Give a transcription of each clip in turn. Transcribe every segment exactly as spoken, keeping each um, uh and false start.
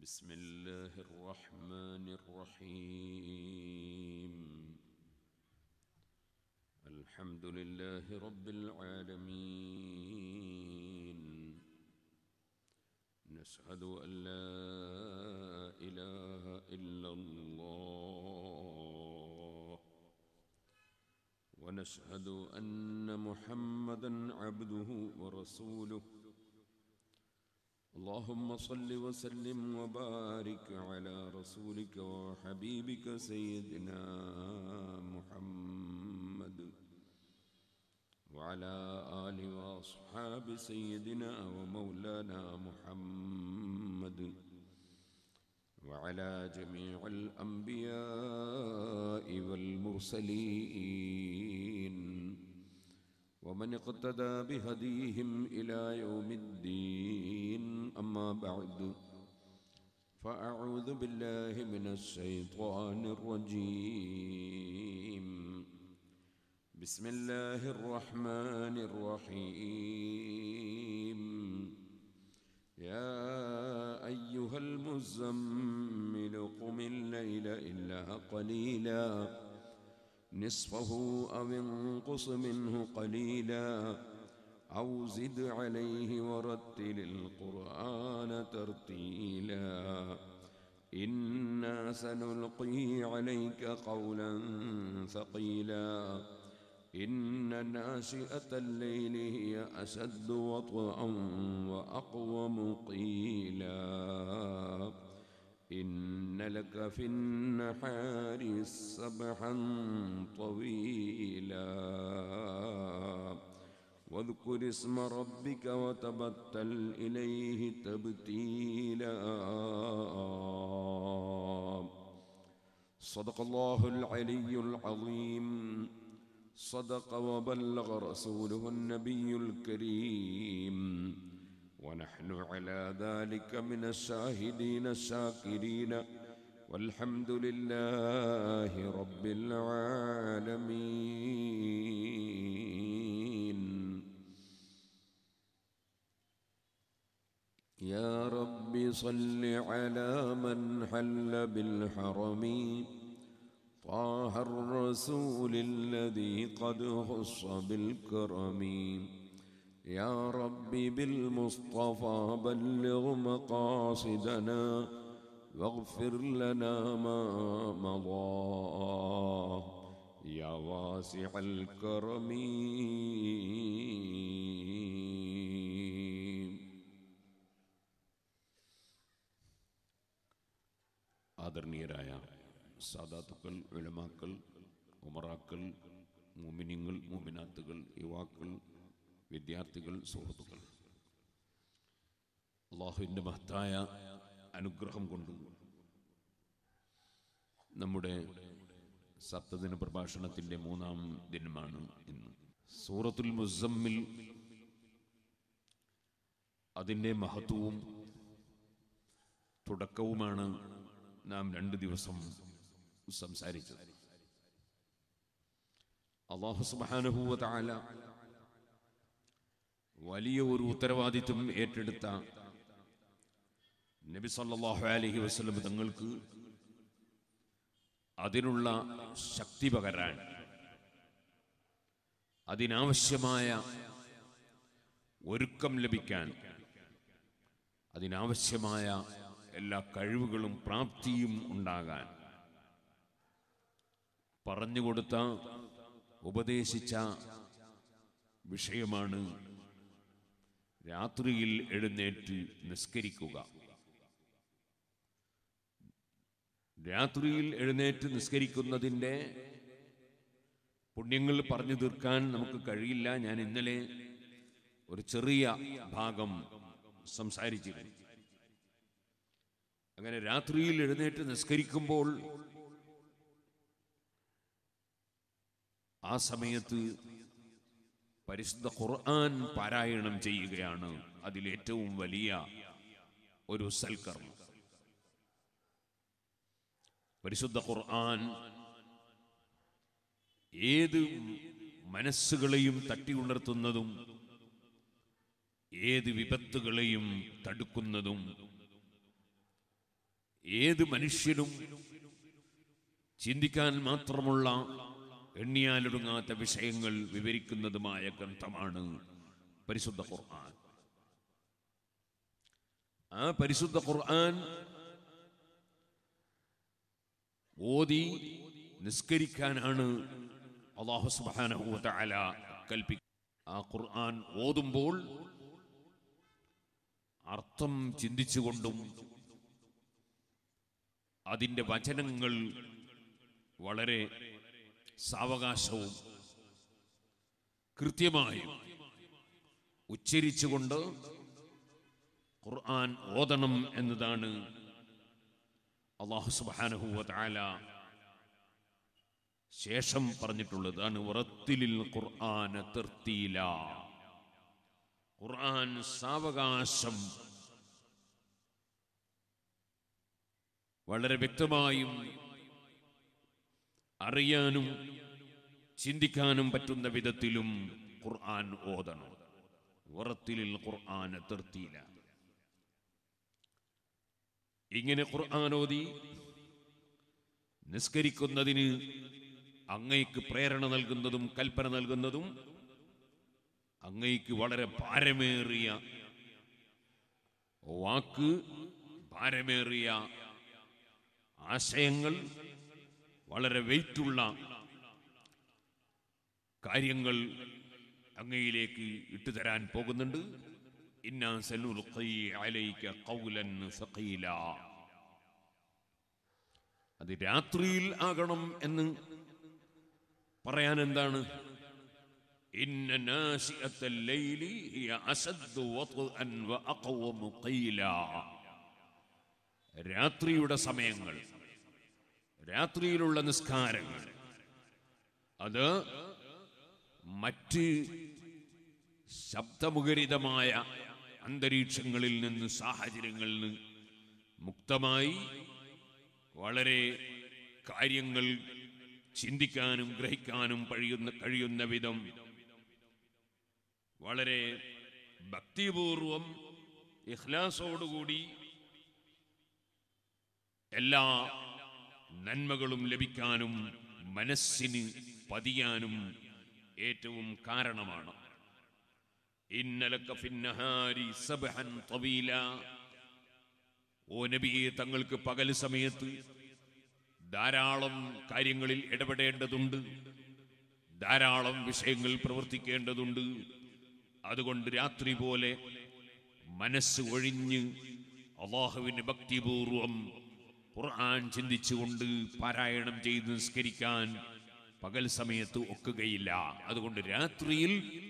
بسم الله الرحمن الرحيم الحمد لله رب العالمين نشهد أن لا إله إلا الله ونشهد أن محمدًا عبده ورسوله اللهم صل وسلم وبارك على رسولك وحبيبك سيدنا محمد وعلى آل وأصحاب سيدنا ومولانا محمد وعلى جميع الأنبياء والمرسلين ومن اقتدى بهديهم إلى يوم الدين أما بعد فأعوذ بالله من الشيطان الرجيم بسم الله الرحمن الرحيم يا أيها المزمل قم الليل إلا قليلا نصفه أو انقص منه قليلا أو زد عليه ورتل القرآن ترتيلا إنا سنلقي عليك قولا ثقيلا إن ناشئة الليل هي أشد وطئا وأقوم قيلا إن لك في النحار سبحا طويلا واذكر اسم ربك وتبتل إليه تبتيلا صدق الله العلي العظيم صدق وبلغ رسوله النبي الكريم ونحن على ذلك من الشاهدين الشاكرين والحمد لله رب العالمين يا رب صل على من حل بالحرم طه الرسول الذي قد خص بالكرم يا ربي بالمصطفى بلغ مقاصدنا واغفر لنا ما مضى يا واسع الكرم ആദരണീയരായ സാദാത്തുക്കൾ ഉലമാക്കൾ ഉമറാക്കൾ മുഅ്മിനീങ്ങൾ മുഅ്മിനാത്തുകൾ യുവാക്കൾ വിദ്യാർത്ഥികൾ സുഹൃത്തുക്കൾ അല്ലാഹുവിൻ്റെ മഹത്തായ അനുഗ്രഹം കൊണ്ട് നമ്മുടെ സപ്തദിന പ്രഭാഷണത്തിൻ്റെ മൂന്നാം ദിനമാണ് ഇന്ന്. സൂറത്തുൽ മുസമ്മിൽ അതിൻ്റെ മഹത്വവും തുടക്കവുമാണ് നാം രണ്ട് ദിവസം സംസാരിച്ചത്. അല്ലാഹു സുബ്ഹാനഹു വ തആല വലിയ ഒരു ഉത്തരവാദിത്വം ഏറ്റെടുത്ത നബി സല്ലല്ലാഹു അലൈഹി വസല്ലം തങ്ങൾക്ക് അതിനുള്ള ശക്തി പകരാൻ അതിനാവശ്യമായ ഒരുക്കം ലഭിക്കാൻ അതിനാവശ്യമായ എല്ലാ കഴിവുകളും പ്രാപ്തിയും ഉണ്ടാകാൻ പറഞ്ഞുകൊടുത്ത ഉപദേശിച്ച വിഷയമാണ് രാത്രിയിൽ എഴുന്നേറ്റ് നിസ്കരിക്കുക. രാത്രിയിൽ എഴുന്നേറ്റ് നിസ്കരിക്കുന്നതിൻ്റെ പുണ്യങ്ങൾ പറഞ്ഞു തീർക്കാൻ നമുക്ക് കഴിയില്ല. ഞാൻ ഇന്നലെ ഒരു ചെറിയ ഭാഗം സംസാരിച്ചിരുന്നു. അങ്ങനെ രാത്രിയിൽ എഴുന്നേറ്റ് നിസ്കരിക്കുമ്പോൾ ആ സമയത്ത് പരിശുദ്ധ ഖുർആൻ പാരായണം ചെയ്യുകയാണ് അതിലേറ്റവും വലിയ ഒരു സൽക്കർമ്മം. പരിശുദ്ധ ഖുർആൻ ഏത് മനസ്സുകളെയും തട്ടി ഉണർത്തുന്നതും ഏത് വിപത്തുകളെയും തടുക്കുന്നതും ഏത് മനുഷ്യനും ചിന്തിക്കാൻ മാത്രമുള്ള എണ്ണിയാലൊടുങ്ങാത്ത വിഷയങ്ങൾ വിവരിക്കുന്നതുമായ ഗ്രന്ഥമാണ് പരിശുദ്ധ ഖുർആൻ. ആ പരിശുദ്ധ ഖുർആൻ ഓതി നിസ്കരിക്കാനാണ് അല്ലാഹു സുബ്ഹാനഹു വ തആല കൽപ്പിക്കുന്നത്. ആ ഖുർആൻ ഓതുമ്പോൾ അർത്ഥം ചിന്തിച്ചുകൊണ്ടും അതിൻ്റെ വചനങ്ങൾ വളരെ സാവകാശവും കൃത്യമായും ഉച്ചരിച്ചുകൊണ്ട് ഖുർആൻ ഓതണം എന്നതാണ് അല്ലാഹു സുബ്ഹാനഹു വ തആല ശേഷം പറഞ്ഞിട്ടുള്ളതാണ്. വറത്തിലിൽ ഖുർആന തർത്തീല. ഖുർആൻ സാവകാശം വളരെ വ്യക്തമായും അറിയാനും ചിന്തിക്കാനും പറ്റുന്ന വിധത്തിലും ഖുർആൻ ഓതണം. വറത്തിലിൽ ഖുർആന തർത്തീല. ഇങ്ങനെ ഖുർആൻ ഓതി നിസ്കരിക്കുന്നതിന് അങ്ങയ്ക്ക് പ്രേരണ നൽകുന്നതും കൽപ്പന നൽകുന്നതും അങ്ങയ്ക്ക് വളരെ ഭാരമേറിയ വാക്ക്, ഭാരമേറിയ ആശയങ്ങൾ, വളരെ വെയിറ്റുള്ള കാര്യങ്ങൾ അങ്ങയിലേക്ക് ഇട്ടുതരാൻ പോകുന്നുണ്ട്. ഇന്നാ സനുൽഖി അലൈക ഖൗലൻ സഖീല. അത് രാത്രിയിൽ ആകണം എന്ന് പറയാൻ എന്താണ്? ഇന്ന നാശിഅത്തൽ ലൈലി ഹിയ അസദ്ദു വത്അൻ വഅഖവമു ഖീല. രാത്രിയുടെ സമയങ്ങൾ, രാത്രിയിലുള്ള നിസ്കാരങ്ങൾ, അത് മറ്റ് ശബ്ദമുഖരിതമായ അന്തരീക്ഷങ്ങളിൽ നിന്ന്, സാഹചര്യങ്ങളിൽ നിന്ന് മുക്തമായി വളരെ കാര്യങ്ങൾ ചിന്തിക്കാനും ഗ്രഹിക്കാനും കഴിയുന്ന കഴിയുന്ന വിധം വളരെ ഭക്തിപൂർവം ഇഖ്ലാസോടുകൂടി എല്ലാ നന്മകളും ലഭിക്കാനും മനസ്സിന് പതിയാനും ഏറ്റവും കാരണമാണ്. ഇന്നലക ഫിന്നഹാരി സബ്ഹൻ തവീല. ഓ നബിയെ, തങ്ങൾക്ക് പകൽ സമയത്ത് ധാരാളം കാര്യങ്ങളിൽ ഇടപെടേണ്ടതുണ്ട്, ധാരാളം വിഷയങ്ങൾ പ്രവർത്തിക്കേണ്ടതുണ്ട്. അതുകൊണ്ട് രാത്രി പോലെ മനസ്സ് ഒഴിഞ്ഞ് അല്ലാഹുവിന് ഭക്തിപൂർവം ഖുർആൻ ചിന്തിച്ചുകൊണ്ട് പാരായണം ചെയ്ത് നിസ്കരിക്കാൻ പകൽ സമയത്ത് ഒക്കുകയില്ല. അതുകൊണ്ട് രാത്രിയിൽ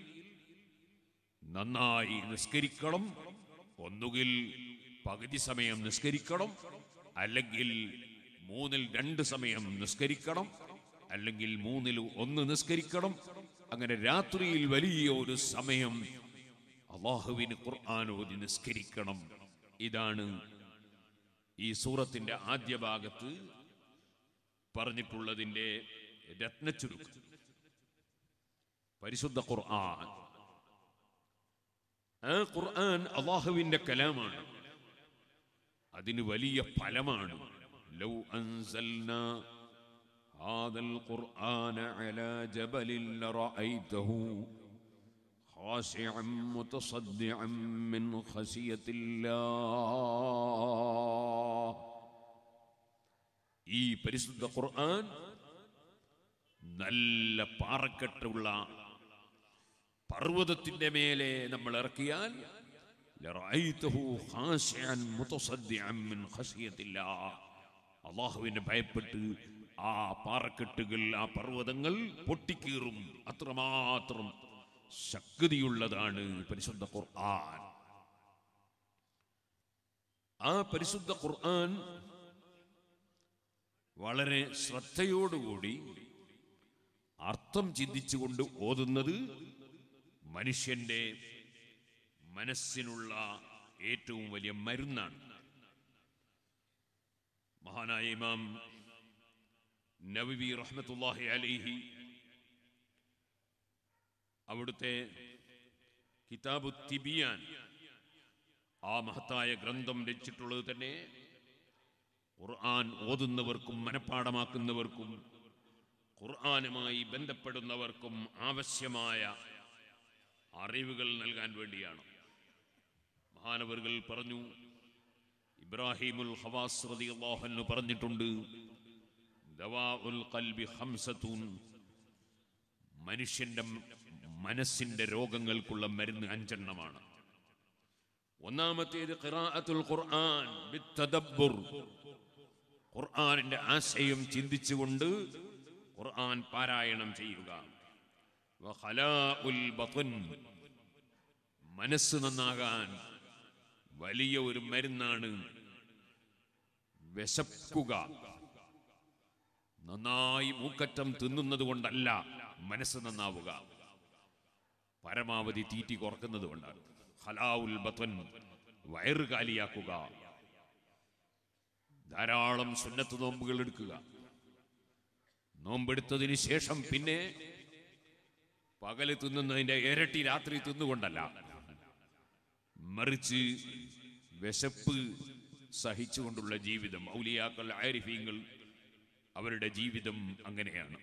നന്നായി നിസ്കരിക്കണം. ഒന്നുകിൽ പകുതി സമയം നിസ്കരിക്കണം, അല്ലെങ്കിൽ മൂന്നിൽ രണ്ട് സമയം നിസ്കരിക്കണം, അല്ലെങ്കിൽ മൂന്നിൽ ഒന്ന് നിസ്കരിക്കണം. അങ്ങനെ രാത്രിയിൽ വലിയ ഒരു സമയം അല്ലാഹുവിന് ഖുർആൻ ഓതി നിസ്കരിക്കണം. ഇതാണ് ഈ സൂറത്തിന്റെ ആദ്യ ഭാഗത്ത് പറഞ്ഞിട്ടുള്ളതിന്റെ രത്നച്ചുരുക്കം. പരിശുദ്ധ ഖുർആൻ, ആ ഖുർആൻ അല്ലാഹുവിന്റെ കലാമാണ്. അതിന് വലിയ ഫലമാണ്. ലൗ അൻസൽനാ ഹാദൽ ഖുർആന അലാ ജബലിൻ ലറഅയ്തഹു ഖാശിഅൻ മുതസദ്ദിഅൻ മിൻ ഖശിയത്തില്ലാഹ്. ഈ പരിശുദ്ധ ഖുർആൻ നല്ല പാറക്കെട്ടുള്ള പർവ്വതത്തിന്റെ മേലെ നമ്മൾ ഇറക്കിയാൽ ലറഅയ്തഹു ഖാശിഅൻ മുതസദ്ദിഅൻ മിൻ ഖശിയത്തില്ലാഹ്. അല്ലാഹുവിനെ ഭയപ്പെട്ട് ആ പാറക്കെട്ടുകൾ, ആ പർവ്വതങ്ങൾ പൊട്ടിക്കീറും. അത്രമാത്രം ശക്തിയുള്ളതാണ് പരിശുദ്ധ ഖുർആൻ. ആ പരിശുദ്ധ ഖുർആൻ വളരെ ശ്രദ്ധയോടുകൂടി അർത്ഥം ചിന്തിച്ചുകൊണ്ട് ഓതുന്നത് മനുഷ്യന്റെ മനസ്സിനുള്ള ഏറ്റവും വലിയ മരുന്നാണ്. മഹാനായ ഇമാം നവവി റഹ്മത്തുള്ളാഹി അലൈഹി അവിടുത്തെ കിതാബു തിബിയാൻ, ആ മഹത്തായ ഗ്രന്ഥം രചിച്ചിട്ടുള്ളത് തന്നെ ഖുർആൻ ഓതുന്നവർക്കും മനഃപ്പാഠമാക്കുന്നവർക്കും ഖുർആനുമായി ബന്ധപ്പെടുന്നവർക്കും ആവശ്യമായ അറിവുകൾ നൽകാൻ വേണ്ടിയാണ്. മഹാനവറുകൾ പറഞ്ഞു, ഇബ്രാഹിമുൽ ഖവാസ് റളിയല്ലാഹു അൻഹു പറഞ്ഞിട്ടുണ്ട്, ദവാഉൽ ഖൽബി ഖംസതുൻ, മനുഷ്യന്റെ മനസ്സിന്റെ രോഗങ്ങൾക്കുള്ള മരുന്ന് അഞ്ചെണ്ണമാണ്. ഒന്നാമത്തേത് ഖിറാഅത്തുൽ ഖുർആൻ ബിത്തദബ്ബുർ, ഖുർആനിന്റെ ആശയം ചിന്തിച്ചുകൊണ്ട് ഖുർആൻ പാരായണം ചെയ്യുക. വഖലാഉൽ ബത്ൻ, മനസ്സ് നന്നാകാൻ വലിയ ഒരു മരുന്നാണ് വിശക്കുക. നന്നായി മൂക്കറ്റം തിന്നുന്നത് കൊണ്ടല്ല മനസ്സ് നന്നാവുക, പരമാവധി തീറ്റി കുറക്കുന്നത് കൊണ്ടാണ്. ഖലാഉൽ ബത്ൻ, വയറ് കാലിയാക്കുക. ധാരാളം സുന്നത്ത് നോമ്പുകൾ എടുക്കുക. നോമ്പെടുത്തതിന് ശേഷം പിന്നെ പകല് തിന്നുന്നതിന്റെ ഇരട്ടി രാത്രി തിന്നുകൊണ്ടല്ല, മറിച്ച് വിശപ്പ് സഹിച്ചുകൊണ്ടുള്ള ജീവിതം. ഔലിയാക്കൾ, ആരിഫീങ്ങൾ, അവരുടെ ജീവിതം അങ്ങനെയാണ്.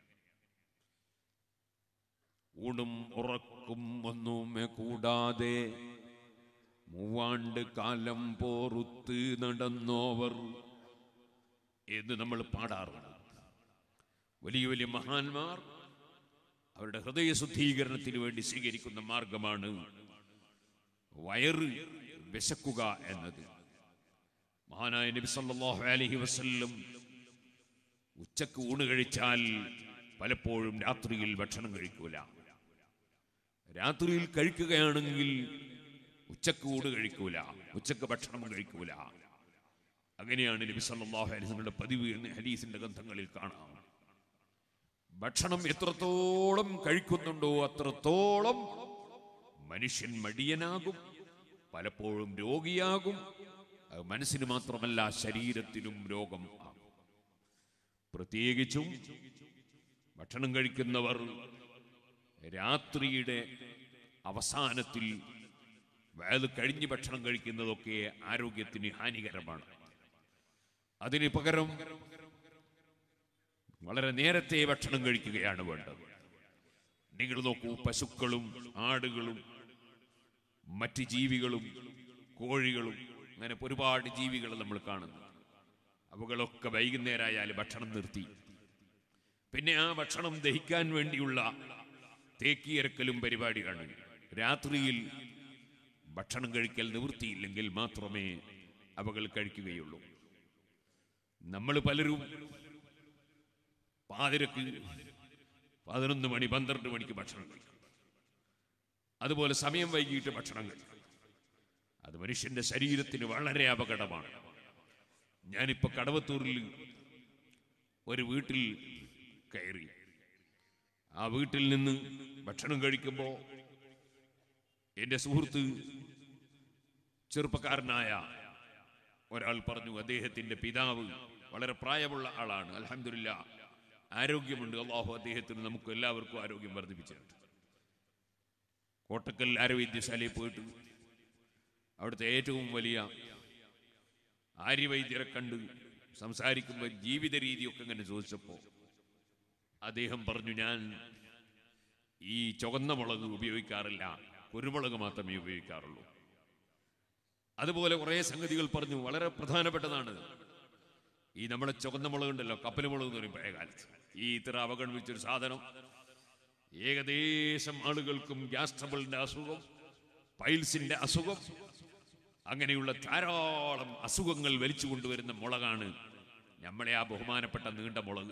ഊണും ഉറക്കും ഒന്നുമേ കൂടാതെ മൂവാണ്ട് കാലം പോറുത്ത് നടന്നോവർ എന്ന് നമ്മൾ പാടാറുണ്ട്. വലിയ വലിയ മഹാന്മാർ അവരുടെ ഹൃദയ ശുദ്ധീകരണത്തിന് വേണ്ടി സ്വീകരിക്കുന്ന മാർഗമാണ് വയറ് വിശക്കുക എന്നത്. മഹാനായ നബി സല്ലല്ലാഹു അലൈഹി വസല്ലം ഉച്ചക്ക് ഊണ് കഴിച്ചാൽ പലപ്പോഴും രാത്രിയിൽ ഭക്ഷണം കഴിക്കൂല. രാത്രിയിൽ കഴിക്കുകയാണെങ്കിൽ ഉച്ചക്ക് ഊണ് കഴിക്കൂല, ഉച്ചക്ക് ഭക്ഷണം കഴിക്കൂല. അങ്ങനെയാണ് നബി സല്ലല്ലാഹു അലൈഹി വസല്ലമയുടെ പതിവ് എന്ന് ഹദീസിന്റെ ഗ്രന്ഥങ്ങളിൽ കാണാം. ഭക്ഷണം എത്രത്തോളം കഴിക്കുന്നുണ്ടോ അത്രത്തോളം മനുഷ്യൻ മടിയനാകും, പലപ്പോഴും രോഗിയാകും. മനസ്സിന് മാത്രമല്ല ശരീരത്തിനും രോഗം ആകും. പ്രത്യേകിച്ചും ഭക്ഷണം കഴിക്കുന്നവർ രാത്രിയുടെ അവസാനത്തിൽ അത് കഴിഞ്ഞ് ഭക്ഷണം കഴിക്കുന്നതൊക്കെ ആരോഗ്യത്തിന് ഹാനികരമാണ്. അതിന് പകരം വളരെ നേരത്തെ ഭക്ഷണം കഴിക്കുകയാണ് വേണ്ടത്. നിങ്ങൾ നോക്കൂ, പശുക്കളും ആടുകളും മറ്റ് ജീവികളും കോഴികളും അങ്ങനെ ഒരുപാട് ജീവികൾ നമ്മൾ കാണുന്നു. അവകളൊക്കെ വൈകുന്നേരമായാൽ ഭക്ഷണം നിർത്തി, പിന്നെ ആ ഭക്ഷണം ദഹിക്കാൻ വേണ്ടിയുള്ള തേക്കിയിറക്കലും പരിപാടിയാണ്. രാത്രിയിൽ ഭക്ഷണം കഴിക്കൽ നിവൃത്തിയില്ലെങ്കിൽ മാത്രമേ അവകൾ കഴിക്കുകയുള്ളൂ. നമ്മൾ പലരും പാതിരക്ക് പതിനൊന്ന് മണി പന്ത്രണ്ട് മണിക്ക് ഭക്ഷണം കഴിക്കും. അതുപോലെ സമയം വൈകിട്ട് ഭക്ഷണം കഴിക്കും. അത് മനുഷ്യന്റെ ശരീരത്തിന് വളരെ അപകടമാണ്. ഞാനിപ്പോ കടവത്തൂരിൽ ഒരു വീട്ടിൽ കയറി. ആ വീട്ടിൽ നിന്ന് ഭക്ഷണം കഴിക്കുമ്പോൾ എൻ്റെ സുഹൃത്ത് ചെറുപ്പക്കാരനായ ഒരാൾ പറഞ്ഞു, അദ്ദേഹത്തിന്റെ പിതാവ് വളരെ പ്രായമുള്ള ആളാണ്, അൽഹംദുലില്ലാഹ് ആരോഗ്യമുണ്ട്, അല്ലാഹു അദ്ദേഹത്തിന് നമുക്ക് എല്ലാവർക്കും ആരോഗ്യം വർദ്ധിപ്പിച്ചിട്ടുണ്ട്. കോട്ടക്കൽ ആരോഗ്യശാലയിൽ പോയിട്ട് അവിടുത്തെ ഏറ്റവും വലിയ ആര്യവൈദ്യരെ കണ്ട് സംസാരിക്കുമ്പോൾ ജീവിത രീതിയൊക്കെ ഇങ്ങനെ ചോദിച്ചപ്പോൾ അദ്ദേഹം പറഞ്ഞു, ഞാൻ ഈ ചുവന്ന മുളക് ഉപയോഗിക്കാറില്ല, കുരുമുളക് മാത്രമേ ഉപയോഗിക്കാറുള്ളൂ. അതുപോലെ കുറേ സംഗതികൾ പറഞ്ഞു. വളരെ പ്രധാനപ്പെട്ടതാണ് ഈ നമ്മുടെ ചുവന്ന മുളക് ഉണ്ടല്ലോ, കപ്പൽ മുളക് എന്ന് പറയും. പഴയ കാലത്ത് ഈ ഇത്ര അവഗണിച്ചൊരു സാധനം ഏകദേശം ആളുകൾക്കും ഗ്യാസ് ട്രബിളിന്റെ അസുഖം, പൈൽസിന്റെ അസുഖം, അങ്ങനെയുള്ള ധാരാളം അസുഖങ്ങൾ വലിച്ചു കൊണ്ടുവരുന്ന മുളകാണ് നമ്മളെ ആ ബഹുമാനപ്പെട്ട നീണ്ട മുളക്,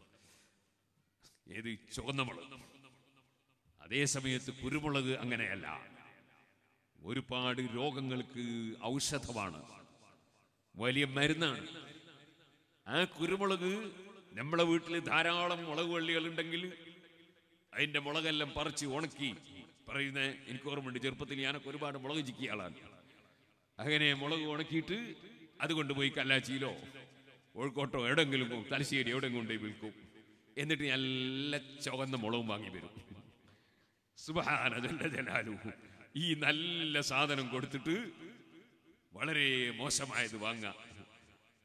ഏത് ചുവന്ന മുളക്. അതേ സമയത്ത് കുരുമുളക് അങ്ങനെയല്ല, ഒരുപാട് രോഗങ്ങൾക്ക് ഔഷധമാണ്, വലിയ മരുന്നാണ്. ആ കുരുമുളക് നമ്മളെ വീട്ടിൽ ധാരാളം മുളക് വള്ളികൾ ഉണ്ടെങ്കിൽ അതിന്റെ മുളകെല്ലാം പറിച്ച് ഉണക്കി പറയുന്ന എനിക്ക് ഓർമ്മയുണ്ട്. ചെറുപ്പത്തിൽ ഞാനൊക്കെ ഒരുപാട് മുളക് ചിക്കിയ ആളാണ്. അങ്ങനെ മുളക് ഉണക്കിയിട്ട് അത് കൊണ്ടുപോയി കല്ലാച്ചിയിലോ കോഴിക്കോട്ടോ എവിടെങ്കിലും തലശ്ശേരി എവിടെയും കൊണ്ടുപോയി വിൽക്കും. എന്നിട്ട് നല്ല ചുവന്ന മുളകും വാങ്ങി വരും. സുബ്ഹാന ജല്ല ജലാലുഹു. ഈ നല്ല സാധനം കൊടുത്തിട്ട് വളരെ മോശമായത് വാങ്ങാം.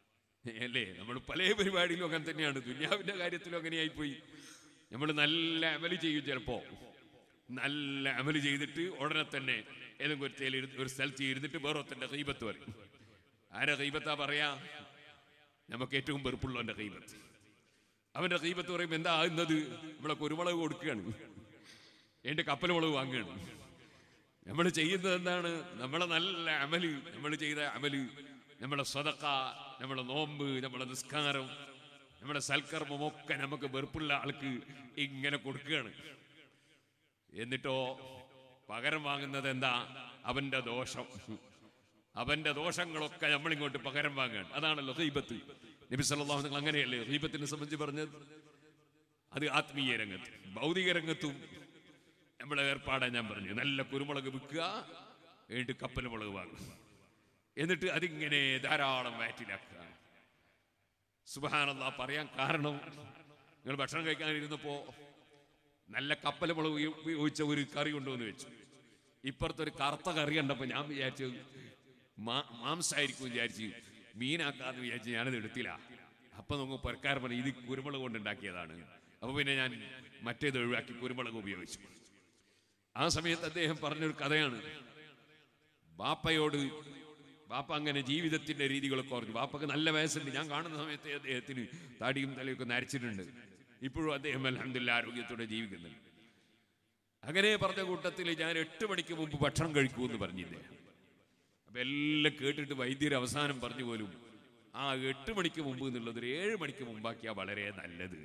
അല്ലേ? നമ്മൾ പല പരിപാടിയിലും അങ്ങനെ തന്നെയാണ്. ദുനിയാവിന്റെ കാര്യത്തിലും അങ്ങനെയായിപ്പോയി. നമ്മൾ നല്ല അമല് ചെയ്യും. ചിലപ്പോ നല്ല അമല് ചെയ്തിട്ട് ഉടനെ തന്നെ ഏതെങ്കിലും ഒരു തേല് ഒരു സ്ഥലത്ത് ഇരുന്നിട്ട് വേറൊത്തന്റെ ഗീബത്ത് പറയും. ആരാ ഗീബത്താ പറയാ? നമുക്ക് ഏറ്റവും വെറുപ്പുള്ളവന്റെ ഗീബത്ത്. അവന്റെ ഗീബത്ത് പറയുമ്പോൾ എന്താ ആകുന്നത്? നമ്മളെ കുരുമുളക് കൊടുക്കുകയാണ്, എന്റെ കപ്പൽ മുളക് വാങ്ങുകയാണ്. നമ്മൾ ചെയ്യുന്നത് എന്താണ്? നമ്മളെ നല്ല അമല്, നമ്മൾ ചെയ്ത അമല്, നമ്മളെ സദഖ, നമ്മളെ നോമ്പ്, നമ്മളെ നിസ്കാരം, നമ്മുടെ സൽക്കർമ്മമൊക്കെ നമുക്ക് വെറുപ്പുള്ള ആൾക്ക് ഇങ്ങനെ കൊടുക്കുകയാണ്. എന്നിട്ടോ പകരം വാങ്ങുന്നത് എന്താ? അവന്റെ ദോഷം. അവന്റെ ദോഷങ്ങളൊക്കെ നമ്മളിങ്ങോട്ട് പകരം വാങ്ങുകയാണ്. അതാണല്ലോ ഗീബത്ത്. നബി സല്ലല്ലാഹു അലൈഹി വസല്ലം അങ്ങനെയല്ലേ ഗീബത്തിനെ സംബന്ധിച്ച് പറഞ്ഞത്? അത് ആത്മീയ രംഗത്ത്. ഭൗതിക രംഗത്തും നമ്മളെ ഏർപ്പാടാണ് ഞാൻ പറഞ്ഞു. നല്ല കുരുമുളക് വിൽക്കുക, എന്നിട്ട് കപ്പൽ മുളക് വാങ്ങുക, എന്നിട്ട് അതിങ്ങനെ ധാരാളം വയറ്റിലാക്കുക. സുബ്ഹാനല്ലാഹ്. പറയാൻ കാരണം, നിങ്ങൾ ഭക്ഷണം കഴിക്കാനിരുന്നപ്പോ നല്ല കപ്പൽ മുളക് ഉപയോഗിച്ച ഒരു കറി കൊണ്ടുവന്ന് വെച്ചു. ഇപ്പുറത്തൊരു കറുത്ത കറി കണ്ടപ്പോ ഞാൻ വിചാരിച്ചു മാംസമായിരിക്കും വിചാരിച്ച് മീനാക്കാന്ന് വിചാരിച്ച് ഞാനത് എടുത്തില്ല. അപ്പൊ നമുക്ക് പുരക്കാരൻ പറഞ്ഞു ഇത് കുരുമുളക് കൊണ്ട് ഉണ്ടാക്കിയതാണ്. അപ്പൊ പിന്നെ ഞാൻ മറ്റേത് ഒഴിവാക്കി കുരുമുളക് ഉപയോഗിച്ചു. ആ സമയത്ത് അദ്ദേഹം പറഞ്ഞൊരു കഥയാണ്. ബാപ്പയോട്, ബാപ്പ അങ്ങനെ ജീവിതത്തിന്റെ രീതികളൊക്കെ പറഞ്ഞു. ബാപ്പക്ക് നല്ല വയസ്സുണ്ട്. ഞാൻ കാണുന്ന സമയത്ത് അദ്ദേഹത്തിന് താടിയും തലയൊക്കെ നരച്ചിട്ടുണ്ട്. ഇപ്പോഴും അദ്ദേഹം അൽഹംദുലില്ലാഹ് ആരോഗ്യത്തോടെ ജീവിക്കുന്നുണ്ട്. അങ്ങനെ പറഞ്ഞ കൂട്ടത്തിൽ ഞാൻ എട്ട് മണിക്ക് മുമ്പ് ഭക്ഷണം കഴിക്കൂ എന്ന് പറഞ്ഞില്ലേ. അപ്പൊ എല്ലാം കേട്ടിട്ട് വൈദ്യർ അവസാനം പറഞ്ഞു പോലും ആ എട്ട് മണിക്ക് മുമ്പ് എന്നുള്ളത് ഒരു ഏഴ് മണിക്ക് മുമ്പാക്കിയാ വളരെ നല്ലത്.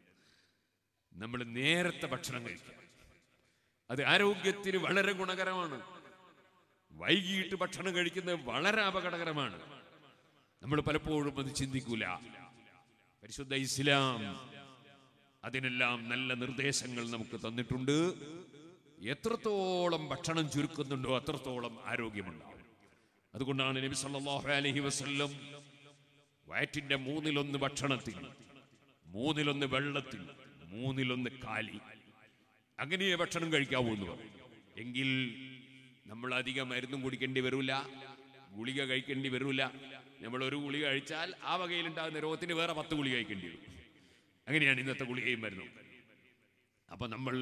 നമ്മൾ നേരത്തെ ഭക്ഷണം കഴിക്കുക, അത് ആരോഗ്യത്തിന് വളരെ ഗുണകരമാണ്. വൈകിട്ട് ഭക്ഷണം കഴിക്കുന്നത് വളരെ അപകടകരമാണ്. നമ്മൾ പലപ്പോഴും അത് ചിന്തിക്കൂല. പരിശുദ്ധ ഇസ്ലാം അതിനെല്ലാം നല്ല നിർദ്ദേശങ്ങൾ നമുക്ക് തന്നിട്ടുണ്ട്. എത്രത്തോളം ഭക്ഷണം ചുരുക്കുന്നുണ്ടോ അത്രത്തോളം ആരോഗ്യമുണ്ടാവും. അതുകൊണ്ടാണ് നബി സല്ലല്ലാഹു അലൈഹി വസല്ലം വയറ്റിന്റെ മൂന്നിലൊന്ന് ഭക്ഷണത്തിൽ, മൂന്നിലൊന്ന് വെള്ളത്തിൽ, മൂന്നിലൊന്ന് കാലി, അങ്ങനെ ഭക്ഷണം കഴിക്കാവൂ എന്ന് പറയും. എങ്കിൽ നമ്മൾ അധികം മരുന്നും കുടിക്കേണ്ടി വരില്ല, ഗുളിക കഴിക്കേണ്ടി വരില്ല. നമ്മൾ ഒരു ഗുളിക കഴിച്ചാൽ ആ വകയിലുണ്ടാകുന്ന രോഗത്തിന് വേറെ പത്ത് ഗുളിക കഴിക്കേണ്ടി വരും. അങ്ങനെയാണ് ഇന്നത്തെ ഗുളികയും മരുന്നും. അപ്പൊ നമ്മൾ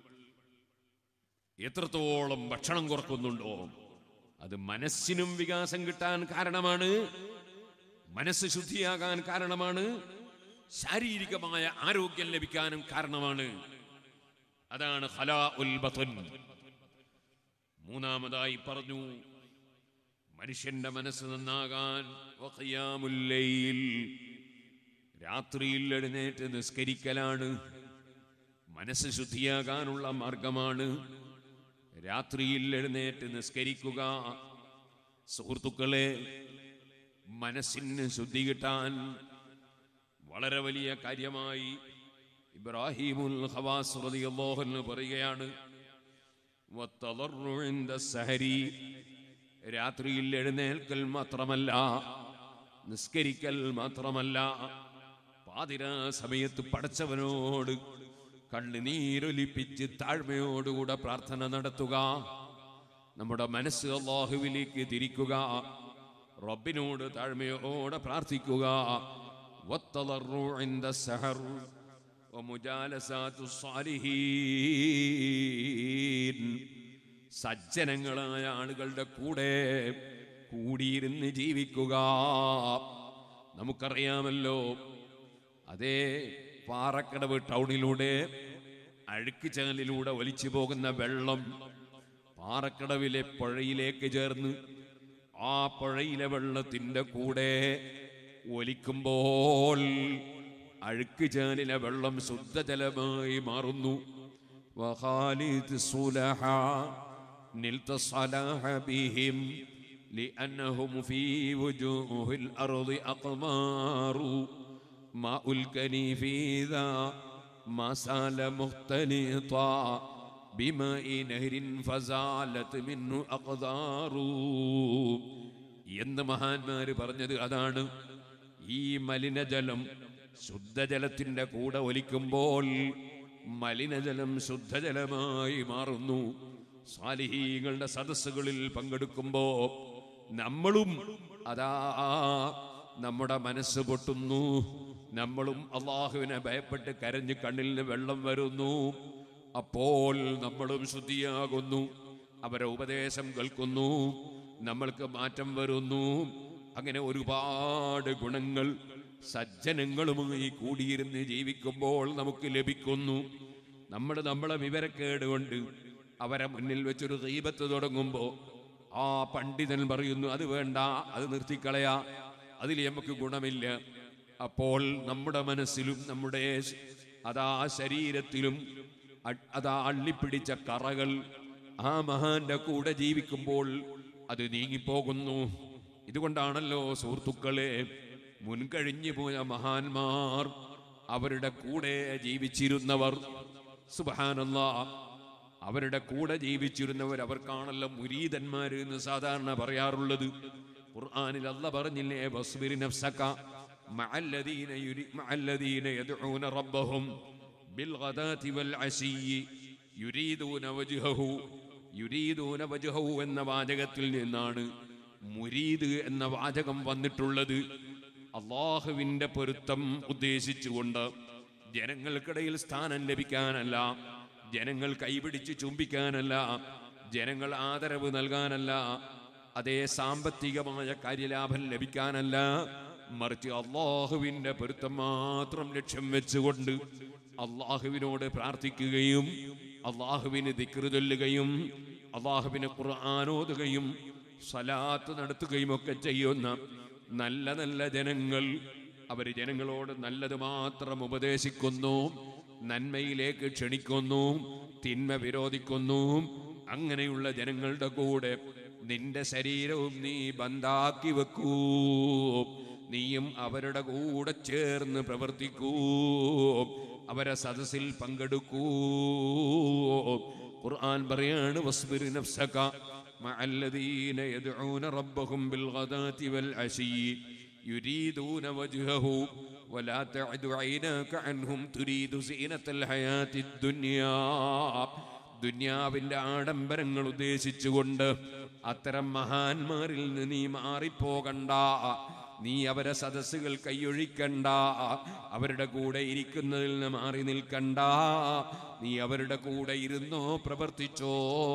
എത്രത്തോളം ഭക്ഷണം കുറക്കുന്നുണ്ടോ അത് മനസ്സിനും വികാസം കിട്ടാൻ കാരണമാണ്, മനസ്സ് ശുദ്ധിയാകാൻ കാരണമാണ്, ശാരീരികമായ ആരോഗ്യം ലഭിക്കാനും കാരണമാണ്. അതാണ് ഖലാഉൽ ബത്ൻ. മൂന്നാമതായി പറഞ്ഞു മനുഷ്യന്റെ മനസ്സ് നന്നാകാൻ വഖിയാമുൽ ലൈൽ, രാത്രിയിൽ എഴുന്നേറ്റ് നിസ്കരിക്കലാണ്. മനസ്സ് ശുദ്ധിയാകാനുള്ള മാർഗമാണ് രാത്രിയിൽ എഴുന്നേറ്റ് നിസ്കരിക്കുക. സുഹൃത്തുക്കളെ, മനസ്സിന് ശുദ്ധി കിട്ടാൻ വളരെ വലിയ കാര്യമായി ഇബ്രാഹിമുൽ ഖവാസ് റളിയല്ലാഹു അൻഹു പറയുകയാണ്, വത്തദറു ഇൻദ സഹരി, രാത്രിയിൽ എഴുന്നേൽക്കൽ മാത്രമല്ല, നിസ്കരിക്കൽ മാത്രമല്ല, പാതിരാ സമയത്ത് പടച്ചവനോട് കണ്ണുനീരൊലിപ്പിച്ച് താഴ്മയോടുകൂടെ പ്രാർത്ഥന നടത്തുക. നമ്മുടെ മനസ്സ് അല്ലാഹുവിലേക്ക് തിരിക്കുക, റബ്ബിനോട് താഴ്മയോടെ പ്രാർത്ഥിക്കുക. വത്തദറു ഇൻദ സഹർ വമുജാലസാതു സ്വാലിഹീൻ, സജ്ജനങ്ങളായ ആളുകളുടെ കൂടെ കൂടിയിരുന്ന് ജീവിക്കുക. നമുക്കറിയാമല്ലോ, അതേ പാറക്കടവ് ടൗണിലൂടെ അഴുക്ക് ചാലിലൂടെ ഒലിച്ചു പോകുന്ന വെള്ളം പാറക്കടവിലെ പുഴയിലേക്ക് ചേർന്ന് ആ പുഴയിലെ വെള്ളത്തിന്റെ കൂടെ ഒലിക്കുമ്പോൾ അഴുക്ക് ചാലിലെ വെള്ളം ശുദ്ധജലമായി മാറുന്നു. വഖാലിദ് സുലഹ നിൽത സലഹ ബിഹിം ലിഅന്നഹും ഫീ വുജൂഹിൽ അർളി അഖ്മാറു മാഉൽ കനീഫി ദാ മസാല മുഖ്തലിത ബിമാഇ നഹ്രിൻ ഫസാലത് മിൻഹു അഖ്ദാറു എന്ന് മഹാന്മാര് പറഞ്ഞത് അതാണ്. ഈ മലിനജലം ശുദ്ധജലത്തിന്റെ കൂടെ ഒലിക്കുമ്പോൾ മലിനജലം ശുദ്ധജലമായി മാറുന്നു. സ്വാലിഹീങ്ങളുടെ സദസ്സുകളിൽ പങ്കെടുക്കുമ്പോ നമ്മളും അതാ നമ്മുടെ മനസ്സ് പൊട്ടുന്നു. നമ്മളും അള്ളാഹുവിനെ ഭയപ്പെട്ട് കരഞ്ഞ് കണ്ണിൽ നിന്ന് വെള്ളം വരുന്നു. അപ്പോൾ നമ്മളും ശുദ്ധിയാകുന്നു. അവരെ ഉപദേശം കേൾക്കുന്നു, നമ്മൾക്ക് മാറ്റം വരുന്നു. അങ്ങനെ ഒരുപാട് ഗുണങ്ങൾ സജ്ജനങ്ങളുമായി കൂടിയിരുന്ന് ജീവിക്കുമ്പോൾ നമുക്ക് ലഭിക്കുന്നു. നമ്മൾ നമ്മളെ വിവരക്കേട് കൊണ്ട് അവരെ മുന്നിൽ വെച്ചൊരു ഗീബത്ത് തുടങ്ങുമ്പോൾ ആ പണ്ഡിതൻ പറയുന്നു, അത് വേണ്ട, അത് നിർത്തിക്കളയാ, അതിൽ നമുക്ക് ഗുണമില്ല. അപ്പോൾ നമ്മുടെ മനസ്സിലും നമ്മുടെ അതാ ശരീരത്തിലും അതാ അള്ളിപ്പിടിച്ച കറകൾ ആ മഹാന്റെ കൂടെ ജീവിക്കുമ്പോൾ അത് നീങ്ങിപ്പോകുന്നു. ഇതുകൊണ്ടാണല്ലോ സുഹൃത്തുക്കളെ, മുൻകഴിഞ്ഞു പോയ മഹാന്മാർ, അവരുടെ കൂടെ ജീവിച്ചിരുന്നവർ, സുബ്ഹാനല്ലാഹ്, അവരുടെ കൂടെ ജീവിച്ചിരുന്നവർ, അവർക്കാണല്ലോ മുരീദന്മാര് എന്ന് സാധാരണ പറയാറുള്ളത്. ഖുർആനിൽ അല്ലാഹ് പറഞ്ഞില്ലേ, വസ്ബിർ നഫ്സക മഅല്ലദീന യുരി മഅല്ലദീന യദ്ഊന റബ്ബഹും ബിൽഗദാതി വൽ അശിയ്യി യുരീദൂന വജ്ഹഹു. യുരീദൂന വജ്ഹഹു എന്ന വാചകത്തിൽ നിന്നാണ് മുരീദ് എന്ന വാചകം വന്നിട്ടുള്ളത്. അള്ളാഹുവിന്റെ പൊരുത്തം ഉദ്ദേശിച്ചുകൊണ്ട്, ജനങ്ങൾക്കിടയിൽ സ്ഥാനം ലഭിക്കാനല്ല, ജനങ്ങൾ കൈപിടിച്ച് ചുംബിക്കാനല്ല, ജനങ്ങൾ ആദരവ് നൽകാനല്ല, അതേ സാമ്പത്തികമായ കാര്യലാഭം ലഭിക്കാനല്ല, മറിച്ച് അള്ളാഹുവിന്റെ പൊരുത്തം മാത്രം ലക്ഷ്യം വെച്ചുകൊണ്ട് അള്ളാഹുവിനോട് പ്രാർത്ഥിക്കുകയും അള്ളാഹുവിന് ദിക്റ് ചൊല്ലുകയും അള്ളാഹുവിന് ഖുർആൻ ഓതുകയും സ്വലാത്ത് നടത്തുകയും ഒക്കെ ചെയ്യുന്ന നല്ല നല്ല ജനങ്ങൾ, അവർ ജനങ്ങളോട് നല്ലത് മാത്രം ഉപദേശിക്കുന്നു, നന്മയിലേക്ക് ക്ഷണിക്കുന്നു, തിന്മ വിരോധിക്കുന്നു. അങ്ങനെയുള്ള ജനങ്ങളുടെ കൂടെ നിന്റെ ശരീരവും നീ ബന്ധാക്കി വെക്കൂ. നീയും അവരുടെ കൂടെ ചേർന്ന് പ്രവർത്തിക്കൂ, അവരെ സദസ്സിൽ പങ്കെടുക്കൂ. ഖുർആൻ പറയാണ്, വസ്ബിർ നഫ്സക മഅല്ലദീന യദ്ഊന റബ്ബഹും ബിൽഗദാതി വൽ അശിയ്യി യുരീദൂന വജ്ഹഹു വലാ തഅദു ഐനാക അൻഹും തുരീദു സീനത്തൽ ഹയാത്തിദ് ദുനിയാ. ദുനിയാവിന്റെ ആഡംബരങ്ങൾ ഉദ്ദേശിച്ചുകൊണ്ട് അത്തരം മഹാന്മാരിൽ നിന്ന് നീ മാറിപ്പോകണ്ട. നീ അവരെ സദസ്സുകൾ കൈയൊഴിക്കണ്ട, അവരുടെ കൂടെ ഇരിക്കുന്നതിൽ നിന്ന് മാറി നിൽക്കണ്ട. നീ അവരുടെ കൂടെ ഇരുന്നോ, പ്രവർത്തിച്ചോ.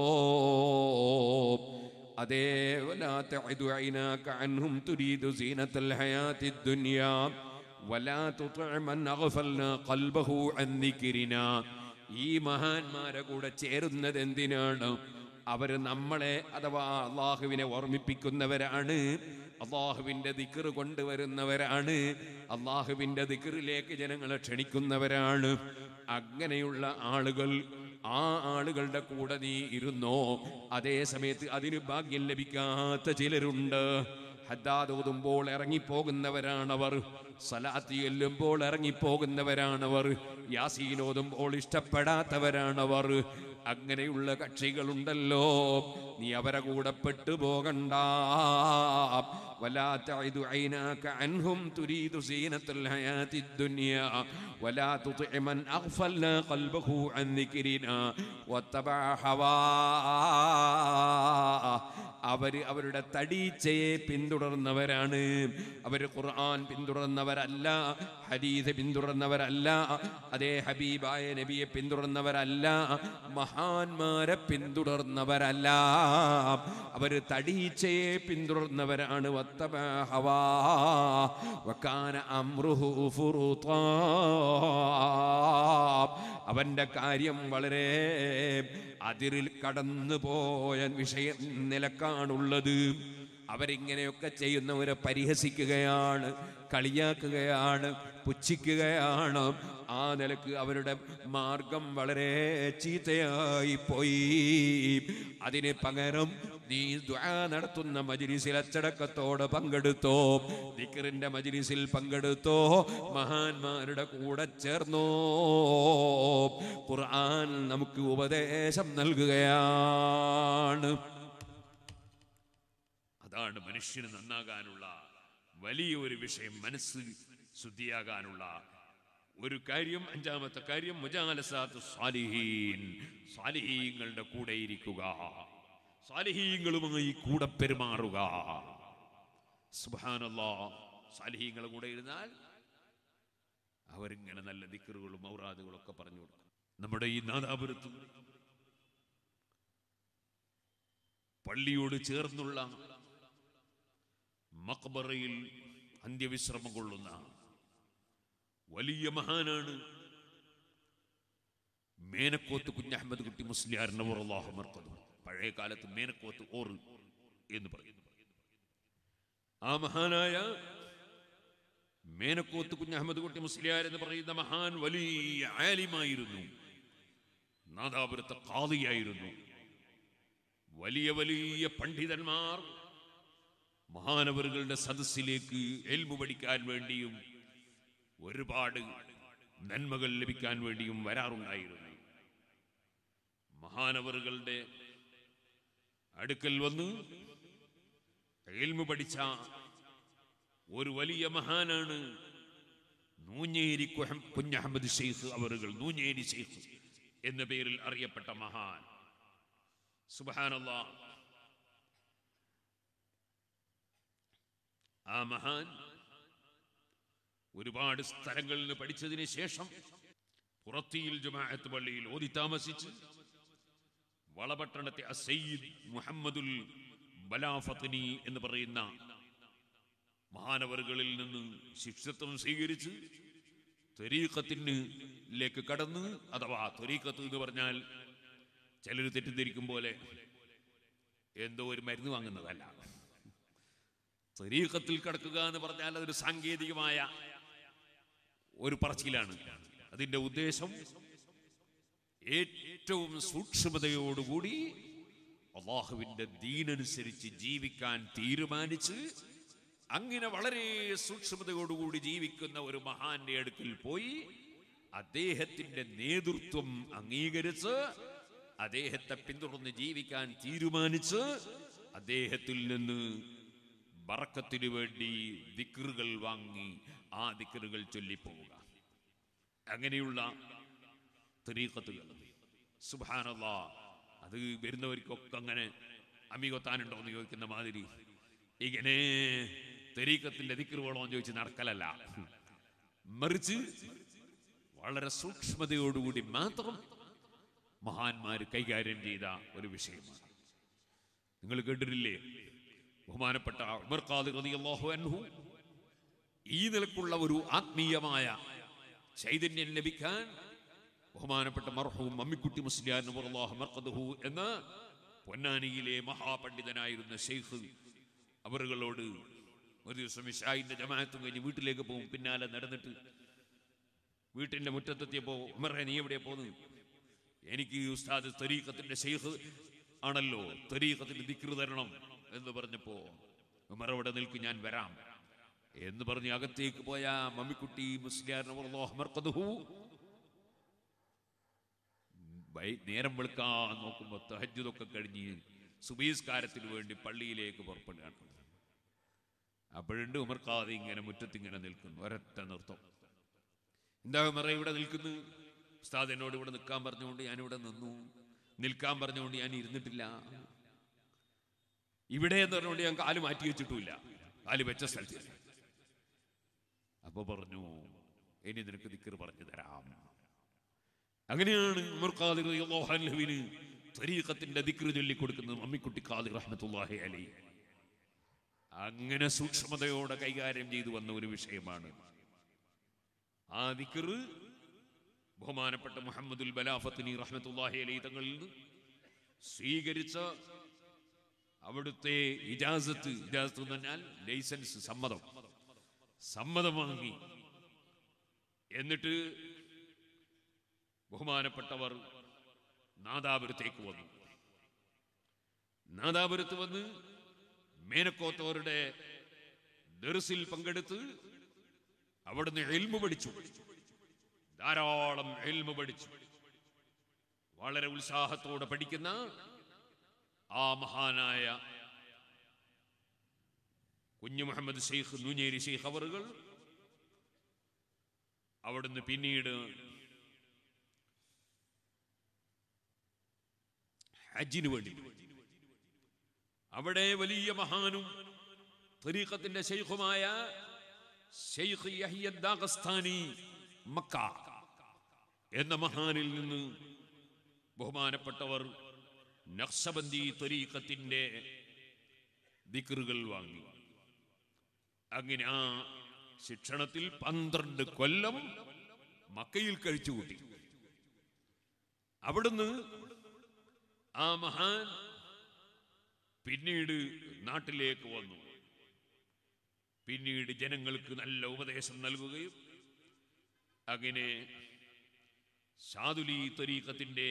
അതേ, വലാ തഅദു ഐനാക അൻഹും തുരീദു സീനത്തൽ ഹയാത്തിദ് ദുനിയാ വലാ തുതിഅ മൻ അഗ്ഫൽനാ ഖൽബഹു അൻ ദിക്രിനാ. ഈ മഹാന്മാരെ കൂടെ ചേരുന്നത് എന്തിനാണ്? അവര് നമ്മളെ അഥവാ അള്ളാഹുവിനെ ഓർമ്മിപ്പിക്കുന്നവരാണ്, അള്ളാഹുവിന്റെ ദിക്റ് കൊണ്ടുവരുന്നവരാണ്, അള്ളാഹുവിന്റെ ദിക്റിലേക്ക് ജനങ്ങളെ ക്ഷണിക്കുന്നവരാണ്. അങ്ങനെയുള്ള ആളുകൾ, ആ ആളുകളുടെ കൂടെ നീ ഇരുന്നോ. അതേ സമയത്ത് അതിന് ഭാഗ്യം ലഭിക്കാത്ത ചിലരുണ്ട്. ഹദ്ദാദ് ഓതുമ്പോൾ ഇറങ്ങിപ്പോകുന്നവരാണവർ, സലാത്ത് ചൊല്ലുമ്പോൾ ഇറങ്ങിപ്പോകുന്നവരാണവർ, യാസീൻ ഓതുമ്പോൾ ഇഷ്ടപ്പെടാത്തവരാണവർ. അങ്ങനെയുള്ള കക്ഷികളുണ്ടല്ലോ, നീ അവരെ കൂടെ പെട്ടുപോകണ്ട. വലാ തഅദു ഐനാക അൻഹും തുരീദു സീനത്തൽ ഹയാത്തിദ് ദുനിയാ വലാ തുതിഅ മൻ അഗ്ഫൽനാ ഖൽബഹു അൻ ദിക്രിനാ വത്തബഅ ഹവാ. അവര് അവരുടെ തടീച്ചയെ പിന്തുടർന്നവരാണ്. അവര് ഖുർആൻ പിന്തുടർന്നവരല്ല, ഹദീസ് പിന്തുടർന്നവരല്ല, അതേ ഹബീബായ നബിയെ പിന്തുടർന്നവരല്ല, മഹാന്മാരെ പിന്തുടർന്നവരല്ല. അവര് തടീച്ചയെ പിന്തുടർന്നവരാണ്. വത്തബഅ ഹവാ വകാന അംറുഹു ഫുറുതാ. അവന്റെ കാര്യം വളരെ അതിരിൽ കടന്നു പോയ വിഷയം നിലക്കാണുള്ളത്. അവരിങ്ങനെയൊക്കെ ചെയ്യുന്നവരെ പരിഹസിക്കുകയാണ്, കളിയാക്കുകയാണ്, പുച്ഛിക്കുകയാണ്. ആ നിലക്ക് അവരുടെ മാർഗം വളരെ ചീത്തയായി പോയി. അതിന് പകരം നീ ദുആ നടത്തുന്ന മജ്ലിസിൽ അച്ചടക്കത്തോടെ പങ്കെടുത്തോ, ദിക്റിന്റെ മജ്ലിസിൽ പങ്കെടുത്തോ, മഹാന്മാരുടെ കൂടെ ചേർന്നോ. ഖുർആൻ നമുക്ക് ഉപദേശം നൽകുകയാണ്. അതാണ് മനുഷ്യന് നന്നാകാനുള്ള വലിയൊരു വിഷയം, മനസ്സ് ശുദ്ധിയാകാനുള്ള ഒരു കാര്യം. അഞ്ചാമത്തെ കാര്യം, മുജാലസാത്തു സാലിഹീൻ, സാലിഹീങ്ങളുടെ കൂടെ ഇരിക്കുക, സാലിഹീങ്ങളുമായി കൂടെ പെരുമാറുക. സുബ്ഹാനല്ലാഹ്, സാലിഹീങ്ങളെ കൂടെ ഇരുന്നാൽ അവരിങ്ങനെ നല്ല ദിക്റുകളും ഔറാദുകളും ഒക്കെ പറഞ്ഞു കൊടുക്കും. നമ്മുടെ ഈ നാദാപുരത്ത് പള്ളിയോട് ചേർന്നുള്ള മഖ്ബറയിൽ അന്ത്യവിശ്രമം കൊള്ളുന്ന വലിയ മഹാനാണ് മേനക്കോത്ത് കുഞ്ഞഹമ്മദ് കുട്ടി മുസ്ലിയാർ നവറല്ലാഹു മർഖദഹു. പഴയ കാലത്ത് മേനക്കോത്ത് ഓർ എന്ന് പറയുന്നു. ആ മഹാനായ മേനക്കോത്ത് കുഞ്ഞഹമ്മദ് കുട്ടി മുസ്ലിയാർ എന്ന് പറയുന്ന മഹാൻ വലിയ ആലിമായിരുന്നു, നാദാപുരത്തെ ഖാദിയായിരുന്നു. വലിയ വലിയ പണ്ഡിതന്മാർ മഹാനവറുകളുടെ സദസ്സിലേക്ക് ഇൽമു പഠിക്കാൻ വേണ്ടിയും ഒരുപാട് നന്മകൾ ലഭിക്കാൻ വേണ്ടിയും വരാറുണ്ടായിരുന്നു. മഹാനവറുകളുടെ അടുക്കൽ വന്ന് ഇൽമു പഠിച്ച ഒരു വലിയ മഹാനാണ് നൂഞ്ഞേരി കുഞ്ഞഹമ്മദ് ശൈഖ് അവറുകൾ. നൂഞ്ഞേരി ശൈഖ് എന്ന പേരിൽ അറിയപ്പെട്ട മഹാൻ. സുബ്ഹാനല്ലാഹ്. ആ മഹാൻ ഒരുപാട് സ്ഥലങ്ങളിൽ നിന്ന് പഠിച്ചതിന് ശേഷം പുറത്തിയിൽ ജമാഅത്ത് പള്ളിയിൽ ഓതി താമസിച്ച് വളപട്ടണത്തെ സയ്യിദ് മുഹമ്മദുൽ ബലാഫത്നി എന്ന് പറയുന്ന മഹാനവറുകളിൽ നിന്ന് ശിഷ്യത്വം സ്വീകരിച്ച് ത്വരീഖത്തിലേക്ക് കടന്ന്, അഥവാ ത്വരീഖത്ത് എന്ന് പറഞ്ഞാൽ ചിലർ തെറ്റിദ്ധരിക്കും പോലെ എന്തോ ഒരു മരുന്ന് വാങ്ങുന്നതല്ല. ത്വരീഖത്തിൽ കടക്കുക എന്ന് പറഞ്ഞാൽ അതൊരു സാങ്കേതികമായ ഒരു പറച്ചിലാണ്. അതിന്റെ ഉദ്ദേശം ഏറ്റവും സൂക്ഷ്മതയോടുകൂടി അല്ലാഹുവിന്റെ ദീനനുസരിച്ച് ജീവിക്കാൻ തീരുമാനിച്ച് അങ്ങനെ വളരെ സൂക്ഷ്മതയോടുകൂടി ജീവിക്കുന്ന ഒരു മഹാന്റെ അടുക്കൽ പോയി അദ്ദേഹത്തിന്റെ നേതൃത്വം അംഗീകരിച്ച് അദ്ദേഹത്തെ പിന്തുടർന്ന് ജീവിക്കാൻ തീരുമാനിച്ച് അദ്ദേഹത്തിൽ നിന്ന് ബറക്കത്തിനു വേണ്ടി ദിക്റുകൾ വാങ്ങി ആ ദിക്റുകൾ ചൊല്ലിപ്പോവുക. അങ്ങനെയുള്ള ത്വരീഖത്തുകൾ സുബ്ഹാനല്ലാഹ്. അത് വരുന്നവർക്കൊക്കെ അങ്ങനെ അമികൊത്താനുണ്ടോ എന്ന് ചോദിക്കുന്ന മാതിരി ഇങ്ങനെ ത്വരീഖത്തിന്റെ ദിക്റ് വേണോ എന്ന് ചോദിച്ച് നടക്കലല്ല, മറിച്ച് വളരെ സൂക്ഷ്മതയോടുകൂടി മാത്രം മഹാന്മാർ കൈകാര്യം ചെയ്ത ഒരു വിഷയമാണ്. നിങ്ങൾ കേട്ടിട്ടില്ലേ, ബഹുമാനപ്പെട്ട ഉമർ ഖാദി റളിയല്ലാഹു അൻഹു ഈ നിലക്കുള്ള ഒരു ആത്മീയമായ ചൈതന്യം ലഭിക്കാൻ ബഹുമാനപ്പെട്ട മർഹൂം മമ്മിക്കുട്ടി മുസ്ലിയാർ നവറല്ലാഹു മർഖദഹു എന്ന പൊന്നാനിയിലെ മഹാപണ്ഡിതനായിരുന്ന ശൈഖ് അവറുകളോട് ഒരു ദിവസം ഇശാഇന്റെ ജമാഅത്തും കഴിഞ്ഞ് വീട്ടിലേക്ക് പോകും. പിന്നാലെ നടന്നിട്ട് വീട്ടിന്റെ മുറ്റത്തെത്തിയപ്പോ, ഉമറേ നീ എവിടെ പോന്നു? എനിക്ക് ഉസ്താദ് ത്വരീഖത്തിന്റെ ശൈഖ് ആണല്ലോ, ത്വരീഖത്തിന്റെ ദിക്റ് തരണം എന്ന് പറഞ്ഞപ്പോ ഉമർ അവിടെ നിൽക്കും, ഞാൻ വരാം എന്ന് പറഞ്ഞ് അകത്തേക്ക് പോയ മമ്മിക്കുട്ടി മുസ്ലിയാർ നവറല്ലാഹു മർഖദഹു നേരം വെളുക്കാൻ നോക്കുമ്പോ തഹജ്ജുദൊക്കെ കഴിഞ്ഞ് സുബഹിസ്കാരത്തിന് വേണ്ടി പള്ളിയിലേക്ക് പുറപ്പെടുകയാണ്. അപ്പോഴുണ്ട് ഉമർ ഖാദി ഇങ്ങനെ മുറ്റത്തിങ്ങനെ നിൽക്കുന്നു, ഒരൊറ്റ നൃത്തം. എന്താ ഉമറേ ഇവിടെ നിൽക്കുന്നു? ഉസ്താദ് എന്നോട് ഇവിടെ നിൽക്കാൻ പറഞ്ഞുകൊണ്ട് ഞാനിവിടെ നിന്നു, നിൽക്കാൻ പറഞ്ഞുകൊണ്ട് ഞാൻ ഇരുന്നിട്ടില്ല, ഇവിടെ എന്ന് പറഞ്ഞുകൊണ്ട് ഞാൻ കാല് മാറ്റി വെച്ചിട്ടുമില്ല, കാല് വെച്ച സ്ഥലത്ത്. അപ്പൊ പറഞ്ഞു, ഇനി നിനക്ക് ദിക്ർ പറഞ്ഞു തരാം. അങ്ങനെയാണ് ഉമർ ഖാദി റളിയല്ലാഹു അൻഹുവിന് ത്വരീഖത്തിന്റെ ദിക്ർ ചൊല്ലി കൊടുക്കുന്നത് മമ്മിക്കുട്ടി ഖാദി റഹ്മത്തുള്ളാഹി അലൈഹി. അങ്ങനെ സൂക്ഷ്മതയോടെ കൈകാര്യം ചെയ്തു വന്ന ഒരു വിഷയമാണ് ആ ദിക്ർ. ബഹുമാനപ്പെട്ട മുഹമ്മദുൽ ബലാഫത്നി റഹ്മത്തുള്ളാഹി അലൈഹി തങ്ങളിൽ നിന്ന് സ്വീകരിച്ച അവിടുത്തെ ഇജാസത്ത്, ഇജാസത്ത് എന്ന് പറഞ്ഞാൽ ലൈസൻസ്, സമ്മതം, സമ്മതം വാങ്ങി എന്നിട്ട് ബഹുമാനപ്പെട്ടവർ നാദാപുരത്തേക്ക് വന്നു. നാദാപുരത്ത് വന്ന് മേനക്കോത്തവരുടെ ദർസിൽ പങ്കെടുത്ത് അവിടുന്ന് ഇൽമു പഠിച്ചു, ധാരാളം ഇൽമു പഠിച്ചു. വളരെ ഉത്സാഹത്തോടെ പഠിക്കുന്ന ആ മഹാനായ കുഞ്ഞു മുഹമ്മദ് ശൈഖ് നൂഞ്ഞേരി ശൈഖ് അവറുകൾ അവിടുന്ന് പിന്നീട് ഹജ്ജിന് വേണ്ടി അവിടെ വലിയ മഹാനും ത്വരീഖത്തിന്റെ ശൈഖുമായ ശൈഖ് യഹ്യ ദാഗസ്താനി മക്ക എന്ന മഹാനിൽ നിന്ന് ബഹുമാനപ്പെട്ടവർ നഖ്ശബന്ദി ത്വരീഖത്തിന്റെ ദിക്റുകൾ വാങ്ങി. അങ്ങനെ ആ ശിക്ഷണത്തിൽ പന്ത്രണ്ട് കൊല്ലം മക്കയിൽ കഴിച്ചുകൂട്ടി. അവിടുന്ന് ആ മഹാൻ പിന്നീട് നാട്ടിലേക്ക് വന്നു. പിന്നീട് ജനങ്ങൾക്ക് നല്ല ഉപദേശം നൽകുകയും അങ്ങനെ ശാദുലി ത്വരീഖത്തിന്റെ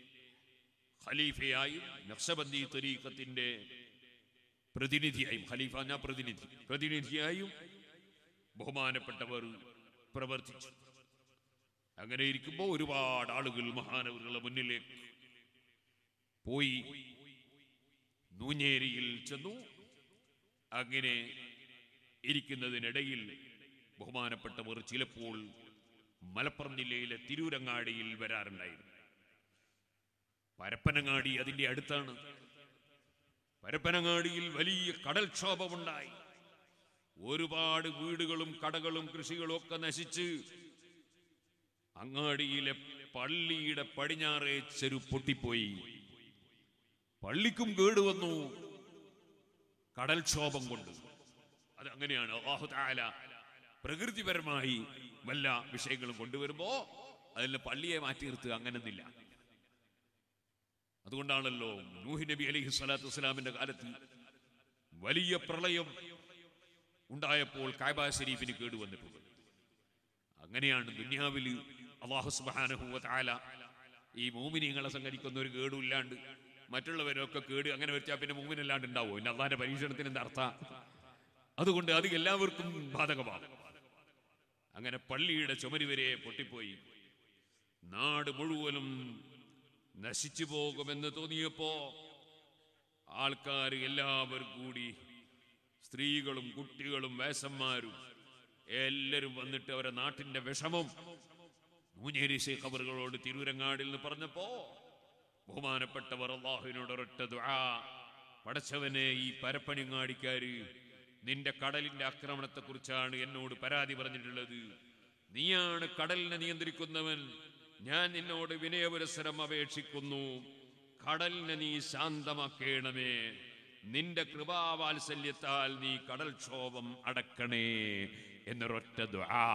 ഖലീഫയായും നഖ്ശബന്ദി ത്വരീഖത്തിന്റെ പ്രതിനിധിയായും, ഖലീഫ ഞാൻ പ്രതിനിധി പ്രതിനിധിയായും ബഹുമാനപ്പെട്ടവർ പ്രവർത്തിച്ചു. അങ്ങനെ ഇരിക്കുമ്പോൾ ഒരുപാട് ആളുകൾ മഹാനവറുകളുടെ മുന്നിലേക്ക് പോയി നൂഞ്ഞേരിയിൽ ചെന്നു. അങ്ങനെ ഇരിക്കുന്നതിനിടയിൽ ബഹുമാനപ്പെട്ടവർ ചിലപ്പോൾ മലപ്പുറം ജില്ലയിലെ തിരൂരങ്ങാടിയിൽ വരാറുണ്ടായിരുന്നു. പരപ്പനങ്ങാടി അതിന്റെ അടുത്താണ്. പരപ്പനങ്ങാടിയിൽ വലിയ കടൽക്ഷോഭമുണ്ടായി. ഒരുപാട് വീടുകളും കടകളും കൃഷികളും ഒക്കെ നശിച്ച് അങ്ങാടിയിലെ പള്ളിയുടെ പടിഞ്ഞാറേ ചെരു പൊട്ടിപ്പോയി. പള്ളിക്കും കേടുവന്നു കടൽക്ഷോഭം കൊണ്ട്. അത് അങ്ങനെയാണ്. അല്ലാഹു തആല പ്രകൃതിപരമായി വല്ല വിഷയങ്ങളും കൊണ്ടുവരുമ്പോ അതിൽ പള്ളിയെ മാറ്റി നിർത്തുക അങ്ങനെയൊന്നില്ല. അതുകൊണ്ടാണല്ലോ നൂഹ് നബി അലൈഹി സ്വലാത്തു വസ്സലാമിന്റെ കാലത്ത് വലിയ പ്രളയം ഉണ്ടായപ്പോൾ കഅബ ശരീഫിന് കേടുവന്നിട്ടുണ്ട്. അങ്ങനെയാണ് ദുനിയാവിൽ അല്ലാഹു സുബ്ഹാനഹു വ തആല ഈ മുഅ്മിനീങ്ങളെ സംഗതിക്കൊന്നും ഒരു കേടുമില്ലാണ്ട് മറ്റുള്ളവരൊക്കെ കേട് അങ്ങനെ വെച്ചാൽ പിന്നെ മുഅ്മിനല്ലാണ്ട് ഉണ്ടാവോ? പിന്നെ അള്ളാന്റെ പരീക്ഷണത്തിന് എന്താ അർത്ഥം? അതുകൊണ്ട് അത് എല്ലാവർക്കും ബാധകമാകും. അങ്ങനെ പള്ളിയുടെ ചുമര് വരെ പൊട്ടിപ്പോയി. നാട് മുഴുവനും നശിച്ചു പോകുമെന്ന് തോന്നിയപ്പോ ആൾക്കാർ എല്ലാവരും കൂടി, സ്ത്രീകളും കുട്ടികളും വയസ്സന്മാരും എല്ലാവരും വന്നിട്ട് അവരെ നാട്ടിന്റെ വിഷമം നൂഞ്ഞേരി ശൈഖ് അവറുകളോട് തിരൂരങ്ങാടിൽ നിന്ന് പറഞ്ഞപ്പോ ബഹുമാനപ്പെട്ടവർ അല്ലാഹുവിനോട് ഒരൊറ്റ ദുആ, പടച്ചവനെ, ഈ പരപ്പണിങ്ങാടിക്കാര് നിന്റെ കടലിന്റെ ആക്രമണത്തെ കുറിച്ചാണ് എന്നോട് പരാതി പറഞ്ഞിട്ടുള്ളത്. നീയാണ് കടലിനെ നിയന്ത്രിക്കുന്നവൻ. ഞാൻ നിന്നോട് വിനയപുരസ്സരം അപേക്ഷിക്കുന്നു, കടലിനെ നീ ശാന്തമാക്കേണമേ. നിന്റെ കൃപാവാത്സല്യത്താൽ നീ കടൽക്ഷോഭം അടക്കണേ എന്നൊരൊറ്റ ദുആ.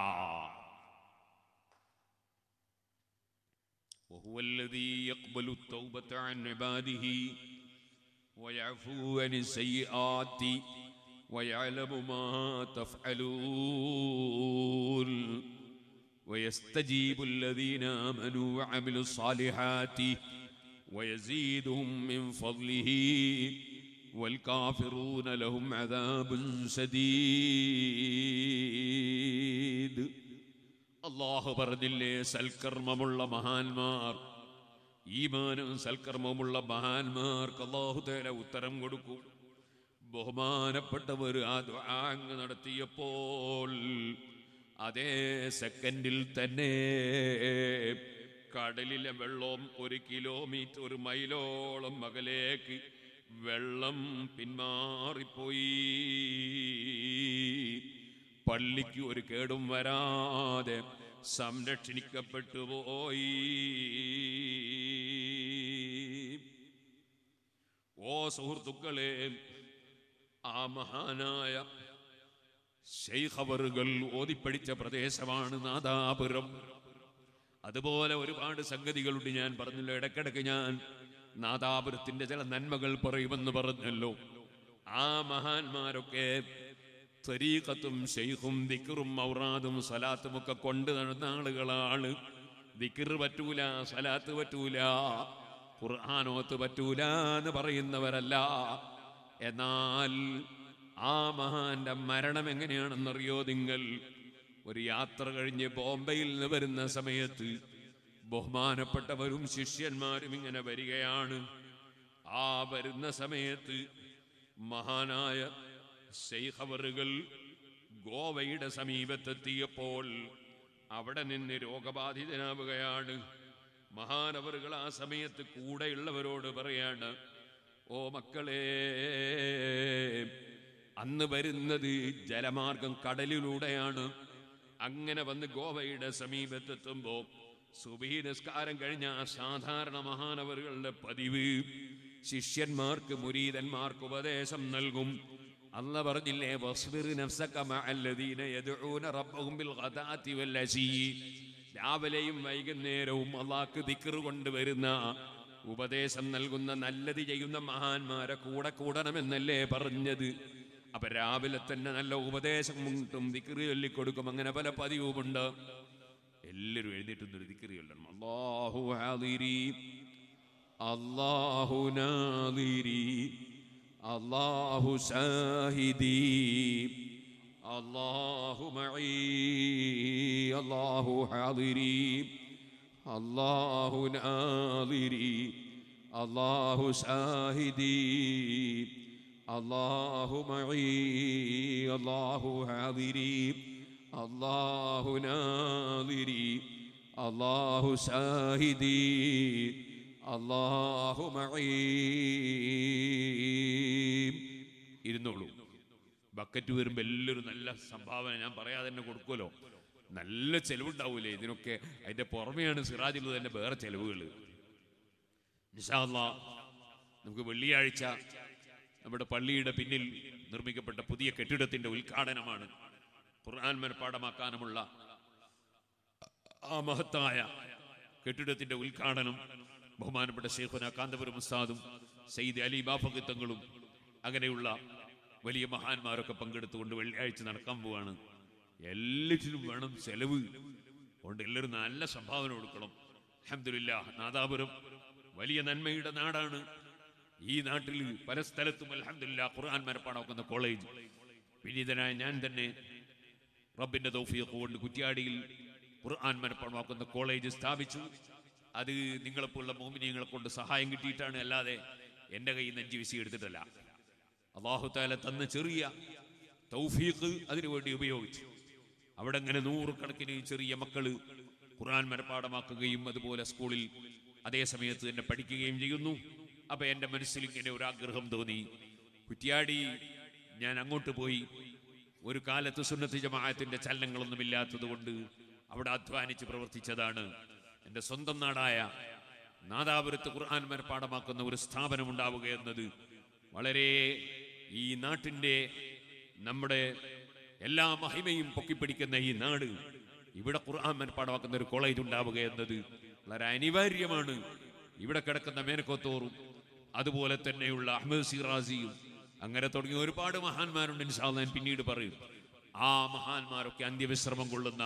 وهو الذي يقبل التوبة عن عباده ويعفو عن السيئات ويعلم ما تفعلون ويستجيب الذين آمنوا وعملوا الصالحات ويزيدهم من فضله والكافرون لهم عذاب شديد. അല്ലാഹു പറഞ്ഞില്ലേ, സൽക്കർമ്മമുള്ള മഹാന്മാർ, ഈമാനും സൽക്കർമ്മമുള്ള മഹാന്മാർക്ക് അല്ലാഹു തആല ഉത്തരം കൊടുക്കും. ബഹുമാനപ്പെട്ടവർ ആ ദുആ നടത്തിയപ്പോൾ അതേ സെക്കൻഡിൽ തന്നെ കടലിലെ വെള്ളം ഒരു കിലോമീറ്റർ ഒരു മൈലോളം അകലേക്ക് വെള്ളം പിന്മാറിപ്പോയി. പള്ളിക്ക് ഒരു കേടും വരാതെ സംരക്ഷിക്കപ്പെട്ടു പോയി. ഓ സുഹൃത്തുക്കളെ, ആ മഹാനായ ശൈഖ് അവറുകൾ ഓതിപ്പടിച്ച പ്രദേശമാണ് നാദാപുരം. അതുപോലെ ഒരുപാട് സംഗതികളുണ്ട്. ഞാൻ പറഞ്ഞല്ലോ, ഇടക്കിടക്ക് ഞാൻ നാദാപുരത്തിന്റെ ചില നന്മകൾ പറയുമെന്ന് പറഞ്ഞല്ലോ. ആ മഹാന്മാരൊക്കെ ത്വരീഖത്തും ശൈഖും ദിക്റും ഔറാദും സലാത്തും ഒക്കെ കൊണ്ട് നടന്ന ആളുകളാണ്. ദിക്ർ പറ്റൂല, സലാത്ത് പറ്റൂല, ഖുർആനോത്ത് പറ്റൂല എന്ന് പറയുന്നവരല്ല. എന്നാൽ ആ മഹാന്റെ മരണം എങ്ങനെയാണെന്നറിയോ നിങ്ങൾ? ഒരു യാത്ര കഴിഞ്ഞ് ബോംബെയിൽ നിന്ന് വരുന്ന സമയത്ത് ബഹുമാനപ്പെട്ടവരും ശിഷ്യന്മാരും ഇങ്ങനെ വരികയാണ്. ആ വരുന്ന സമയത്ത് മഹാനായ ശൈഖ് അവറുകൾ ഗോവയുടെ സമീപത്തെത്തിയപ്പോൾ അവിടെ നിന്ന് രോഗബാധിതനാവുകയാണ്. മഹാനവറുകൾ ആ സമയത്ത് കൂടെയുള്ളവരോട് പറയാണ്, ഓ മക്കളെ, അന്ന് വരുന്നത് ജലമാർഗം കടലിലൂടെയാണ്. അങ്ങനെ വന്ന് ഗോവയുടെ സമീപത്തെത്തുമ്പോ സുബഹി നിസ്കാരം കഴിഞ്ഞ സാധാരണ മഹാനവറുകളുടെ പതിവ് ശിഷ്യന്മാർക്ക് മുരീദന്മാർക്ക് ഉപദേശം നൽകും. അല്ലാഹു പറഞ്ഞില്ലേ, വസ്ബിർ നഫ്സക മഅല്ലദീന യദ്ഊന റബ്ബഹും ബിൽ ഗദാതി വൽ അശീ. രാവിലെയും വൈകുന്നേരവും അല്ലാഹ്ക്ക് ദിക്ർ കൊണ്ടുവരുന്ന ഉപദേശം നൽകുന്ന നല്ലത് ചെയ്യുന്ന മഹാന്മാരെ കൂടെ കൂടണമെന്നല്ലേ പറഞ്ഞത്. അപ്പൊ രാവിലെ തന്നെ നല്ല ഉപദേശം മുട്ടും ദിക്ർ ചൊല്ലിക്കൊടുക്കും. അങ്ങനെ പല പതിവുമുണ്ട്. എല്ലാവരും എഴുന്നേറ്റുന്നൊരു ദിക്ർ ചൊല്ലണം. അല്ലാഹു ഹാദിരി അല്ലാഹു നാദിരി അല്ലാഹു സാഹിദി അല്ലാഹു മഈ അല്ലാഹു ഹാദിരി അല്ലാഹു നാദിരി അല്ലാഹു സാഹിദി അല്ലാഹു മഈ അല്ലാഹു ഹാദിരി അല്ലാഹു നാദിരി അല്ലാഹു സാഹിദി അല്ലാഹു മഈ. ഇരുന്നോളൂ. ബക്കറ്റ് വരുമ്പോൾ എല്ലാവരും നല്ല സംഭാവന ഞാൻ പറയാതെ തന്നെ കൊടുക്കുമല്ലോ. നല്ല ചെലവുണ്ടാവൂലേ ഇതിനൊക്കെ. അതിന്റെ പുറമെയാണ് സിറാജുള്ളത് തന്നെ വേറെ ചെലവുകൾ. ഇൻഷാ അല്ലാഹ് നമുക്ക് വെള്ളിയാഴ്ച നമ്മുടെ പള്ളിയുടെ പിന്നിൽ നിർമ്മിക്കപ്പെട്ട പുതിയ കെട്ടിടത്തിന്റെ ഉദ്ഘാടനമാണ്. ഖുർആൻ മനഃപ്പാഠമാക്കാനുമുള്ള ആ മഹത്തായ കെട്ടിടത്തിന്റെ ഉദ്ഘാടനം ബഹുമാനപ്പെട്ട ശൈഖുനാ കാന്തപുരം ഉസ്താദും സയ്യിദ് അലി ബാഫഖി തങ്ങളും അങ്ങനെയുള്ള വലിയ മഹാന്മാരൊക്കെ പങ്കെടുത്തുകൊണ്ട് വെള്ളിയാഴ്ച നടക്കാൻ പോവാണ്. എല്ലാറ്റിനും വേണം ചെലവ്. അതുകൊണ്ട് എല്ലാവരും നല്ല സംഭാവന കൊടുക്കണം. അൽഹംദുലില്ലാഹ് നാദാപുരം വലിയ നന്മയുടെ നാടാണ്. ഈ നാട്ടിൽ പല സ്ഥലത്തും അൽഹംദുലില്ലാഹ് ഖുർആൻ മനഃപ്പാഠമാക്കുന്ന കോളേജ് വിനീതനായ ഞാൻ തന്നെ റബ്ബിന്റെ തൗഫീഖ് കൊണ്ട് കുറ്റ്യാടിയിൽ ഖുർആൻ മനഃപ്പാഠമാക്കുന്ന കോളേജ് സ്ഥാപിച്ചു. അത് നിങ്ങളെപ്പോലുള്ള മോമിനിയങ്ങളെ കൊണ്ട് സഹായം കിട്ടിയിട്ടാണ്, അല്ലാതെ എൻ്റെ കയ്യിൽ നിന്ന് അഞ്ച് വിസി എടുത്തിട്ടല്ല. അല്ലാഹു തആല തന്ന ചെറിയ തൗഫീഖ് അതിനുവേണ്ടി ഉപയോഗിച്ചു. അവിടെ ഇങ്ങനെ നൂറുകണക്കിന് ചെറിയ മക്കള് ഖുർആൻ മനഃപ്പാഠമാക്കുകയും അതുപോലെ സ്കൂളിൽ അതേ സമയത്ത് തന്നെ പഠിക്കുകയും ചെയ്യുന്നു. അപ്പൊ എൻ്റെ മനസ്സിൽ ഇങ്ങനെ ഒരു ആഗ്രഹം തോന്നി. കുറ്റ്യാടി ഞാൻ അങ്ങോട്ട് പോയി. ഒരു കാലത്ത് സുന്നത്ത് ജമാഅത്തിന്റെ ചലനങ്ങളൊന്നും ഇല്ലാത്തത് കൊണ്ട് അവിടെ അധ്വാനിച്ച് പ്രവർത്തിച്ചതാണ്. എൻ്റെ സ്വന്തം നാടായ നാദാപുരത്ത് ഖുർആൻ മനഃപ്പാഠമാക്കുന്ന ഒരു സ്ഥാപനം ഉണ്ടാവുക എന്നത് വളരെ ഈ നാട്ടിൻ്റെ നമ്മുടെ എല്ലാ മഹിമയും പൊക്കിപ്പിടിക്കുന്ന ഈ നാട്, ഇവിടെ ഖുർആൻ മനഃപ്പാഠമാക്കുന്ന ഒരു കോളേജ് ഉണ്ടാവുക എന്നത് വളരെ അനിവാര്യമാണ്. ഇവിടെ കിടക്കുന്ന മേനക്കോത്തോറും അതുപോലെ തന്നെയുള്ള അഹ്മദ് സിറാസിയും അങ്ങനെ തുടങ്ങിയ ഒരുപാട് മഹാന്മാരുണ്ട്. ഇൻഷാ അല്ലാഹ് ഞാൻ പിന്നീട് പറയും. ആ മഹാന്മാരൊക്കെ അന്ത്യവിശ്രമം കൊള്ളുന്ന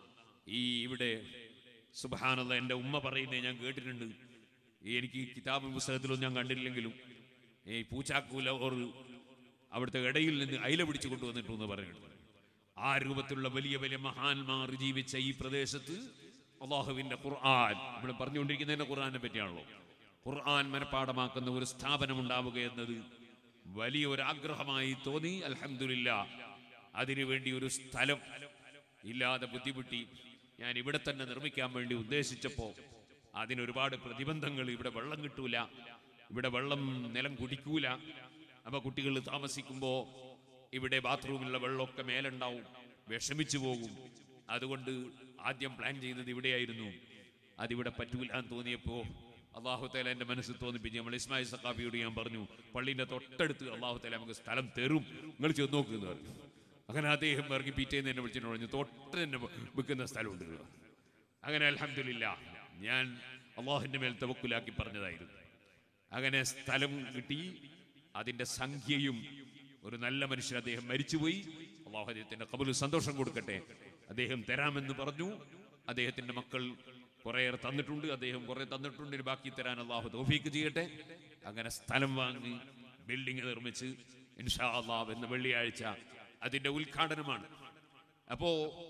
ഈ ഇവിടെ സുബ്ഹാനല്ലാഹ് എൻ്റെ ഉമ്മ പറയുന്നത് ഞാൻ കേട്ടിട്ടുണ്ട്. എനിക്ക് കിതാബ് പുസ്തകത്തിലൊന്നും ഞാൻ കണ്ടില്ലെങ്കിലും ഈ പൂച്ചാക്കൂല ഓർ അവിടുത്തെ ഇടയിൽ നിന്ന് അയില പിടിച്ചു കൊണ്ടുവന്നിട്ടുണ്ടെന്ന് പറയുന്നുണ്ട്. ആ രൂപത്തിലുള്ള വലിയ വലിയ മഹാന്മാർ ജീവിച്ച ഈ പ്രദേശത്ത് അള്ളാഹുവിന്റെ ഖുർആൻ, നമ്മൾ പറഞ്ഞുകൊണ്ടിരിക്കുന്നതിന്റെ ഖുർആനെ പറ്റിയാണല്ലോ, ഖുർആൻ മനഃപ്പാഠമാക്കുന്ന ഒരു സ്ഥാപനം ഉണ്ടാവുക എന്നത് വലിയൊരാഗ്രഹമായി തോന്നി. അൽഹംദുലില്ലാഹ് അതിനുവേണ്ടി ഒരു സ്ഥലം ഇല്ലാതെ ബുദ്ധിമുട്ടി ഞാൻ ഇവിടെ തന്നെ നിർമ്മിക്കാൻ വേണ്ടി ഉദ്ദേശിച്ചപ്പോൾ അതിനൊരുപാട് പ്രതിബന്ധങ്ങൾ. ഇവിടെ വെള്ളം കിട്ടൂല, ഇവിടെ വെള്ളം നിലം കുടിക്കൂല. അപ്പൊ കുട്ടികൾ താമസിക്കുമ്പോൾ ഇവിടെ ബാത്റൂമിലുള്ള വെള്ളമൊക്കെ മേലുണ്ടാവും, വിഷമിച്ചു പോകും. അതുകൊണ്ട് ആദ്യം പ്ലാൻ ചെയ്തത് ഇവിടെയായിരുന്നു. അതിവിടെ പറ്റൂല എന്ന് തോന്നിയപ്പോ അള്ളാഹു തആല എൻ്റെ മനസ്സിൽ തോന്നിപ്പിച്ച് നമ്മൾ ഇസ്മായിൽ സഖാഫിയോട് ഞാൻ പറഞ്ഞു, പള്ളീൻ്റെ തൊട്ടടുത്ത് അള്ളാഹു തആല നമുക്ക് സ്ഥലം തരും, നിങ്ങൾ ചെന്ന് നോക്കുന്നു പറഞ്ഞു. അങ്ങനെ അദ്ദേഹം ഇറങ്ങി പിറ്റേന്ന് എന്നെ വിളിച്ചിട്ട് പറഞ്ഞു തൊട്ട് തന്നെ വിൽക്കുന്ന സ്ഥലമുണ്ട്. അങ്ങനെ അൽഹംദുലില്ലാഹ് ഞാൻ അള്ളാഹുവിൻ്റെ മേൽ തവക്കുലാക്കി പറഞ്ഞതായിരുന്നു. അങ്ങനെ സ്ഥലം കിട്ടി. അതിൻ്റെ സംഖ്യയും ഒരു നല്ല മനുഷ്യൻ, അദ്ദേഹം മരിച്ചുപോയി, അള്ളാഹു അദ്ദേഹത്തിൻ്റെ ഖബറിൽ സന്തോഷം കൊടുക്കട്ടെ, അദ്ദേഹം തരാമെന്ന് പറഞ്ഞു. അദ്ദേഹത്തിൻ്റെ മക്കൾ കുറേയേറെ തന്നിട്ടുണ്ട്, അദ്ദേഹം കുറേ തന്നിട്ടുണ്ട്, ഇനി ബാക്കി തരാൻ അള്ളാഹു തൗഫീക്ക് ചെയ്യട്ടെ. അങ്ങനെ സ്ഥലം വാങ്ങി ബിൽഡിംഗ് നിർമ്മിച്ച് ഇൻഷാ അള്ളാഹ് എന്ന വെള്ളിയാഴ്ച അതിൻ്റെ ഉദ്ഘാടനമാണ്. അപ്പോ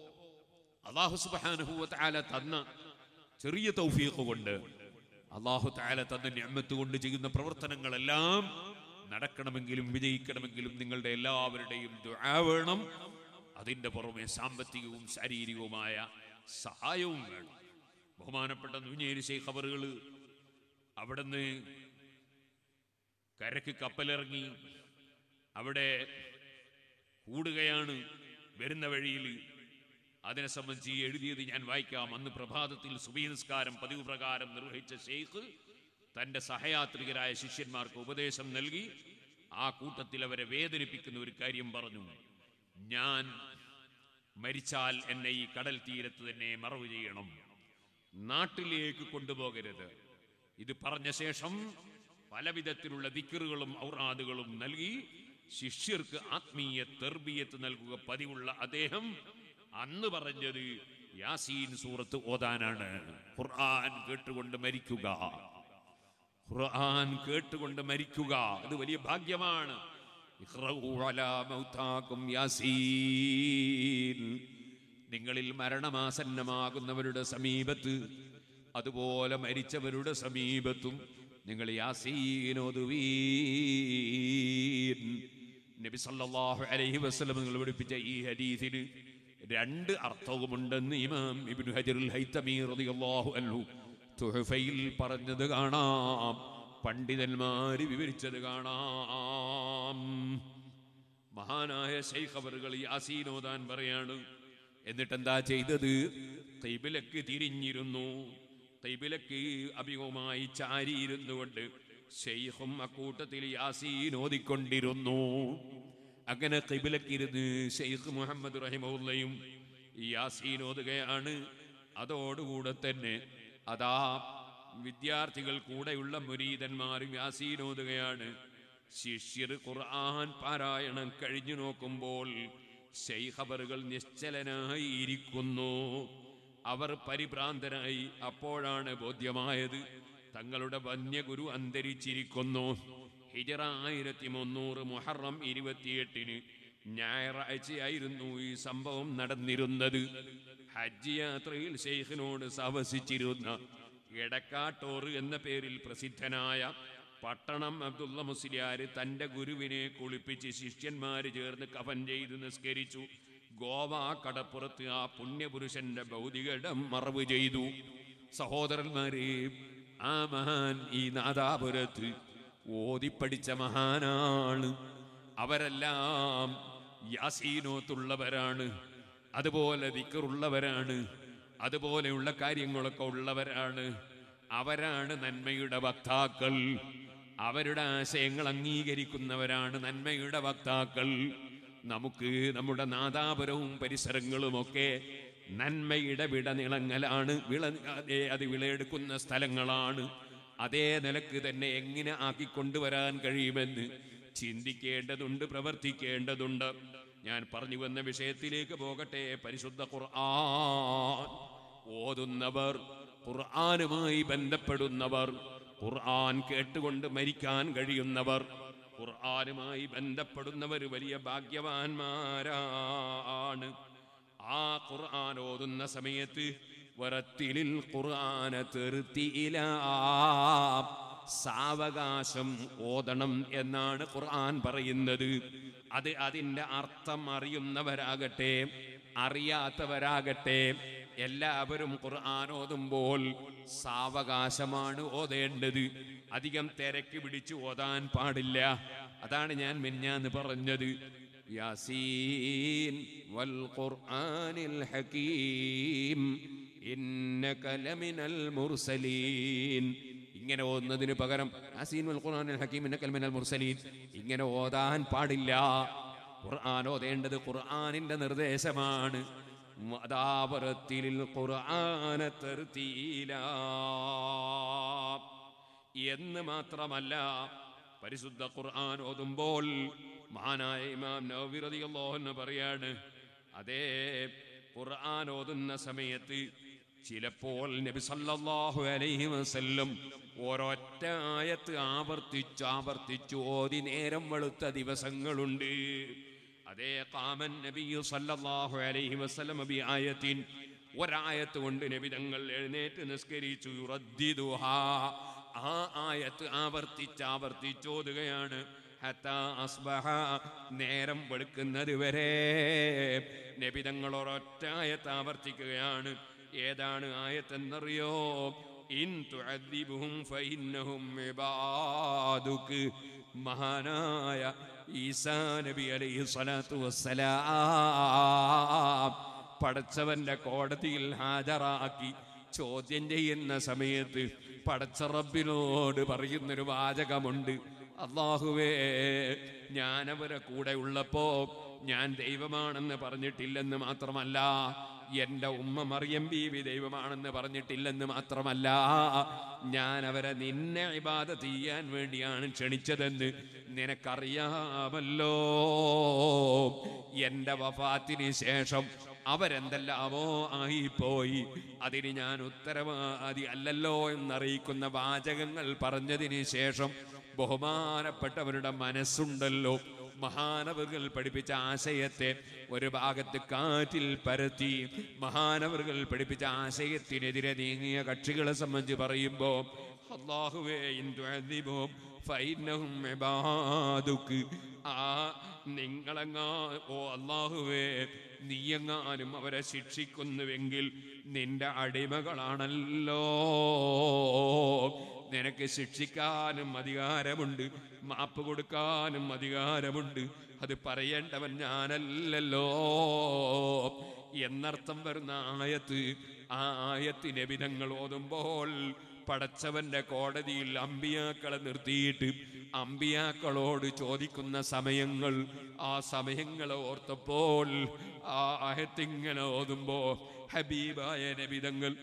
അള്ളാഹു സുബ്ഹാനഹു വ തആല തന്ന ചെറിയ തൗഫീഖ് കൊണ്ട്, അള്ളാഹു തആല തന്ന നിഅമത്ത് കൊണ്ട് ചെയ്യുന്ന പ്രവർത്തനങ്ങളെല്ലാം നടക്കണമെങ്കിലും വിജയിക്കണമെങ്കിലും നിങ്ങളുടെ എല്ലാവരുടെയും ദുആ വേണം. അതിൻ്റെ പുറമെ സാമ്പത്തികവും ശാരീരികവുമായ സഹായവും വേണം. ബഹുമാനപ്പെട്ട നുഞ്ഞേരി ശൈഖ് ഖബറുകൾ അവിടുന്ന് കരക്ക് കപ്പലിറങ്ങി അവിടെ കൂടുകയാണ് വരുന്ന വഴിയിൽ. അതിനെ സംബന്ധിച്ച് എഴുതിയത് ഞാൻ വായിക്കാം. അന്ന് പ്രഭാതത്തിൽ സുബഹി നിസ്കാരം പതിവ് പ്രകാരം നിർവഹിച്ച ഷെയ്ഖ് തൻ്റെ സഹയാത്രികരായ ശിഷ്യന്മാർക്ക് ഉപദേശം നൽകി. ആ കൂട്ടത്തിൽ അവരെ വേദനിപ്പിക്കുന്ന ഒരു കാര്യം പറഞ്ഞു. ഞാൻ മരിച്ചാൽ എന്നെ ഈ കടൽ തീരത്ത് തന്നെ മറവ് ചെയ്യണം, നാട്ടിലേക്ക് കൊണ്ടുപോകരുത്. ഇത് പറഞ്ഞ ശേഷം പലവിധത്തിലുള്ള ദിക്റുകളും ഔറാദുകളും നൽകി ശിഷ്യർക്ക് ആത്മീയ തർബിയത്ത് നൽകുക പതിവുള്ള അദ്ദേഹം അന്ന് പറഞ്ഞത് യാസീൻ സൂറത്ത് ഓതാനാണ്. ഖുർആൻ കേട്ടുകൊണ്ട് മരിക്കുക, ഖുർആൻ കേട്ടുകൊണ്ട് മരിക്കുക, അത് വലിയ ഭാഗ്യമാണ്. നിങ്ങളിൽ മരണമാസന്നമാകുന്നവരുടെ സമീപത്ത്, അതുപോലെ മരിച്ചവരുടെ സമീപത്തും നിങ്ങൾ യാസീൻ ഓതുവീൻ. നബി സല്ലല്ലാഹു അലൈഹി വസല്ലം നിങ്ങൾ പഠിപ്പിച്ച ഈ ഹദീസിന് രണ്ട് അർത്ഥവുമുണ്ടെന്ന് ഇമാം ഇബ്നു ഹജറുൽ ഹൈതമി റളിയല്ലാഹു അൻഹു തുഹഫയിൽ പറഞ്ഞത് കാണാം, പണ്ഡിതന്മാര് വിവരിച്ചത് കാണാം. മഹാനായ ശൈഖ് അവറുകൾ യാസീൻ ഓതാൻ പറയാണ്. എന്നിട്ടെന്താ ചെയ്തത്? ഖിബലക്ക് തിരിഞ്ഞിരുന്നു. ഖിബലക്ക് അഭിമുഖമായി ചാരിയിരുന്നു കൊണ്ട് ശൈഖും അക്കൂട്ടത്തിൽ യാസീൻ ഓതിക്കൊണ്ടിരുന്നു. അങ്ങനെ ഖിബലക്കിരുന്ന് ശൈഖ് മുഹമ്മദ് റഹിമഹുല്ലയും യാസീൻ ഓതുകയാണ്. അതോടുകൂടെ തന്നെ അതാ വിദ്യാർത്ഥികൾ കൂടെയുള്ള മുരീദന്മാരും യാസീൻ ഓതുകയാണ്. ശിഷ്യർ ഖുർആൻ പാരായണം കഴിഞ്ഞു നോക്കുമ്പോൾ ശൈഖ് അവറുകൾ നിശ്ചലനായി ഇരിക്കുന്നു. അവർ പരിഭ്രാന്തരായി. അപ്പോഴാണ് ബോധ്യമായത് തങ്ങളുടെ വന്യഗുരു അന്തരിച്ചിരിക്കുന്നു. ഹിജറ ആയിരത്തി മുന്നൂറ് മുഹറം ഇരുപത്തിയെട്ടിന് ഞായറാഴ്ചയായിരുന്നു ഈ സംഭവം നടന്നിരുന്നത്. ഹജ്ജ് യാത്രയിൽ ശൈഖിനോട് സഹവസിച്ചിരുന്ന എടക്കാട്ടോറ് എന്ന പേരിൽ പ്രസിദ്ധനായ പട്ടണം അബ്ദുള്ള മുസ്ലിയാർ തൻ്റെ ഗുരുവിനെ കുളിപ്പിച്ച് ശിഷ്യന്മാര് ചേർന്ന് കഫൻ ചെയ്ത് നിസ്കരിച്ചു. ഗോവ കടപ്പുറത്ത് ആ പുണ്യപുരുഷന്റെ ഭൗതികടം മറവ് ചെയ്തു. സഹോദരന്മാരെ, ആ മഹാൻ ഈ നാദാപുരത്ത് ഓതിപ്പടിച്ച മഹാനാണ്. അവരെല്ലാം യാസീനോത്തുള്ളവരാണ്, അതുപോലെ ദിക്റുള്ളവരാണ്, അതുപോലെയുള്ള കാര്യങ്ങളൊക്കെ ഉള്ളവരാണ്. അവരാണ് നന്മയുടെ വക്താക്കൾ. അവരുടെ ആശയങ്ങൾ അംഗീകരിക്കുന്നവരാണ് നന്മയുടെ വക്താക്കൾ. നമുക്ക് നമ്മുടെ നാദാപുരവും പരിസരങ്ങളുമൊക്കെ നന്മയുടെ വിടനിളങ്ങലാണ്. വിള അത് വിളയെടുക്കുന്ന സ്ഥലങ്ങളാണ്. അതേ നിലക്ക് തന്നെ എങ്ങനെ ആക്കിക്കൊണ്ടുവരാൻ കഴിയുമെന്ന് ചിന്തിക്കേണ്ടതുണ്ട്, പ്രവർത്തിക്കേണ്ടതുണ്ട്. ഞാൻ പറഞ്ഞു വന്ന വിഷയത്തിലേക്ക് പോകട്ടെ. പരിശുദ്ധ ഖുർആൻ ഓതുന്നവർ, ഖുർആനുമായി ബന്ധപ്പെടുന്നവർ, ഖുർആൻ കേട്ടുകൊണ്ട് മരിക്കാൻ കഴിയുന്നവർ, ഖുർആനുമായി ബന്ധപ്പെടുന്നവർ വലിയ ഭാഗ്യവാന്മാരാണ്. ആ ഖുർആൻ ഓതുന്ന സമയത്ത് വറത്തിലിൽ ഖുർആന തർതീലാ, സാവകാശം ഓതണം എന്നാണ് ഖുർആൻ പറയുന്നത്. അത് അതിൻ്റെ അർത്ഥം അറിയുന്നവരാകട്ടെ അറിയാത്തവരാകട്ടെ എല്ലാവരും ഖുർആൻ ഓതുമ്പോൾ സാവകാശമാണ് ഓതേണ്ടത്. അധികം തിരക്ക് പിടിച്ച് ഓതാൻ പാടില്ല. അതാണ് ഞാൻ മിന്നാന്ന് പറഞ്ഞത്. യാസീൻ വൽ ഖുർആനിൽ ഹകീം ഇന്നക ലമിനൽ മുർസലീൻ. ഇങ്ങനെ ഓതുന്നതിന് പകരം യാസീൻ വൽ ഖുർആനിൽ ഹകീം ഇന്നക ലമിനൽ മുർസലീൻ ഇങ്ങനെ ഓതാൻ പാടില്ല. ഖുർആൻ ഓതേണ്ടത് ഖുർആനിന്റെ നിർദ്ദേശമാണ്. ഖുർആന തർതീലാ എന്ന് മാത്രമല്ല, പരിശുദ്ധ ഖുർആൻ ഓതുമ്പോൾ മഹാനായ ഇമാം നവവി റളിയല്ലാഹു അൻഹു പറയാണ്, അതേ ഖുർആൻ ഓതുന്ന സമയത്ത് ചിലപ്പോൾ നബി സല്ലല്ലാഹു അലൈഹി വസല്ലം ഒരൊറ്റ ആയത്ത് ആവർത്തിച്ചു ആവർത്തിച്ചു ഓതി നേരം വെളുത്ത ദിവസങ്ങളുണ്ട്. അതേ ഖാമൻ നബിയു സല്ലല്ലാഹു അലൈഹി വസല്ലം ബി ആയത്തിൻ, ഒരായത്ത് കൊണ്ട് നബി തങ്ങൾ എഴുന്നേറ്റ് നിസ്കരിച്ചു. യുറദ്ദിദുഹാ, ആ ആയത്ത് ആവർത്തിച്ച് ആവർത്തിച്ചോതുകയാണ്. ഹത്താ അസ്ബഹ, നേരം വെളുക്കുന്നത് വരെ നബി തങ്ങൾ ഒരൊറ്റ ആയത്ത് ആവർത്തിക്കുകയാണ്. ഏതാണ് ആയത്തെന്നറിയോ? ഇൻ തുഅദ്ദിബുഹും ഫഇന്നഹും ഇബാദുക. മഹാനായ ഈസാ നബി അലൈഹി സ്വലാത്തു വസ്സലാം പടച്ചവന്റെ കോടതിയിൽ ഹാജരാക്കി ചോദ്യം ചെയ്യുന്ന സമയത്ത് പടച്ച റബ്ബിനോട് പറയുന്നൊരു വാചകമുണ്ട്, അല്ലാഹുവേ, ഞാനവരെ കൂടെ ഉള്ളപ്പോ ഞാൻ ദൈവമാണെന്ന് പറഞ്ഞിട്ടില്ലെന്ന് മാത്രമല്ല, എൻ്റെ ഉമ്മ മറിയം ബീവി ദൈവമാണെന്ന് പറഞ്ഞിട്ടില്ലെന്ന് മാത്രമല്ല, ഞാൻ അവരെ നിന്നെ ഇബാദത്ത് ചെയ്യാൻ വേണ്ടിയാണ് ക്ഷണിച്ചതെന്ന് നിനക്കറിയാമല്ലോ. എൻ്റെ വഫാത്തിന് ശേഷം അവരെന്തെല്ലാമോ ആയിപ്പോയി, അതിന് ഞാൻ ഉത്തരവാദി അല്ലല്ലോ എന്നറിയിക്കുന്ന വാചകങ്ങൾ പറഞ്ഞതിന് ശേഷം ബഹുമാനപ്പെട്ടവരുടെ മനസ്സുണ്ടല്ലോ, മഹാനവറുകൾ പഠിപ്പിച്ച ആശയത്തെ ഒരു ഭാഗത്ത് കാറ്റിൽ പരത്തി മഹാനവറുകൾ പഠിപ്പിച്ച ആശയത്തിനെതിരെ നീങ്ങിയ കക്ഷികളെ സംബന്ധിച്ച് പറയുമ്പോൾ, അല്ലാഹുവേ ഇൻതുഅദിബുഹും ഫഇന്നഹും ഇബാദുക്, ആ നിങ്ങളെങ്ങാ ഓ അല്ലാഹുവേ നീയെങ്ങാനും അവരെ ശിക്ഷിക്കുന്നുവെങ്കിൽ നിന്റെ അടിമകളാണല്ലോ, നിനക്ക് ശിക്ഷിക്കാനും അധികാരമുണ്ട്, മാപ്പ് കൊടുക്കാനും അധികാരമുണ്ട്, അത് പറയേണ്ടവൻ ഞാനല്ലല്ലോ എന്നർത്ഥം വരുന്ന ആയത്ത്. ആ ആയത്തിനെ വിധങ്ങൾ ഓതുമ്പോൾ പടച്ചവന്റെ കോടതിയിൽ അമ്പിയാക്കളെ നിർത്തിയിട്ട് അമ്പിയാക്കളോട് ചോദിക്കുന്ന സമയങ്ങൾ, ആ സമയങ്ങളെ ഓർത്തപ്പോൾ ആ ആയത്തിങ്ങനെ ഓതുമ്പോ ഹബീബായ നബിതങ്ങൾ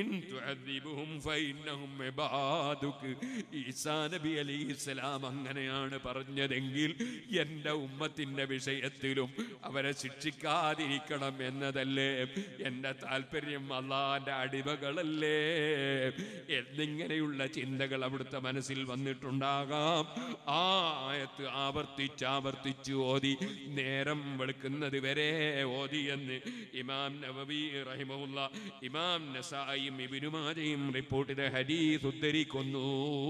ഈസാ നബി അലൈഹിസ്സലാം അങ്ങനെയാണ് പറഞ്ഞതെങ്കിൽ എൻ്റെ ഉമ്മത്തിന്റെ വിഷയത്തിലും അവരെ ശിക്ഷിക്കാതിരിക്കണം എന്നതല്ലേ എൻ്റെ താല്പര്യം? അല്ലാഹുവിന്റെ അടിമകളല്ലേ എന്നിങ്ങനെയുള്ള ചിന്തകൾ അവിടുത്തെ മനസ്സിൽ വന്നിട്ടുണ്ടാകാം. ആ ആയത്ത് ആവർത്തിച്ചാവർത്തിച്ചു ഓതി നേരം വെളുക്കുന്നത് വരെ ഓതി എന്ന് ഇമാം നവവി റഹിമഹുല്ല, ഇമാം നസായിയും ഇബ്നു മാജയും റിപ്പോർട്ട് ചെയ്ത ഹദീസ് ഉദ്ധരിക്കുന്നു.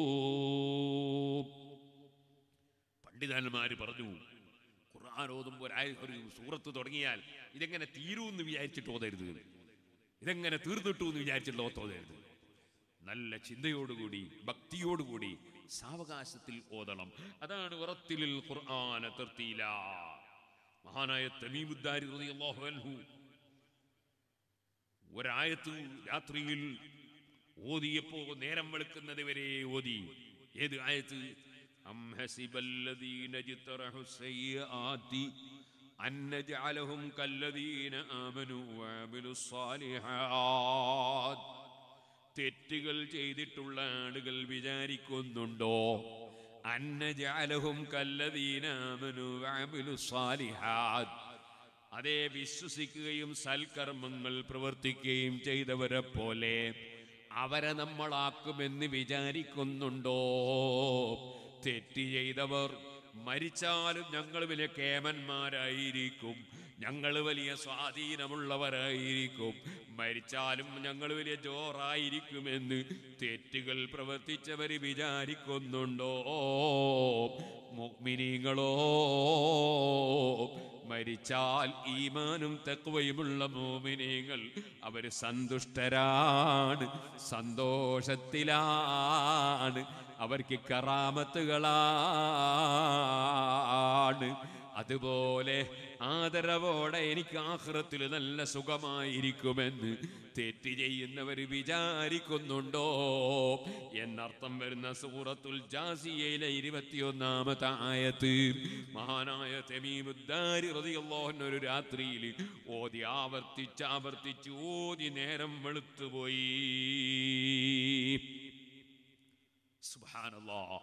പണ്ഡിതന്മാര് പറഞ്ഞു, ഖുർആൻ ഓതുമ്പോൾ ഒരു സൂറത്ത് തുടങ്ങിയാൽ ഇതെങ്ങനെ തീരൂന്ന് വിചാരിച്ചിട്ട് ഓതരുത്, ഇതെങ്ങനെ തീർന്നിട്ടു എന്ന് വിചാരിച്ചിട്ട് ഓതരുത്. നല്ല ചിന്തയോടുകൂടി ഭക്തിയോടുകൂടി സാവകാശത്തിൽ ഓതണം. അതാണ് വറത്തിലിൽ ഖുർആന തർത്തീല. മഹാനായ തമീമുദ്ദാരി റളിയല്ലാഹു അൻഹു ഒരായത്ത് രാത്രിയിൽ ഓതിയപ്പോ നേരം വെളുക്കുന്നത് വരെ ഓതി. ഏത് ആയത്ത്? അം ഹസിബല്ലദീന ജ്തറഹു സയ്യിആതി അൻ നജഅലഹും കല്ലദീന ആമനു വഅമിലുസ് സാലിഹാത്ത്. തെറ്റുകൾ ചെയ്തിട്ടുള്ള ആളുകൾ വിചാരിക്കുന്നുണ്ടോ അൻ നജഅലഹും കല്ലദീന ആമനു വഅമിലുസ് സാലിഹാത്ത്, അതേ വിശ്വസിക്കുകയും സൽക്കർമ്മങ്ങൾ പ്രവർത്തിക്കുകയും ചെയ്തവരെ പോലെ അവരെ നമ്മളാക്കുമെന്ന് വിചാരിക്കുന്നുണ്ടോ? തെറ്റ് ചെയ്തവർ മരിച്ചാലും ഞങ്ങൾ വലിയ കേമന്മാരായിരിക്കും, ഞങ്ങൾ വലിയ സ്വാധീനമുള്ളവരായിരിക്കും, മരിച്ചാലും ഞങ്ങൾ വലിയ ജോറായിരിക്കുമെന്ന് തെറ്റുകൾ പ്രവർത്തിച്ചവർ വിചാരിക്കുന്നുണ്ടോ? മുഅ്മിനീങ്ങളോ, മരിച്ചാൽ ഈമാനും തഖ്വയുമുള്ള മുഅ്മിനീങ്ങൾ അവർ സന്തുഷ്ടരാണ്, സന്തോഷത്തിലാണ്, അവർക്ക് കറാമത്തുകളാണ്. അതുപോലെ ആദരവോടെ എനിക്ക് ആഖിറത്തിൽ നല്ല സുഖമായിരിക്കുമെന്ന് തെറ്റ് ചെയ്യുന്നവർ വിചാരിക്കുന്നുണ്ടോ എന്നർത്ഥം വരുന്ന സൂറത്തുൽ ജാസിയയിലെ ഇരുപത്തിയൊന്നാമത്തെ ആയത്ത് മഹാനായ തമീമുദ്ദാരി റളിയല്ലാഹു അൻഹു ഒരു രാത്രിയിൽ ഓതി ആവർത്തിച്ച് ആവർത്തിച്ച് ഓതി നേരം വെളുത്തുപോയി. സുബ്ഹാനല്ലാഹ്.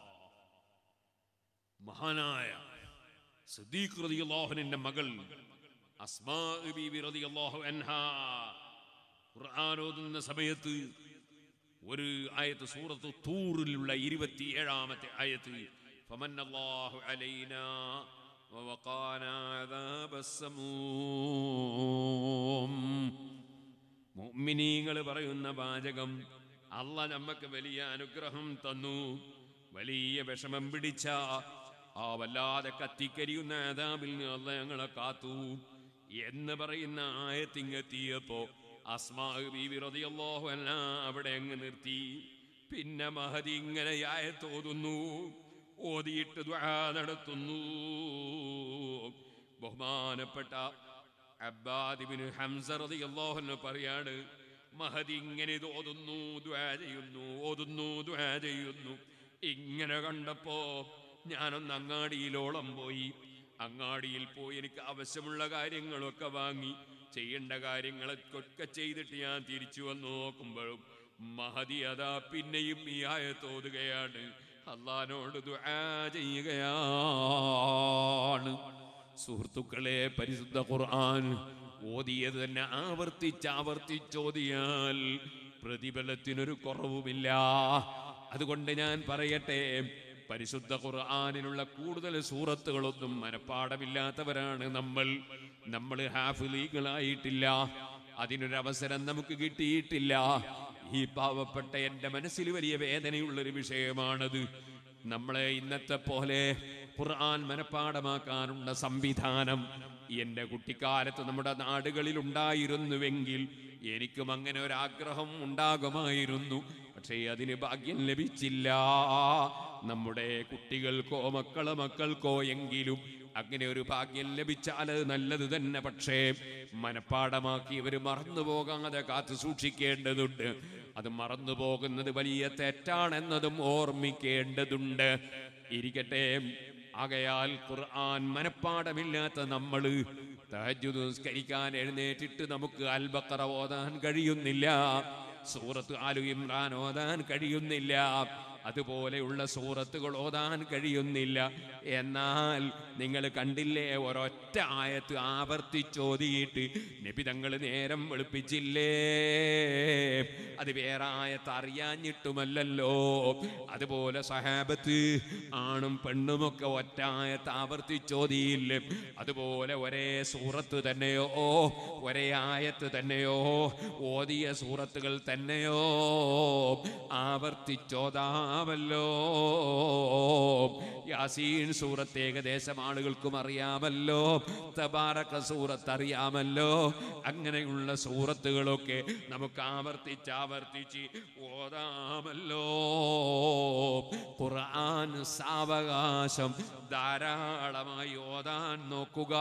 മഹാനായ സിദ്ദീഖ് റളിയല്ലാഹു അൻഹുവിന്റെ മകൾ അസ്മാ ബീവി റളിയല്ലാഹു അൻഹാ ഖുർആൻ ഓതുന്ന സമയത്ത് ഒരു ആയത്ത് സൂറത്ത് തൂറിലുള്ള ഇരുപത്തിയേഴാമത്തെ ആയത്ത് ഫമന്നല്ലാഹു അലൈനാ വവഖാനാ അദാബസ്സമൂം. മുഅ്മിനീങ്ങൾ പറയുന്ന വാചകം, അല്ലാഹ് നമുക്ക് വലിയ അനുഗ്രഹം തന്നു, വലിയ വിഷമം പിടിച്ച ആ വല്ലാതെ കത്തിക്കരിയുന്ന അദാബിൽ നിന്ന് അല്ലാഹ് ഞങ്ങളെ കാത്തു എന്ന് പറയുന്ന ആയത്തിങ്ങെത്തിയപ്പോ അസ്മാ ബീവി റളിയല്ലാഹു അൻഹാ അവിടെ അങ്ങ് നിർത്തി. പിന്നെ മഹദി ഇങ്ങനെ ആയത്ത് ഓതുന്നു, ഓതിയിട്ട് ദുആ നടത്തുന്നു. ബഹുമാനപ്പെട്ട അബ്ബാദ് ഇബ്നു ഹംസ റളിയല്ലാഹു അൻഹു പറയാണ്, മഹദി ഇങ്ങനെ ഇത് ഓതുന്നു, ദുആ ചെയ്യുന്നു, ഓതുന്നു, ദുആ ചെയ്യുന്നു. ഇങ്ങനെ കണ്ടപ്പോ ഞാനൊന്ന് അങ്ങാടിയിലോളം പോയി. അങ്ങാടിയിൽ പോയി എനിക്ക് ആവശ്യമുള്ള കാര്യങ്ങളൊക്കെ വാങ്ങി, ചെയ്യേണ്ട കാര്യങ്ങളൊക്കെ ചെയ്തിട്ട് ഞാൻ തിരിച്ചു വന്നു നോക്കുമ്പോഴും മഹദി അതാ പിന്നെയും ഈ ആയത്ത് ഓതുകയാണ്, അല്ലാഹുവോട് ദുആ ചെയ്യുകയാണ്. സുഹൃത്തുക്കളെ, പരിശുദ്ധ ഖുർആൻ ഓതിയത് തന്നെ ആവർത്തിച്ചാവർത്തിച്ചോതിയാൽ പ്രതിഫലത്തിനൊരു കുറവുമില്ല. അതുകൊണ്ട് ഞാൻ പറയട്ടെ, പരിശുദ്ധ ഖുർആനിലുള്ള കൂടുതൽ സൂറത്തുകളൊന്നും മനപ്പാടമില്ലാത്തവരാണ് നമ്മൾ. നമ്മൾ ഹാഫിളീകളായിട്ടില്ല, അതിനൊരവസരം നമുക്ക് കിട്ടിയിട്ടില്ല. ഈ പാവപ്പെട്ട എൻ്റെ മനസ്സിൽ വലിയ വേദനയുള്ളൊരു വിഷയമാണത്. നമ്മളെ ഇന്നത്തെ പോലെ ഖുർആൻ മനപ്പാടമാക്കാനുള്ള സംവിധാനം എൻ്റെ കുട്ടിക്കാലത്ത് നമ്മുടെ നാടുകളിൽ ഉണ്ടായിരുന്നുവെങ്കിൽ എനിക്കും അങ്ങനെ ഒരാഗ്രഹം ഉണ്ടാകുമായിരുന്നു. പക്ഷേ അതിന് ഭാഗ്യം ലഭിച്ചില്ല. നമ്മുടെ കുട്ടികൾക്കോ മക്കളെ മക്കൾക്കോ എങ്കിലും അങ്ങനെ ഒരു ഭാഗ്യം ലഭിച്ചാൽ അത് നല്ലത് തന്നെ. പക്ഷേ മനപ്പാടമാക്കി ഇവർ മറന്നു പോകാതെ കാത്തു സൂക്ഷിക്കേണ്ടതുണ്ട്. അത് മറന്നു പോകുന്നത് വലിയ തെറ്റാണെന്നതും ഓർമ്മിക്കേണ്ടതുണ്ട്. ഇരിക്കട്ടെ, ആകയാൽ ഖുർആൻ മനപ്പാടമില്ലാത്ത നമ്മൾ തഹജ്ജുദ് നിസ്കരിക്കാൻ എഴുന്നേറ്റിട്ട് നമുക്ക് അൽ ബഖറ ഓതാൻ കഴിയുന്നില്ല, സൂറത്ത് ആലു ഇമ്രാൻ ഓതാൻ കഴിയുന്നില്ല, അതുപോലെയുള്ള സൂറത്തുകൾ ഓതാൻ കഴിയുന്നില്ല. എന്നാൽ നിങ്ങൾ കണ്ടില്ലേ, ഒരൊറ്റ ആയത്ത് ആവർത്തിച്ചോതിയിട്ട് നബി തങ്ങൾ നേരം വെളുപ്പിച്ചില്ലേ? അത് വേറെ ആയത്ത് അറിയാഞ്ഞിട്ടുമല്ലല്ലോ. അതുപോലെ സഹാബത്ത് ആണും പെണ്ണുമൊക്കെ ഒറ്റ ആയത്ത് ആവർത്തിച്ചോതിയില്ലേ? അതുപോലെ ഒരേ സൂറത്ത് തന്നെയോ ഒരേ ആയത്ത് തന്നെയോ ഓതിയ സൂറത്തുകൾ തന്നെയോ ആവർത്തിച്ചോതാമല്ലോ. യാസീൻ സൂറത്ത് ഏകദേശം ആളുകൾക്കും അറിയാമല്ലോ, തബാറക സൂറത്ത് അറിയാമല്ലോ. അങ്ങനെയുള്ള സൂറത്തുകളൊക്കെ നമുക്ക് ആവർത്തിച്ച് ആവർത്തിച്ച് ഓതാമല്ലോ. ഖുർആൻ സാവകാശം ധാരാളമായി ഓതാൻ നോക്കുക.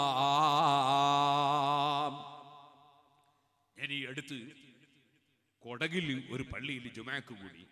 ഇനി അടുത്ത് കൊടകിൽ ഒരു പള്ളിയിൽ ജുമാക്ക് കൂടി.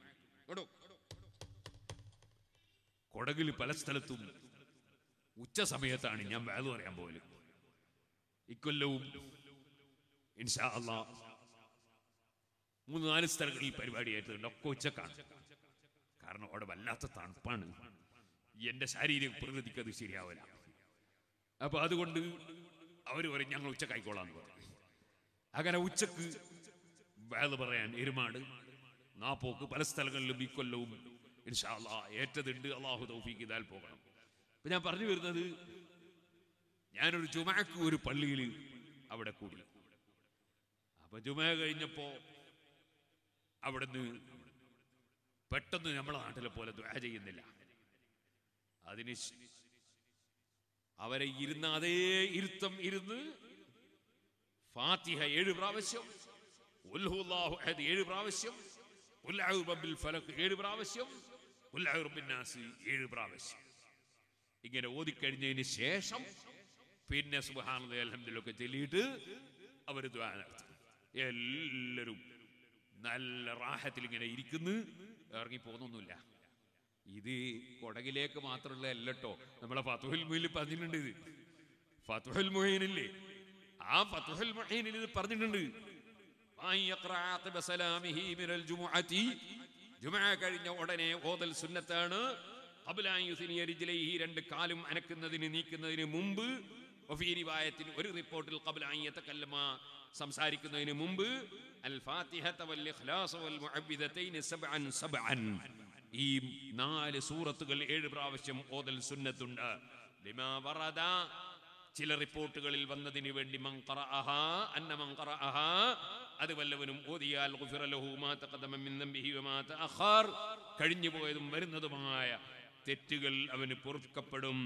കൊടകിൽ പല സ്ഥലത്തും ഉച്ച സമയത്താണ് ഞാൻ വേദ പറയാൻ പോലും. ഇക്കൊല്ലവും ഇൻഷാ അല്ലാഹ് മൂന്ന് നാല് സ്ഥലങ്ങളിൽ പരിപാടിയായിട്ടുണ്ട്. ഒക്കെ ഉച്ചക്കാണ്. കാരണം അവിടെ വല്ലാത്ത തണുപ്പാണ്. എന്റെ ശാരീരിക പ്രകൃതിക്ക് അത് ശരിയാവില്ല. അപ്പൊ അതുകൊണ്ട് അവർ പറയും ഞങ്ങൾ ഉച്ചക്കായിക്കോളാന്ന് പറഞ്ഞു. അങ്ങനെ ഉച്ചക്ക് വേദ പറയാൻ എരുമാട്, നാപ്പോക്ക് പല സ്ഥലങ്ങളിലും ഇക്കൊല്ലവും ഇൻഷാ അല്ലാഹ് ഏറ്റതുണ്ട്. അള്ളാഹു തൗഫീഖ് ചെയ്താൽ പോകണം. അപ്പൊ ഞാൻ പറഞ്ഞു വരുന്നത്, ഞാനൊരു ജുമാക്ക് ഒരു പള്ളിയിൽ അവിടെ കൂടി. അപ്പൊ ജുമാ കഴിഞ്ഞപ്പോ അവിടുന്ന് പെട്ടെന്ന് നമ്മളെ നാട്ടിലെ പോലെ ദുആ ചെയ്യുന്നില്ല. അതിന് അവരെ ഇരുന്ന അതേ ഇരുത്തം ഇരുന്ന് ഫാത്തിഹ ഏഴ് പ്രാവശ്യം, ഖുൽ ഹുവല്ലാഹു അഹദ് ഏഴ് പ്രാവശ്യം, ഖുൽ അഊദു ബിറബ്ബിൽ ഫലഖ് ഏഴ് പ്രാവശ്യം, ഖുൽ അഊദു ബിറബ്ബിൻ നാസ് ഏഴ് പ്രാവശ്യം. ഇങ്ങനെ ഓതിക്കഴിഞ്ഞതിന് ശേഷം പിന്നെ സുബ്ഹാനല്ലാഹി അൽഹംദുലില്ലാഹ് ഒക്കെ ചൊല്ലിയിട്ട് അവർ ദുആ നടത്തും. എല്ലാവരും നല്ല റാഹത്തിൽ ഇങ്ങനെ ഇരിക്കുന്നു, ഇറങ്ങി പോകുന്നൊന്നുമില്ല. ഇത് കൊടകിലേക്ക് മാത്രമുള്ള അല്ലട്ടോ, നമ്മളെ ഫത്ഹുൽ മുഈനിൽ പറഞ്ഞിട്ടുണ്ട്. ഇത് ഫത്ഹുൽ മുഈനില്ലേ, ആ ഫത്ഹുൽ മുഈനിൽ ഇത് പറഞ്ഞിട്ടുണ്ട്. ജുമുഅ കഴിഞ്ഞ ഉടനെ ഓതൽ സുന്നത്താണ്. രണ്ട് കാലും അനക്കുന്നതിന് നീക്കുന്നതിന് മുമ്പ്, ഒരു റിപ്പോർട്ടിൽ സംസാരിക്കുന്നതിന് മുമ്പ് ഈ നാല് സൂറത്തുകൾ ഏഴ് പ്രാവശ്യം ഓതൽ സുന്നത്തുണ്ട്. ചില റിപ്പോർട്ടുകളിൽ വന്നതിന് വേണ്ടി മൻ ഖറഅഹാ അന്ന മൻ ഖറഅഹാ, അത് വല്ലവനും ഓതിയാൽ ഗുഫിറ ലഹു മാ തഖദ്ദമ മിൻ ദംബിഹി വമാ തഅഖർ, കഴിഞ്ഞു പോയതും വരുന്നതുമായ തെറ്റുകൾ അവന് പൊറുക്കപ്പെടും.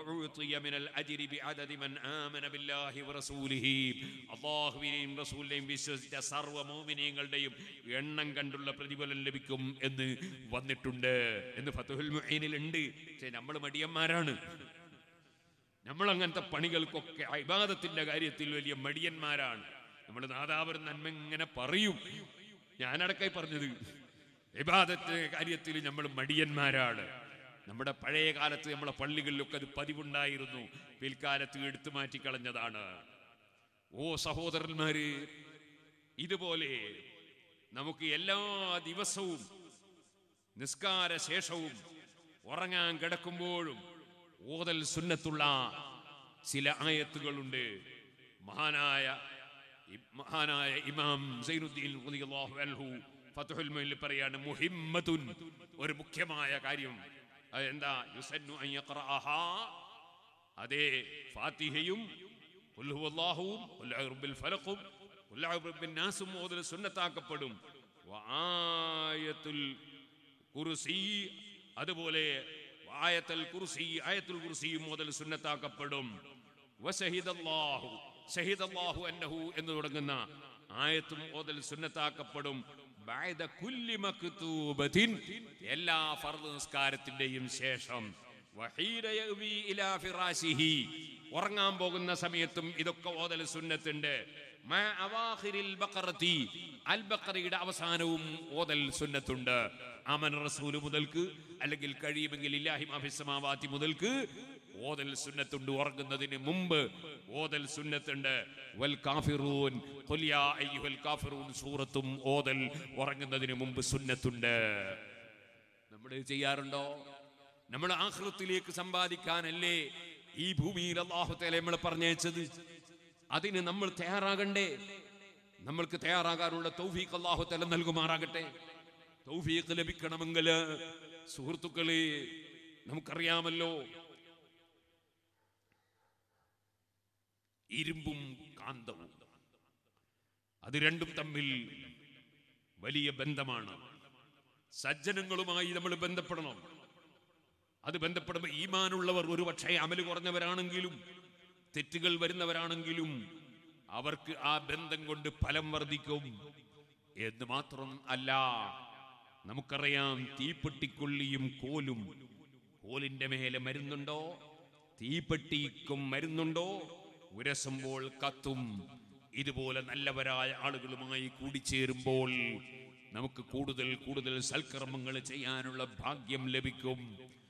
അല്ലാഹുവിനെയും റസൂലിനെയും വിശ്വസിച്ച സർവ്വ മുഅ്മിനീങ്ങളുടെയും എണ്ണം കണ്ടുള്ള പ്രതിഫലം ലഭിക്കും എന്ന് വന്നിട്ടുണ്ട് എന്ന് ഫത്ഹുൽ മുഈനിൽ ഉണ്ട്. പക്ഷേ നമ്മൾ മടിയന്മാരാണ്. നമ്മൾ അങ്ങനത്തെ പണികൾക്കൊക്കെ ഇബാദത്തിന്റെ കാര്യത്തിൽ വലിയ മടിയന്മാരാണ്. നമ്മൾ നാദാപുരം നന്മ ഇങ്ങനെ പറയും, ഞാനടക്കായി പറഞ്ഞത്. ഇബാദത്തിന്റെ കാര്യത്തിൽ നമ്മൾ മടിയന്മാരാണ്. നമ്മുടെ പഴയ കാലത്ത് നമ്മളെ പള്ളികളിലൊക്കെ അത് പതിവുണ്ടായിരുന്നു, പിൽക്കാലത്ത് എടുത്തു മാറ്റിക്കളഞ്ഞതാണ്. ഓ സഹോദരന്മാര്, ഇതുപോലെ നമുക്ക് എല്ലാ ദിവസവും നിസ്കാര ശേഷവും ഉറങ്ങാൻ കിടക്കുമ്പോഴും ഓതൽ സുന്നത്തുള്ള ചില ആയത്തുകളുണ്ട്. മഹാനായ മഹാനായ ഇമാം സൈനുദ്ദീൻ റളിയല്ലാഹു അൻഹു ഫത്ഹുൽ മുഈനിൽ പറയാണ്, മുഹിമ്മത്തുൻ, ഒരു മുഖ്യമായ കാര്യം. അതെന്താ? യുസന്നു അൻ യഖറഅഹാ, അതേ ഫാത്തിഹയും ഖുൽ ഹുവല്ലാഹുവും ഖുൽ അഊദു ബിൽ ഫലഖും ഖുൽ അഊദു ബിൻ നാസും ഓതൽ സുന്നത്താക്കപ്പെടും. വആയത്തുൽ കുർസി, അതുപോലെ ആയത്തുൽ കുർസി ആയത്തുൽ കുർസി ഓതൽ സുന്നത്താക്കപ്പെടും. വശഹിദല്ലാഹു ശഹിദല്ലാഹു അന്നഹു എന്ന് തുടങ്ങുന്ന ആയത്തും ഓതൽ സുന്നത്താക്കപ്പെടും. ബഅദ കുല്ലി മക്തൂബത്തിൻ, എല്ലാ ഫർദ് നിസ്കാരത്തിന്റെയും ശേഷം. വഹീന യവി ഇലാ ഫിറാശിഹി, ഉറങ്ങാൻ പോകുന്ന സമയത്തും ഇതൊക്കെ ഓതൽ സുന്നത്തുണ്ട്. മാ അവാഖിരിൽ ബഖറതി, അൽ ബഖറയുടെ അവസാനവും ഓതൽ സുന്നത്തുണ്ട്. ആമന റസൂൽ മുതൽക്ക്, അല്ലെങ്കിൽ കഴിയുമെങ്കിൽ ഇല്ലാഹി മാ ഫിസ് സമാവാതി മുതൽക്ക് ഓതൽ സുന്നത്തുണ്ട്. ഉറങ്ങുന്നതിന് മുമ്പ് ഓതൽ സുന്നത്തുണ്ട്. വൽ കാഫിറൂൻ ഖുൽ യാ അയ്യുഹൽ കാഫിറൂൻ സൂറത്തും ഓതൽ ഉറങ്ങുന്നതിന് മുമ്പ് സുന്നത്തുണ്ട്. നമ്മൾ ചെയ്യാറുണ്ടോ? നമ്മൾ ആഖിറത്തിലേക്ക് സമ്പാദിക്കാനല്ലേ ഈ ഭൂമിയിൽ അല്ലാഹു തആല നമ്മളെ പറഞ്ഞയച്ചത്. അതിന് നമ്മൾ തയ്യാറാകണ്ടേ? നമ്മൾക്ക് തയ്യാറാകാനുള്ള തൗഫീഖ് അല്ലാഹു തആല നൽകുമാറാകട്ടെ. തൗഫീഖ് ലഭിക്കണമെങ്കിൽ സുഹൃത്തുക്കളെ, നമുക്കറിയാമല്ലോ, ഇരുമ്പും കാന്തവും അത് രണ്ടും തമ്മിൽ വലിയ ബന്ധമാണ്. സജ്ജനങ്ങളുമായി നമ്മൾ ബന്ധപ്പെടണം. അത് ബന്ധപ്പെടുമ്പോൾ ഈമാനുള്ളവർ ഒരു പക്ഷേ അമല് കുറഞ്ഞവരാണെങ്കിലും തെറ്റുകൾ വരുന്നവരാണെങ്കിലും അവർക്ക് ആ ബന്ധം കൊണ്ട് ഫലം വർദ്ധിക്കും എന്ന് മാത്രം അല്ല. നമുക്കറിയാം, തീപ്പെട്ടിക്കൊള്ളിയും കോലും, കോലിന്റെ മേലെ മരുന്നുണ്ടോ? തീപ്പെട്ടിക്കും മരുന്നുണ്ടോ? ഉരസുമ്പോൾ കത്തും. ഇതുപോലെ നല്ലവരായ ആളുകളുമായി കൂടിച്ചേരുമ്പോൾ നമുക്ക് കൂടുതൽ കൂടുതൽ സൽക്കർമ്മങ്ങൾ ചെയ്യാനുള്ള ഭാഗ്യം ലഭിക്കും.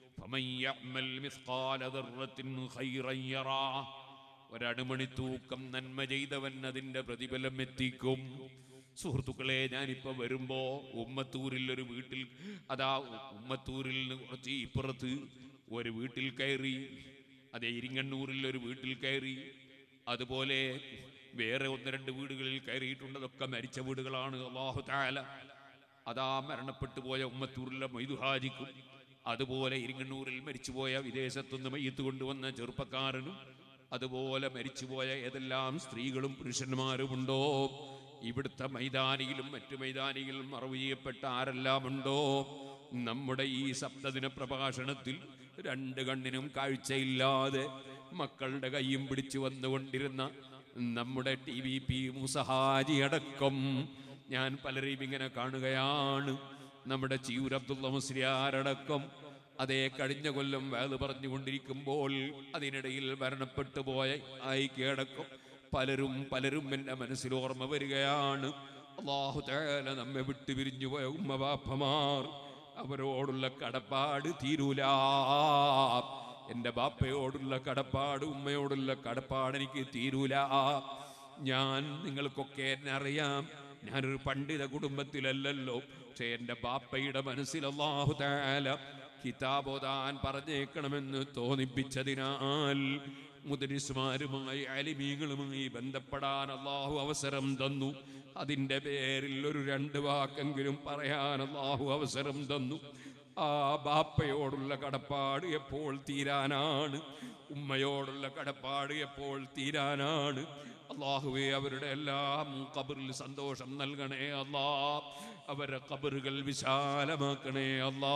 ഒരണുമണി തൂക്കം നന്മ ചെയ്തവൻ അതിന്റെ പ്രതിഫലം എത്തിക്കും. സുഹൃത്തുക്കളെ, ഞാനിപ്പോ വരുമ്പോ ഉമ്മത്തൂരിൽ ഒരു വീട്ടിൽ, അതാ ഉമ്മത്തൂരിൽ നിന്ന് കുറച്ച് ഇപ്പുറത്ത് ഒരു വീട്ടിൽ കയറി, അതേ ഇരിങ്ങണ്ണൂരിൽ ഒരു വീട്ടിൽ കയറി, അതുപോലെ വേറെ ഒന്ന് രണ്ട് വീടുകളിൽ കയറിയിട്ടുണ്ട്. അതൊക്കെ മരിച്ച വീടുകളാണ്. അല്ലാഹു തആല അതാ മരണപ്പെട്ടു പോയ ഉമ്മത്തൂരിലെ മൊയ്തുഹാജിക്കും, അതുപോലെ ഇരിങ്ങണ്ണൂരിൽ മരിച്ചുപോയ വിദേശത്തുനിന്ന് മയ്യത്ത് കൊണ്ടുവന്ന ചെറുപ്പക്കാരനും, അതുപോലെ മരിച്ചുപോയ ഏതെല്ലാം സ്ത്രീകളും പുരുഷന്മാരുമുണ്ടോ, ഇവിടുത്തെ മൈതാനിയിലും മറ്റു മൈതാനിയിലും മറവ് ചെയ്യപ്പെട്ട ആരെല്ലാം ഉണ്ടോ, നമ്മുടെ ഈ സപ്തദിന പ്രഭാഷണത്തിൽ രണ്ട് കണ്ണിനും കാഴ്ചയില്ലാതെ മക്കളുടെ കയ്യും പിടിച്ചു വന്നുകൊണ്ടിരുന്ന നമ്മുടെ ടി വി പി മുസഹാജി അടക്കം ഞാൻ പലരെയും ഇങ്ങനെ കാണുകയാണ്. നമ്മുടെ ചിയൂർ അബ്ദുള്ള മുസ്ലിയാരടക്കം അതേ കഴിഞ്ഞ കൊല്ലം വേദ പറഞ്ഞുകൊണ്ടിരിക്കുമ്പോൾ അതിനിടയിൽ മരണപ്പെട്ടു പോയ ആയിക്കടക്കം പലരും പലരും എൻ്റെ മനസ്സിൽ ഓർമ്മ വരികയാണ്. അല്ലാഹു തആല നമ്മെ വിട്ടു പിരിഞ്ഞു പോയ ഉമ്മബാപ്പമാർ, അവരോടുള്ള കടപ്പാട് തീരൂല. എൻ്റെ ബാപ്പയോടുള്ള കടപ്പാട്, ഉമ്മയോടുള്ള കടപ്പാട് എനിക്ക് തീരൂല. ഞാൻ നിങ്ങൾക്കൊക്കെ എന്നെ അറിയാം, ഞാനൊരു പണ്ഡിത കുടുംബത്തിലല്ലല്ലോ, പക്ഷെ എൻ്റെ ബാപ്പയുടെ മനസ്സിൽ അല്ലാഹു തആല കിതാബോദാൻ പറഞ്ഞേക്കണമെന്ന് തോന്നിപ്പിച്ചതിനാൽ മുദരിസ്മാരുമായി അലിമീങ്ങളുമായി ബന്ധപ്പെടാൻ അല്ലാഹു അവസരം തന്നു. അതിൻ്റെ പേരിൽ ഒരു രണ്ട് വാക്കെങ്കിലും പറയാൻ അല്ലാഹു അവസരം തന്നു. ആ ബാപ്പയോടുള്ള കടപ്പാട് എപ്പോൾ തീരാനാണ്? ഉമ്മയോടുള്ള കടപ്പാട് എപ്പോൾ തീരാനാണ്? അല്ലാഹുവേ അവരുടെ എല്ലാം ഖബറിൽ സന്തോഷം നൽകണേ അല്ലാ. അവരുടെ ഖബറുകൾ വിശാലമാക്കണേ അല്ലാ.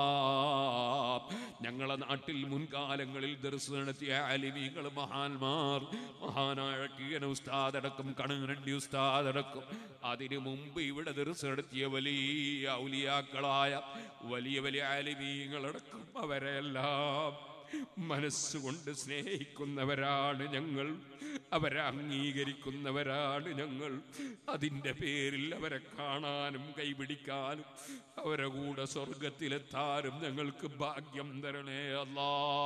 ഞങ്ങളെ നാട്ടിൽ മുൻകാലങ്ങളിൽ ദർസ് നടത്തിയ ആലിമീങ്ങൾ, മഹാന്മാർ, മഹാനായ കീന ഉസ്താദ് അടക്കം, കണങ്ങണ്ടി ഉസ്താദ് അടക്കം, അതിനു മുമ്പ് ഇവിടെ ദർസ് നടത്തിയ വലിയ ഔലിയാക്കളായ വലിയ വലിയ ആലിമീങ്ങളടക്കം അവരെല്ലാം മനസ്സുകൊണ്ട് സ്നേഹിക്കുന്നവരാണ് ഞങ്ങൾ, അവരെ അംഗീകരിക്കുന്നവരാണ് ഞങ്ങൾ. അതിൻ്റെ പേരിൽ അവരെ കാണാനും കൈപിടിക്കാനും അവരെ കൂടെ സ്വർഗത്തിലെത്താനും ഞങ്ങൾക്ക് ഭാഗ്യം തരണേ അല്ലാ.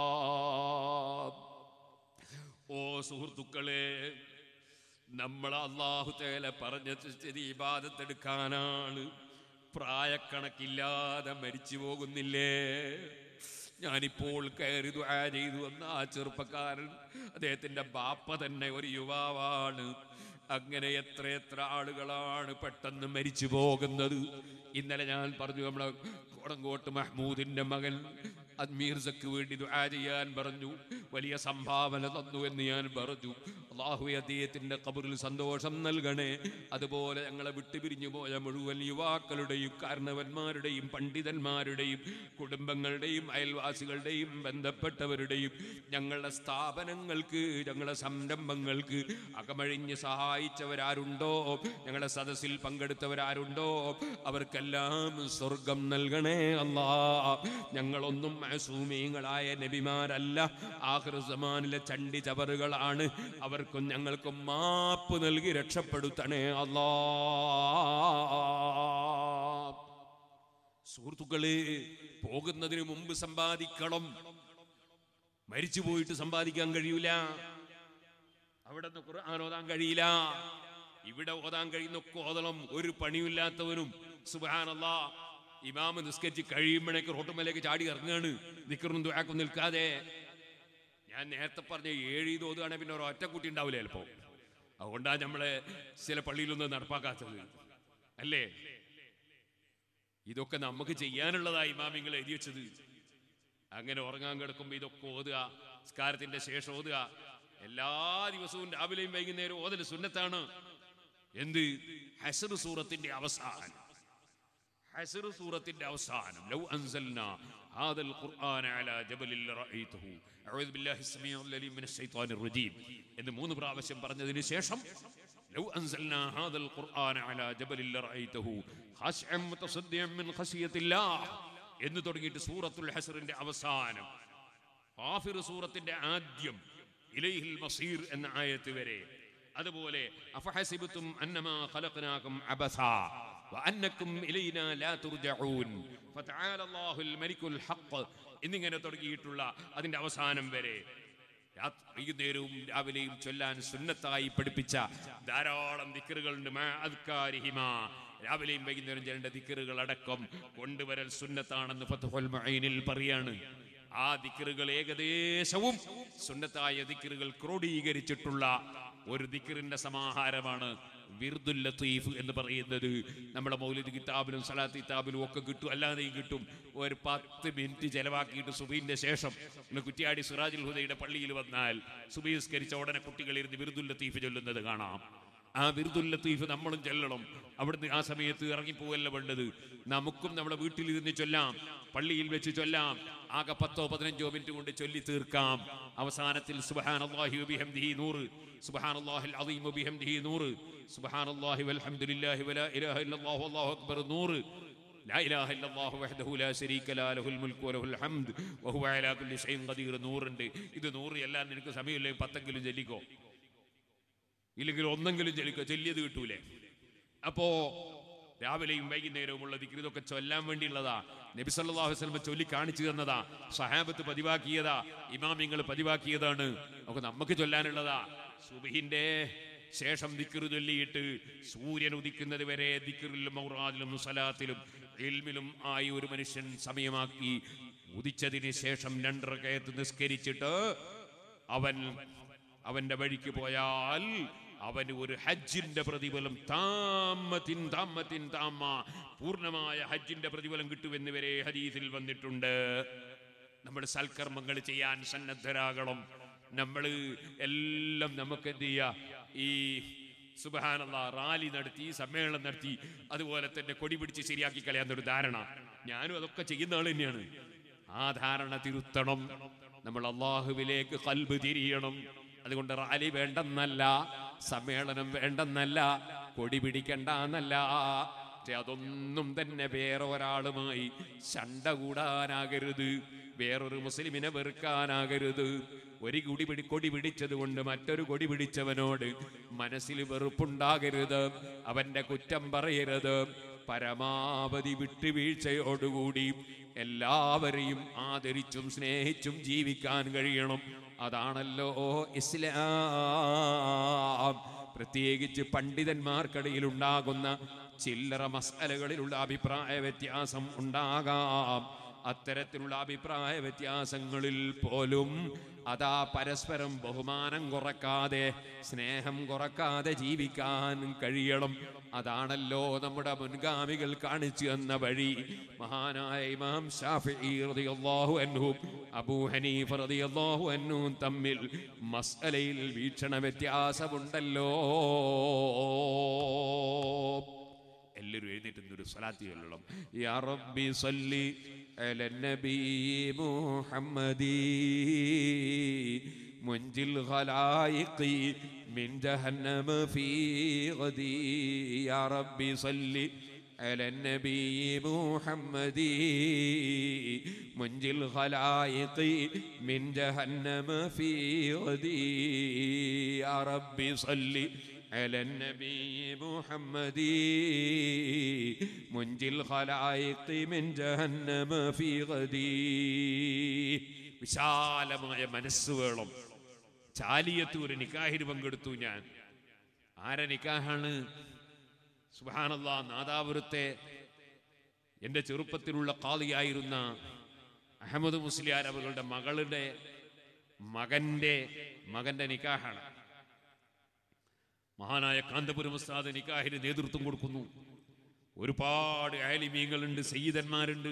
ഓ സുഹൃത്തുക്കളെ, നമ്മൾ അല്ലാഹു തആല പറഞ്ഞ ഇബാദത്തെടുക്കാനാണ്. പ്രായക്കണക്കില്ലാതെ മരിച്ചു പോകുന്നില്ലേ? ഞാനിപ്പോൾ കയറി ദുആ ചെയ്തു വന്ന ആ ചെറുപ്പക്കാരൻ, അദ്ദേഹത്തിൻ്റെ ബാപ്പ തന്നെ ഒരു യുവാവാണ്. അങ്ങനെ എത്ര എത്ര ആളുകളാണ് പെട്ടെന്ന് മരിച്ചു പോകുന്നത്. ഇന്നലെ ഞാൻ പറഞ്ഞു, നമ്മളെ കോടങ്കോട്ട് മഹ്മൂദിൻ്റെ മകൻ അദ്മീർസക്ക് വേണ്ടി ദുആ ചെയ്യാൻ പറഞ്ഞു. വലിയ സംഭാവന തന്നു എന്ന് ഞാൻ പറഞ്ഞു. അല്ലാഹുവേ അദ്ദേഹത്തിൻ്റെ ഖബറിൽ സന്തോഷം നൽകണേ. അതുപോലെ ഞങ്ങളെ വിട്ടുപിരിഞ്ഞു പോയ മുഴുവൻ യുവാക്കളുടെയും കാരണവന്മാരുടെയും പണ്ഡിതന്മാരുടെയും കുടുംബങ്ങളുടെയും അയൽവാസികളുടെയും ബന്ധപ്പെട്ടവരുടെയും ഞങ്ങളുടെ സ്ഥാപനങ്ങൾക്ക്, ഞങ്ങളുടെ സംരംഭങ്ങൾക്ക് അകമഴിഞ്ഞ് സഹായിച്ചവരാരുണ്ടോ, ഞങ്ങളുടെ സദസ്സിൽ പങ്കെടുത്തവരാരുണ്ടോ, അവർക്കെല്ലാം സ്വർഗം നൽകണേ അല്ലാ. ഞങ്ങളൊന്നും മഅസൂമീങ്ങളായ നബിമാരല്ല, ആഖിർ സമാനിലെ ചണ്ടി ചവറുകളാണ്. അവർക്കും ഞങ്ങൾക്കും മാപ്പ് നൽകി രക്ഷപ്പെടുത്തണേ അല്ലാ. സുഹൃത്തുക്കളെ, പോകുന്നതിന് മുമ്പ് സമ്പാദിക്കണം. മരിച്ചു പോയിട്ട് സമ്പാദിക്കാൻ കഴിയൂല. അവിടെ നിന്ന് ഖുർആൻ ഓതാൻ കഴിയില്ല. ഇവിടെ ഓതാൻ കഴിയുന്നൊക്കെ ഓതണം. ഒരു പണിയില്ലാത്തവനും സുബ്ഹാനല്ലാഹ് ഇമാമ് നിസ്കരിച്ച് കഴിയുമ്പോഴേക്ക് റോട്ടുമലേക്ക് ചാടി ഇറങ്ങാണ്, ദിക്റും ദുആക്കും നിൽക്കാതെ. ഞാൻ നേരത്തെ പറഞ്ഞ ഏഴ് ഇത് ഓതുകയാണെങ്കിൽ പിന്നെ ഒരു ഒറ്റക്കുട്ടി ഉണ്ടാവില്ല ചിലപ്പോ. അതുകൊണ്ടാണ് നമ്മളെ ചില പള്ളിയിലൊന്നും നടപ്പാക്കാത്തത്, അല്ലേ? ഇതൊക്കെ നമുക്ക് ചെയ്യാനുള്ളതായി ഇമാമിങ്ങൾ എഴുതി വെച്ചത്. അങ്ങനെ ഉറങ്ങാൻ കിടക്കുമ്പോൾ ഇതൊക്കെ ഓതുക, നിസ്കാരത്തിന്റെ ശേഷം ഓതുക. എല്ലാ ദിവസവും രാവിലെയും വൈകുന്നേരം ഓതൽ സുന്നത്താണ്. എന്ത്? ഹസ്ർ സൂറത്തിന്റെ അവസാനം, ഹസ്ർ സൂറത്തിന്റെ അവസാനം ലൗ അൻസൽനാ ഹാദൽ ഖുർആന അലാ ജബലിൽ റഅയ്തുഹു അഊദു ബില്ലാഹി സമീഉൽ അലീം മിനശ് ശൈത്വാനിർ റജീം എന്ന് മൂന്ന് പ്രാവശ്യം പറഞ്ഞതിന് ശേഷം ലൗ അൻസൽനാ ഹാദൽ ഖുർആന അലാ ജബലിൽ റഅയ്തുഹു ഖാശിഅൻ മുതസദ്ദിഅൻ മിൻ ഖശിയത്തില്ലാഹ് എന്ന് തുടങ്ങിയിട്ട് സൂറത്തുൽ ഹസ്റിന്റെ അവസാനം ആഖിർ സൂറത്തിന്റെ ആദ്യം ഇലൈഹിൽ മസീർ എന്ന ആയത്ത് വരെ. അതുപോലെ അഫഹസിബതും അന്നമാ ഖലഖനാകും അബസാ വഅന്നകും ഇലൈനാ ലാ തുർജഊൻ ഫതആല അല്ലാഹുൽ മലിക്കുൽ ഹഖ് എന്നിങ്ങനെ തുടങ്ങിയിട്ടുള്ള അതിന്റെ അവസാനം വരെ വൈകുന്നേരവും രാവിലെയും ചൊല്ലാൻ സുന്നത്തായി പഠിപ്പിച്ച ധാരാളം ദിക്റുകളുണ്ട്. മാ അദ്കാരിഹിമാ, രാവിലെയും വൈകുന്നേരം ചൊല്ലേണ്ട ദിക്റുകൾ അടക്കം കൊണ്ടുവരൽ സുന്നത്താണെന്ന് ഫത്ഹുൽ മുഈനിൽ പറയാണ്. ആ ദിക്റുകൾ ഏകദേശവും സുന്നത്തായ ദിക്റുകൾ ക്രോഡീകരിച്ചിട്ടുള്ള ഒരു ദിക്റിന്റെ സമാഹാരമാണ് വിർദുൽ ലത്തീഫ് എന്ന് പറയുന്നത്. നമ്മുടെ മൗലിദ് കിതാബിലും സലാത്ത് കിതാബിലും ഒക്കെ കിട്ടും, അല്ലാതെയും കിട്ടും. ഒരു പത്ത് മിനിറ്റ് ചെലവാക്കിയിട്ട് സുബഹിന്റെ ശേഷം കുറ്റിയാടി സിറാജുൽ ഹുദയുടെ പള്ളിയിൽ വന്നാൽ സുബഹി നിസ്കരിച്ച ഉടനെ കുട്ടികളിരുന്ന് വിർദുൽ ലത്തീഫ് ചൊല്ലുന്നത് കാണാം. ആ വിർദുൽ ലത്തീഫ് നമ്മളും ചൊല്ലണം. അവിടുന്ന് ആ സമയത്ത് ഇറങ്ങിപ്പോവല്ല വേണ്ടത്. നമുക്കും നമ്മുടെ വീട്ടിലിരുന്ന് ചൊല്ലാം, പള്ളിയിൽ വെച്ച് ചൊല്ലാം. ആകെ പത്തോ പതിനഞ്ചോ മിനിറ്റ് കൊണ്ട് ചൊല്ലി തീർക്കാം. അവസാനത്തിൽ സുബ്ഹാനല്ലാഹി വബിഹംദിഹി നൂറ്, സുബ്ഹാനല്ലാഹിൽ അദീം വബിഹംദിഹി നൂറ്, സുബ്ഹാനല്ലാഹി വൽഹംദുലില്ലാഹി വലാ ഇലാഹ ഇല്ലല്ലാഹു വല്ലാഹു അക്ബർ നൂറ്, ലാ ഇലാഹ ഇല്ലല്ലാഹു വഹ്ദഹു ലാ ശരീക ലാ ലഹുൽ മുൽക്കു വലഹുൽ ഹംദ് വഹുവ അലാ കുല്ലി ഷൈഇൻ ഖദീർ നൂറുണ്ട്. ഇത് നൂറ് എല്ലാം നിനക്ക് സമയമില്ലെങ്കിൽ പത്തെങ്കിലും ചൊല്ലിക്കോ, ഇല്ലെങ്കിൽ ഒന്നെങ്കിലും ചൊല്ലിക്കോ, ചൊല്ലിയത് കിട്ടൂലേ. അപ്പോ രാവിലെയും വൈകുന്നേരവും ഉള്ള ദിക്ർ ഇതൊക്കെ ചൊല്ലാൻ വേണ്ടിയുള്ളതാ. നബി സല്ലല്ലാഹു അലൈഹി വസല്ലം ചൊല്ലി കാണിച്ചു തന്നതാ, സഹാബത്ത് പതിവാക്കിയതാ, ഇമാമിങ്ങൾ പതിവാക്കിയതാണ്. ഒക്കെ നമുക്ക് ചൊല്ലാനുള്ളതാ. സുബ്ഹിന്റെ ശേഷം ദിക്ർ ചൊല്ലിയിട്ട് സൂര്യൻ ഉദിക്കുന്നത് വരെ ദിക്റിലും ഔറാദിലും സ്വലാത്തിലും ഇൽമിലും ആയി ഒരു മനുഷ്യൻ സമയമാക്കി ഉദിച്ചതിന് ശേഷം രണ്ട് റകഅത്ത് നിസ്കരിച്ചിട്ട് അവൻ അവന്റെ വഴിക്ക് പോയാൽ അവന് ഒരു ഹജ്ജിന്റെ പ്രതിഫലം താമത്തിൻ താമത്തിൻ താമ പൂർണ്ണമായ ഹജ്ജിന്റെ പ്രതിഫലം കിട്ടുമെന്ന് വരെ ഹദീസിൽ വന്നിട്ടുണ്ട്. നമ്മൾ സൽക്കർമ്മങ്ങൾ ചെയ്യാൻ സന്നദ്ധരാകണം. നമ്മൾ എല്ലാം നമുക്ക് എന്ത് ചെയ്യുക, ഈ സുബ്ഹാനല്ലാഹ് റാലി നടത്തി, സമ്മേളനം നടത്തി, അതുപോലെ തന്നെ കൊടി പിടിച്ച് ശരിയാക്കി കളയാന്നൊരു ധാരണ. ഞാനും അതൊക്കെ ചെയ്യുന്ന ആൾ തന്നെയാണ്. ആ ധാരണ തിരുത്തണം. നമ്മൾ അള്ളാഹുവിലേക്ക് ഖൽബ് തിരിയണം. അതുകൊണ്ട് റാലി വേണ്ടെന്നല്ല, സമ്മേളനം വേണ്ടെന്നല്ല, കൊടി പിടിക്കണ്ട എന്നല്ല. പക്ഷെ അതൊന്നും തന്നെ വേറെ ഒരാളുമായി ശണ്ട കൂടാനാകരുത്, വേറൊരു മുസ്ലിമിനെ വെറുക്കാനാകരുത്. ഒരു കൊടി പിടി കൊടി പിടിച്ചത് കൊണ്ട് മറ്റൊരു കൊടി പിടിച്ചവനോട് മനസ്സിൽ വെറുപ്പുണ്ടാകരുത്, അവന്റെ കുറ്റം പറയരുത്. പരമാവധി വിട്ടുവീഴ്ചയോടുകൂടി എല്ലാവരെയും ആദരിച്ചും സ്നേഹിച്ചും ജീവിക്കാൻ കഴിയണം. അതാണല്ലോ ഇസ്ലാം. പ്രത്യേകിച്ച് പണ്ഡിതന്മാർക്കിടയിൽ ഉണ്ടാകുന്ന ചില്ലറ മസ്അലകളിലുള്ള അഭിപ്രായ വ്യത്യാസം ഉണ്ടാകാം. അത്തരത്തിലുള്ള അഭിപ്രായ വ്യത്യാസങ്ങളിൽ പോലും അതാ പരസ്പരം ബഹുമാനം കുറക്കാതെ, സ്നേഹം കുറക്കാതെ ജീവിക്കാൻ കഴിയണം. അതാണല്ലോ നമ്മുടെ മുൻഗാമികൾ കാണിച്ചു തന്ന വഴി. മഹാനായ ഇമാം ശാഫിഈ റളിയല്ലാഹു അൻഹു അബൂ ഹനീഫ റളിയല്ലാഹു അൻഹു തമ്മിൽ മസ്അലയിൽ വീക്ഷണ വ്യത്യാസമുണ്ടല്ലോ. എല്ലാവരും എഴുന്നേറ്റ് ഒരു സ്വലാത്ത് ചൊല്ലണം. യാ റബ്ബി സല്ലി അലൻ നബി മുഹമ്മദി മുൻജിൽ ഖലായിഖി മിൻ ജഹന്നമ ഫീ ഗദി. യാ റബ്ബി സല്ലി അലൻ നബി മുഹമ്മദി മുൻജിൽ ഖലായിഖി മിൻ ജഹന്നമ ഫീ ഗദി. യാ റബ്ബി സല്ലി على النبي محمد منجي الخلائق من جهنم في غدي. വിശാലമായ മനസ്സ് വേണം. ചാലിയത്ത് ഒരു നിക്കാഹിന് പങ്കെടുത്തു ഞാൻ. ആരെ നിക്കാഹാണ്? സുബ്ഹാനല്ലാഹ്, നാദാപുരത്തെ എൻ്റെ ചെറുപ്പത്തിലുള്ള ഖാദിയായിരുന്ന അഹമ്മദ് മുസ്ലിയാർ അവരുടെ മകളുടെ മകന്റെ മകന്റെ നിക്കാഹാണ്. മഹാനായ കാന്തപുരം ഉസ്താദ് നിക്കാഹിന് നേതൃത്വം കൊടുക്കുന്നു. ഒരുപാട് ആലിമീങ്ങളുണ്ട്, സയ്യിദന്മാരുണ്ട്.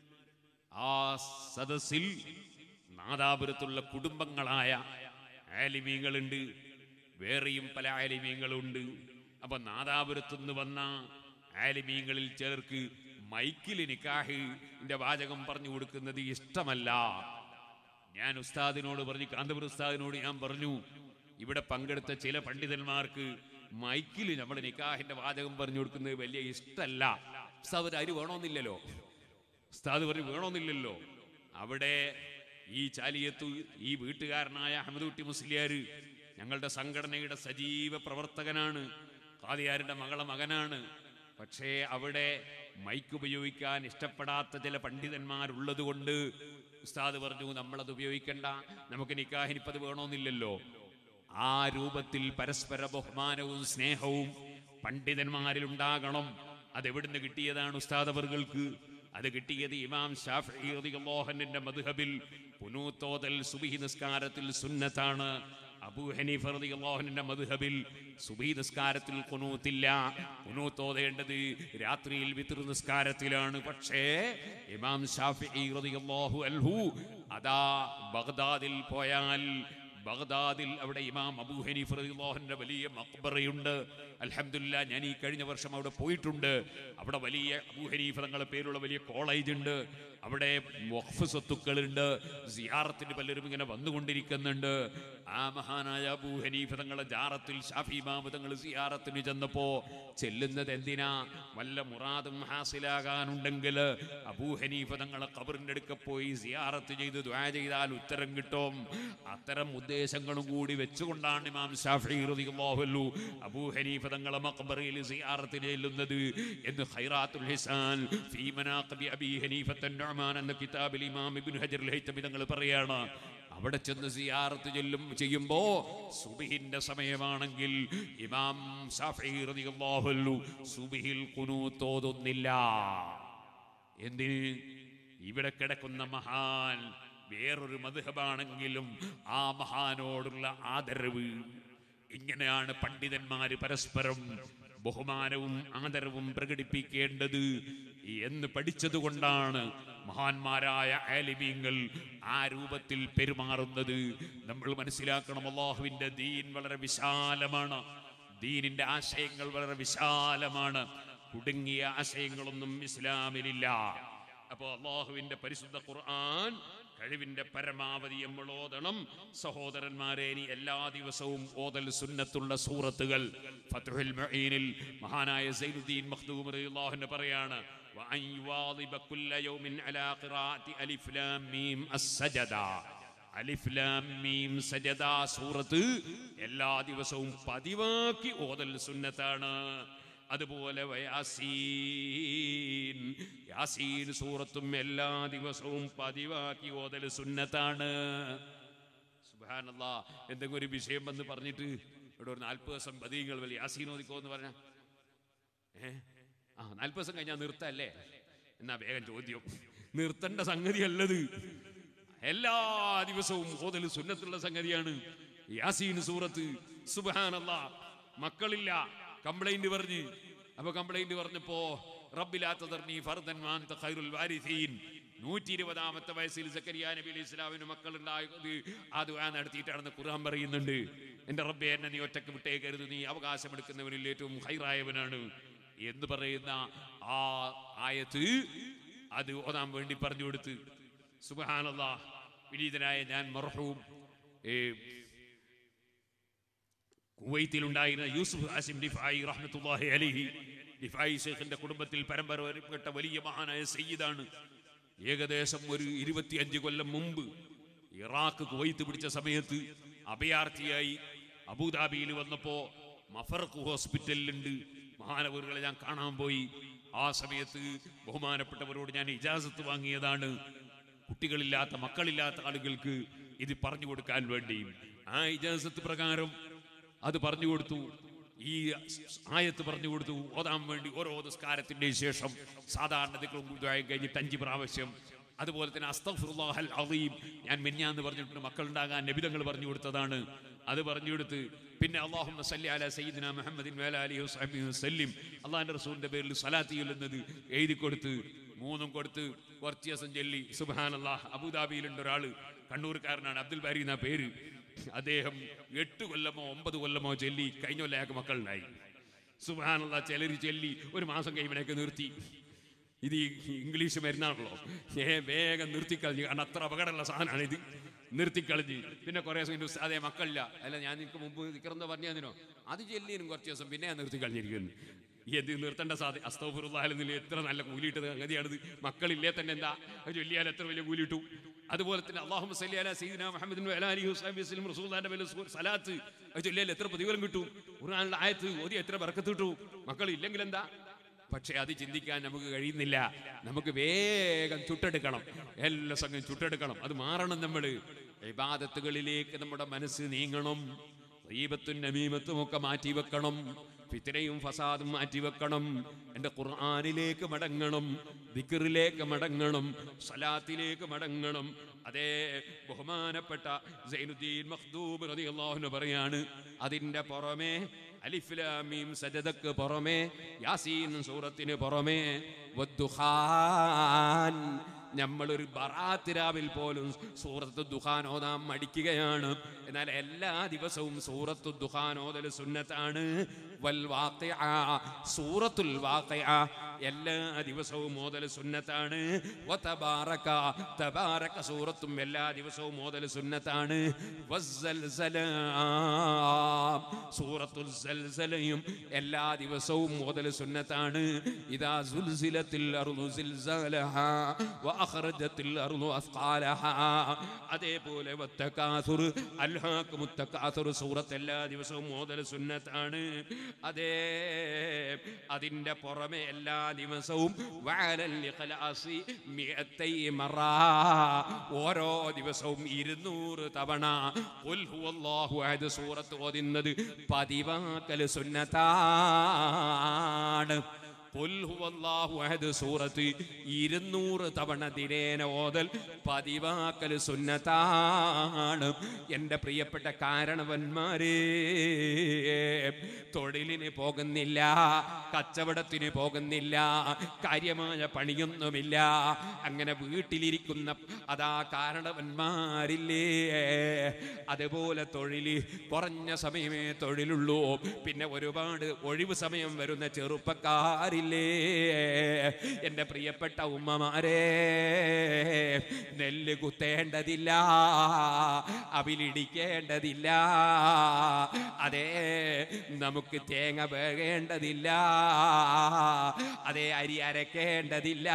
ആ സദസ്സിൽ നാദാപുരത്തുള്ള കുടുംബങ്ങളായ ആലിമീങ്ങളുണ്ട്, വേറെയും പല ആലിമീങ്ങളുണ്ട്. അപ്പൊ നാദാപുരത്തുനിന്ന് വന്ന ആലിമീങ്ങളിൽ ചിലർക്ക് മൈക്കിൽ നിക്കാഹിന്റെ വാചകം പറഞ്ഞു കൊടുക്കുന്നത് ഇഷ്ടമല്ല. ഞാൻ ഉസ്താദിനോട് പറഞ്ഞു, കാന്തപുരം ഉസ്താദിനോട് ഞാൻ പറഞ്ഞു, ഇവിടെ പങ്കെടുത്ത ചില പണ്ഡിതന്മാർക്ക് മൈക്കിൽ നമ്മുടെ നിക്കാഹിന്റെ വാചകം പറഞ്ഞു കൊടുക്കുന്നത് വലിയ ഇഷ്ടമല്ല. ഉസ്താദ് അരി വേണമെന്നില്ലല്ലോ, ഉസ്താദ് പറഞ്ഞു വേണമെന്നില്ലല്ലോ. അവിടെ ഈ ചാലിയത്ത് ഈ വീട്ടുകാരനായ അഹമ്മദ് മുസ്ലിയാർ ഞങ്ങളുടെ സംഘടനയുടെ സജീവ പ്രവർത്തകനാണ്, ഖാദിയാരുടെ മകളെ മകനാണ്. പക്ഷേ അവിടെ മൈക്ക് ഉപയോഗിക്കാൻ ഇഷ്ടപ്പെടാത്ത ചില പണ്ഡിതന്മാരുള്ളത് കൊണ്ട് ഉസ്താദ് പറഞ്ഞു നമ്മളത് ഉപയോഗിക്കണ്ട, നമുക്ക് നിക്കാഹിന് ഇപ്പത് വേണമെന്നില്ലല്ലോ. ആ രൂപത്തിൽ പരസ്പര ബഹുമാനവും സ്നേഹവും പണ്ഡിതന്മാരിൽ ഉണ്ടാകണം. അതെവിടുന്ന് കിട്ടിയതാണ് ഉസ്താദ് അവർക്ക്? അത് കിട്ടിയത് ഇമാം ശാഫിഈ റളിയല്ലാഹു അൻഹുവിന്റെ മദ്ഹബിൽ ഖുനൂത്തോദൽ സുബ്ഹി നിസ്കാരത്തിൽ സുന്നത്താണ്. അബൂ ഹനീഫ റളിയല്ലാഹു അൻഹുവിന്റെ മദ്ഹബിൽ സുബ്ഹി നിസ്കാരത്തിൽ ഖുനൂത്തില്ല, ഖുനൂത്തോദേണ്ടത് രാത്രിയിൽ വിത്ർ നിസ്കാരത്തിലാണ്. പക്ഷേ ഇമാം ശാഫിഈ റളിയല്ലാഹു അൻഹു അതാ ബഗ്ദാദിൽ പോയാൽ, ബഗ്ദാദിൽ അവിടെ ഇമാം അബൂ ഹനീഫ റളിയല്ലാഹു അൻഹുവിന്റെ വലിയ മഖ്ബറയുണ്ട്. അൽഹംദുലില്ലാ, ഞാൻ ഈ കഴിഞ്ഞ വർഷം അവിടെ പോയിട്ടുണ്ട്. അവിടെ വലിയ അബൂ ഹനീഫ തങ്ങളുടെ പേരുള്ള വലിയ കോളേജ് ഉണ്ട്, അവിടെ വഖഫ് സ്വത്തുക്കളുണ്ട്, സിയാറത്തിന് പലരും ഇങ്ങനെ വന്നുകൊണ്ടിരിക്കുന്നുണ്ട്. ആ മഹാനായ അബൂ ഹനീഫ തങ്ങളുടെ ജാറത്തിൽ ഷാഫി ഇമാം തങ്ങൾ സിയാറത്തിന് ചെന്നപ്പോ ചെല്ലുന്നത് എന്തിനാ? വല്ല മുറാദും ഹാസിലാകാനുണ്ടെങ്കിൽ അബൂ ഹനീഫ തങ്ങളെ ഖബറിന്റെ അടുക്ക പോയി സിയാറത്ത് ചെയ്ത് ദുആ ചെയ്താൽ ഉത്തരം കിട്ടും. അത്തരം ഉദ്ദേശങ്ങളും കൂടി വെച്ചുകൊണ്ടാണ് ഇമാം ശാഫിഈ റളിയല്ലാഹു അൻഹു അബൂ ഹനീഫ തങ്ങളെ മഖ്ബറയിൽ സിയാറത്ത് ചെല്ലുന്നത് എന്ന് ഖൈറാത്തുൽ ഹിസാൻ ഫീ മനാഖിബി അബീ ഹനീഫ അൻ-നുഅ്മാൻ എന്ന കിതാബിൽ ഇമാം ഇബ്നു ഹജർ അൽ-ഹൈതമി തങ്ങൾ പറയാണ്, അവിടെ ചെന്ന് സിയാറത്ത് ചെല്ലും ചെയ്യുമ്പോ സുബ്ഹിന്റെ സമയമാണെങ്കിൽ ഇമാം ശാഫിഈ റളിയല്ലാഹു അൻഹു സുബ്ഹിൽ ഖുനൂത്ത് ഓതുന്നില്ല. എന്തിന്? ഇവിടെ കിടക്കുന്ന മഹാൻ വേറൊരു മദ്ഹബാണെങ്കിലും ആ മഹാനോടുള്ള ആദരവ്. ഇങ്ങനെയാണ് പണ്ഡിതന്മാര് പരസ്പരം ബഹുമാനവും ആദരവും പ്രകടിപ്പിക്കേണ്ടത് എന്ന് പഠിച്ചതുകൊണ്ടാണ് മഹാന്മാരായ ആലിമീങ്ങൾ ആ രൂപത്തിൽ പെരുമാറുന്നത്. നമ്മൾ മനസ്സിലാക്കണം, അല്ലാഹുവിന്റെ ദീൻ വളരെ വിശാലമാണ്. ദീനിന്റെ ആശയങ്ങൾ വളരെ വിശാലമാണ്. കുടുങ്ങിയ ആശയങ്ങളൊന്നും ഇസ്ലാമിലില്ല. അപ്പോൾ അല്ലാഹുവിന്റെ പരിശുദ്ധ ഖുർആൻ കഴിവിന്റെ പരമാവധി നമ്മൾ ഓതണം സഹോദരന്മാരെ. ഇനി എല്ലാ ദിവസവും ഓതൽ സുന്നത്തുള്ള സൂറത്തുകൾ. ഫത്ഹുൽ മുഈനിൽ മഹാനായ സൈനുദ്ദീൻ മഖ്ദൂം റളിയല്ലാഹു അൻഹു പറയാണ്, വഅൻ യുവാദിബ കുല്ല യൗമിൻ അലാ ഖിറാഅത്തി അലിഫ് ലാം മീം അസ്സജദ. അലിഫ് ലാം മീം സജദ സൂറത്ത് എല്ലാ ദിവസവും പതിവാക്കി ഓതൽ സുന്നത്താണ്. അതുപോലെ യാസീൻ യാസീൻ സൂറത്തും എല്ലാ ദിവസവും പതിവാക്കി ഓതൽ സുന്നത്താണ്. സുബ്ഹാനല്ലാഹ്. എന്തെങ്കിലും ഒരു വിഷയം വന്ന് പറഞ്ഞിട്ട് ഇവിടെ ഒരു നാൽപ്പത് ദിവസം പതിങ്ങൾ വലിയ യാസീൻ ഓതിക്കോ എന്ന് പറഞ്ഞ ഏ ആ നാൽപ്പത് ദിവസം കഴിഞ്ഞാൽ നിർത്തല്ലേ? എന്നാ വേഗം ചോദ്യം. നിർത്തേണ്ട സംഗതിയല്ലത്. എല്ലാ ദിവസവും ഓതൽ സുന്നത്തുള്ള സംഗതിയാണ് യാസീൻ സൂറത്ത്. സുബ്ഹാനല്ലാഹ്. മക്കളില്ല, കംപ്ലൈന്റ് പറഞ്ഞ്. അപ്പൊ കംപ്ലൈന്റ് പറഞ്ഞപ്പോ റബ്ബിലാ തദർനി ഫർദൻ വ അൻത ഖൈറുൽ വാരിസീൻ, നൂറ്റി ഇരുപതാമത്തെ വയസ്സിൽ സക്കരിയ നബി അലൈഹി ഇസ്ലാമിന് മക്കളുണ്ടായത് ആ ദുആ നടത്തിയിട്ടാണെന്ന് ഖുർആൻ പറയുന്നുണ്ട്. എന്റെ റബ്ബേ, എന്നെ നീ ഒറ്റക്ക് വിട്ടേക്കരുത്, നീ അവകാശമെടുക്കുന്നവരിൽ ഏറ്റവും ഖൈറായവനാണ് എന്ന് പറയുന്ന ആ ആയത്ത് അത് ഓതാൻ വേണ്ടി പറഞ്ഞു കൊടുത്ത്. സുബ്ഹാനല്ലാഹ്. വിനീതനായ ഞാൻ മർഹൂം കുവൈത്തിലുണ്ടായിരുന്ന യൂസുഫ് ഹാസിം റിഫായി റഹ്മത്തുള്ളാഹി അലൈഹി, റിഫായി ശൈഖിന്റെ കുടുംബത്തിൽ പരമ്പരപ്പെട്ട വലിയ മഹാനായ സയ്യിദാണ്. ഏകദേശം ഒരു ഇരുപത്തിയഞ്ച് കൊല്ലം മുമ്പ് ഇറാഖ് കുവൈത്ത് പിടിച്ച സമയത്ത് അഭയാർത്ഥിയായി അബുദാബിയിൽ വന്നപ്പോ മഫർഖ് ഹോസ്പിറ്റലിലുണ്ട്. മഹാനവറുകളെ ഞാൻ കാണാൻ പോയി. ആ സമയത്ത് ബഹുമാനപ്പെട്ടവരോട് ഞാൻ ഇജാസത്ത് വാങ്ങിയതാണ്, കുട്ടികളില്ലാത്ത മക്കളില്ലാത്ത ആളുകൾക്ക് ഇത് പറഞ്ഞു കൊടുക്കാൻ വേണ്ടി. ആ ഇജാസത്ത് പ്രകാരം അത് പറഞ്ഞു കൊടുത്തു. ഈ ആയത്ത് പറഞ്ഞു കൊടുത്തു ഓതാൻ വേണ്ടി. ഓരോ നിസ്കാരത്തിന്റെ ശേഷം സാധാരണ കഴിഞ്ഞിട്ട് അഞ്ച് പ്രാവശ്യം. അതുപോലെ തന്നെ അസ്തഗ്ഫിറുല്ലാഹൽ അസീം ഞാൻ മിനിഞ്ഞാന്ന് പറഞ്ഞിട്ടുണ്ട്, മക്കളുണ്ടാകാൻ നബിതങ്ങൾ പറഞ്ഞു കൊടുത്തതാണ്. അത് പറഞ്ഞു കൊടുത്ത് പിന്നെ അല്ലാഹുമ്മ സല്ലി അലാ സയ്യിദിനാ മുഹമ്മദിൻ വഅലാ ആലിഹി വസഹ്ബിഹി വസല്ലിം, അല്ലാഹുവിന്റെ റസൂലിന്റെ പേരിൽ സ്വലാത്ത് ചൊല്ലുന്നത് എഴുതി കൊടുത്ത് മൂന്നും കൊടുത്ത് കുറച്ച് ദിവസം ചൊല്ലി. സുബ്ഹാനല്ലാഹ്. അബുദാബിയിലുണ്ട് ഒരാള്, കണ്ണൂർക്കാരനാണ്, അബ്ദുൽ ബാരി എന്നാ പേര്. അദ്ദേഹം എട്ട് കൊല്ലമോ ഒമ്പത് കൊല്ലമോ ചൊല്ലി കഴിഞ്ഞ കൊല്ലം അയാൾക്ക് മക്കളുണ്ടായി. സുബ്ഹാനല്ലാഹ്. ചിലർ ചൊല്ലി ഒരു മാസം കഴിയുമ്പോഴേക്ക് നിർത്തി. ഇത് ഇംഗ്ലീഷ് മരുന്നാണല്ലോ, ഏ വേഗം നിർത്തിക്കളഞ്ഞു. കാരണം അത്ര അപകടമുള്ള സാധനമാണ് ഇത്. നിർത്തിക്കളഞ്ഞ് പിന്നെ കുറേ ദിവസം അതേ മക്കളില്ല. അല്ല, ഞാൻ നിങ്ങൾക്ക് മുമ്പ് നിൽക്കണമെന്ന് പറഞ്ഞു തന്നിനോ, അത് ചെല്ലിനും കുറച്ച് ദിവസം പിന്നെ ഞാൻ നിർത്തി കളഞ്ഞിരിക്കുന്നു. എന്ത് നിർത്തേണ്ട സാധ്യത? അസ്തഗ്ഫിറുല്ലാഹിൽ എത്ര നല്ല കൂലിയിട്ടത് സംഗതിയാണിത്. മക്കളില്ലേ തന്നെ എന്താ ചൊല്ലിയാൽ എത്ര വലിയ കൂലിയിട്ടു. അതുപോലെ തന്നെ അല്ലാഹുമ്മ സല്ലി അലാ സയ്യിദിനാ മുഹമ്മദിൻ വഅലാ ആലിഹി വസഹ്ബിഹി വസല്ലം റസൂലുള്ളാഹിന്റെ പേരിൽ സലാത്ത് അത് ചൊല്ലിയാൽ എത്ര പ്രതിഫലം കിട്ടും. ഖുർആനിലെ ആയത്ത് ഓതി എത്ര ബർക്കത്ത് കിട്ടും. മക്കൾ ഇല്ലെങ്കിൽ എന്താ? പക്ഷെ അത് ചിന്തിക്കാൻ നമുക്ക് കഴിയുന്നില്ല. നമുക്ക് വേഗം ചുട്ടെടുക്കണം, എല്ലാ സംഗതി ചുട്ടെടുക്കണം. അത് മാറണം. നമ്മൾ ഇബാദത്തുകളിലേക്ക് നമ്മുടെ മനസ്സ് നീങ്ങണം. ഗീബത്തും നമീമത്തും ഒക്കെ മാറ്റി വെക്കണം. ഫിത്നയും ഫസാദും മാറ്റി വെക്കണം. എൻ്റെ ഖുർആനിലേക്ക് മടങ്ങണം, ദിക്റിലേക്ക് മടങ്ങണം, സലാത്തിലേക്ക് മടങ്ങണം. അതേ ബഹുമാനപ്പെട്ട സൈനുദ്ദീൻ മഖ്ദൂം റളിയല്ലാഹു അൻഹു പറയാണ്, അതിൻ്റെ പുറമേ അലിഫ് ലാം മീം സജദക്ക് പുറമേ യാസീൻ സൂറത്തിന് പുറമേ വദ്ദുഖാൻ, നമ്മളൊരു ബറാത്ത് രാവിൽ പോലും സൂറത്തു ദുഖാൻ ഓതാൻ മടിക്കുകയാണ്. എന്നാൽ എല്ലാ ദിവസവും സൂറത്തു ദുഖാൻ ഓതൽ സുന്നത്താണ്. വൽ വാഖിഅ, സൂറത്തുൽ വാഖിഅ എല്ലാ ദിവസവും ഓതൽ സുന്നത്താണ്. വതബാറക, തബാറക സൂറത്തും എല്ലാ ദിവസവും ഓതൽ സുന്നത്താണ്. വസ്സൽസല, സൂറത്തുൽ സൽസലയും എല്ലാ ദിവസവും ഓതൽ സുന്നത്താണ്. ഇദാ സുൽസിലത്തിൽ അർളു സിൽസാലഹാ വഅഖറജത്തിൽ അർളു അസ്ഖാലഹാ. അതേപോലെ വത്തകാസുർ, അൽഹാകുമുത് തകാസുർ സൂറത്ത് എല്ലാ ദിവസവും ഓതൽ സുന്നത്താണ്. അതേ അതിൻ്റെ പുറമെ എല്ലാ ദിവസവും വഅലൽ ഇഖ്ലാസി മിഅത്തൈ മറ, ഓരോ ദിവസവും ഇരുന്നൂറ് തവണ ഖുൽ ഹുവല്ലാഹു അഹദ് സൂറത്ത് ഓതുന്നത് പതിവാക്കൽ സുന്നത്താണ്. ഖുൽ ഹുവല്ലാഹു അഹദ് സൂറത്ത് ഇരുന്നൂറ് തവണ ദിനേന ഓതൽ പതിവാക്കൽ സുന്നത്താണ്. എൻ്റെ പ്രിയപ്പെട്ട കാരണവന്മാരെ, തൊഴിലിന് പോകുന്നില്ല, കച്ചവടത്തിന് പോകുന്നില്ല, കാര്യമായ പണിയൊന്നുമില്ല, അങ്ങനെ വീട്ടിലിരിക്കുന്ന അതാ കാരണവന്മാരില്ലേ, അതുപോലെ തൊഴിൽ കുറഞ്ഞ സമയമേ തൊഴിലുള്ളൂ, പിന്നെ ഒരുപാട് ഒഴിവ് സമയം വരുന്ന ചെറുപ്പക്കാരില്ലേ, എൻ്റെ പ്രിയപ്പെട്ട ഉമ്മമാരെ, നെല്ല് കുത്തേണ്ടതില്ല, അവിലിടിക്കേണ്ടതില്ല, അതേ നമുക്ക് തേങ്ങ വേകേണ്ടതില്ല, അതേ അരി അരക്കേണ്ടതില്ല,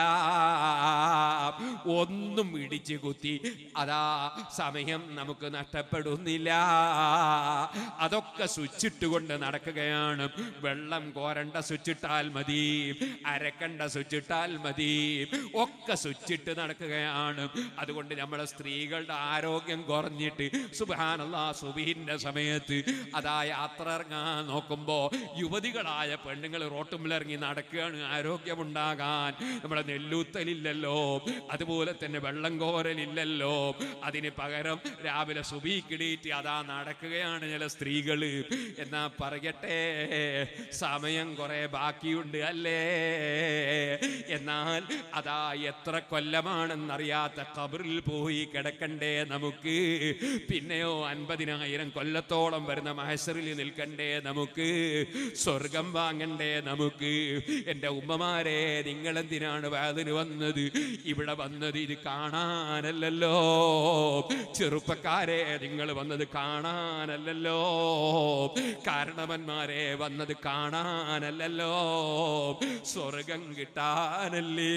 ഒന്നും ഇടിച്ചു കുത്തി അതാ സമയം നമുക്ക് നഷ്ടപ്പെടുന്നില്ല. അതൊക്കെ സ്വിച്ചിട്ടുകൊണ്ട് നടക്കുകയാണ്. വെള്ളം കോരണ്ട സ്വിച്ചിട്ടാൽ മതി, അരക്കണ്ട സ്വിച്ചിട്ടാൽ മതി, ഒക്കെ സ്വിച്ചിട്ട് നടക്കുകയാണ്. അതുകൊണ്ട് നമ്മളെ സ്ത്രീകളുടെ ആരോഗ്യം കുറഞ്ഞിട്ട് സുബ്ഹാനല്ലാഹ് സുബ്ഹിന്റെ സമയത്ത് അതാ യാത്ര ഇറങ്ങാൻ നോക്കുമ്പോ യുവതികളായ പെണ്ണുങ്ങൾ റോട്ടുമ്പിലിറങ്ങി നടക്കുകയാണ് ആരോഗ്യമുണ്ടാകാൻ. നമ്മളെ നെല്ലൂത്തലില്ലല്ലോ, അതുപോലെ തന്നെ വെള്ളം കോരലില്ലല്ലോ, അതിന് പകരം രാവിലെ സുബഹിക്കിടീറ്റ് അതാ നടക്കുകയാണ് ചില സ്ത്രീകള്. എന്നാ പറയട്ടെ, സമയം കുറെ ബാക്കിയുണ്ട് അല്ലേ? എന്നാൽ അതാ എത്ര കൊല്ലമാണെന്നറിയാത്ത ഖബറിൽ പോയി കിടക്കണ്ടേ നമുക്ക്, പിന്നെയോ അൻപതിനായിരം കൊല്ലത്തോളം വരുന്ന മഹ്ശറിൽ നിൽക്കണ്ടേ നമുക്ക്, സ്വർഗം വാങ്ങണ്ടേ നമുക്ക്. എൻ്റെ ഉമ്മമാരെ, നിങ്ങളെന്തിനാണ് വഅദിന് വന്നത്? ഇവിടെ വന്നത് ഇത് കാണാനല്ലല്ലോ. ചെറുപ്പക്കാരെ, നിങ്ങൾ വന്നത് കാണാനല്ലല്ലോ. കാരണവന്മാരെ, വന്നത് കാണാനല്ലല്ലോ, സ്വർഗം കിട്ടാനല്ലേ.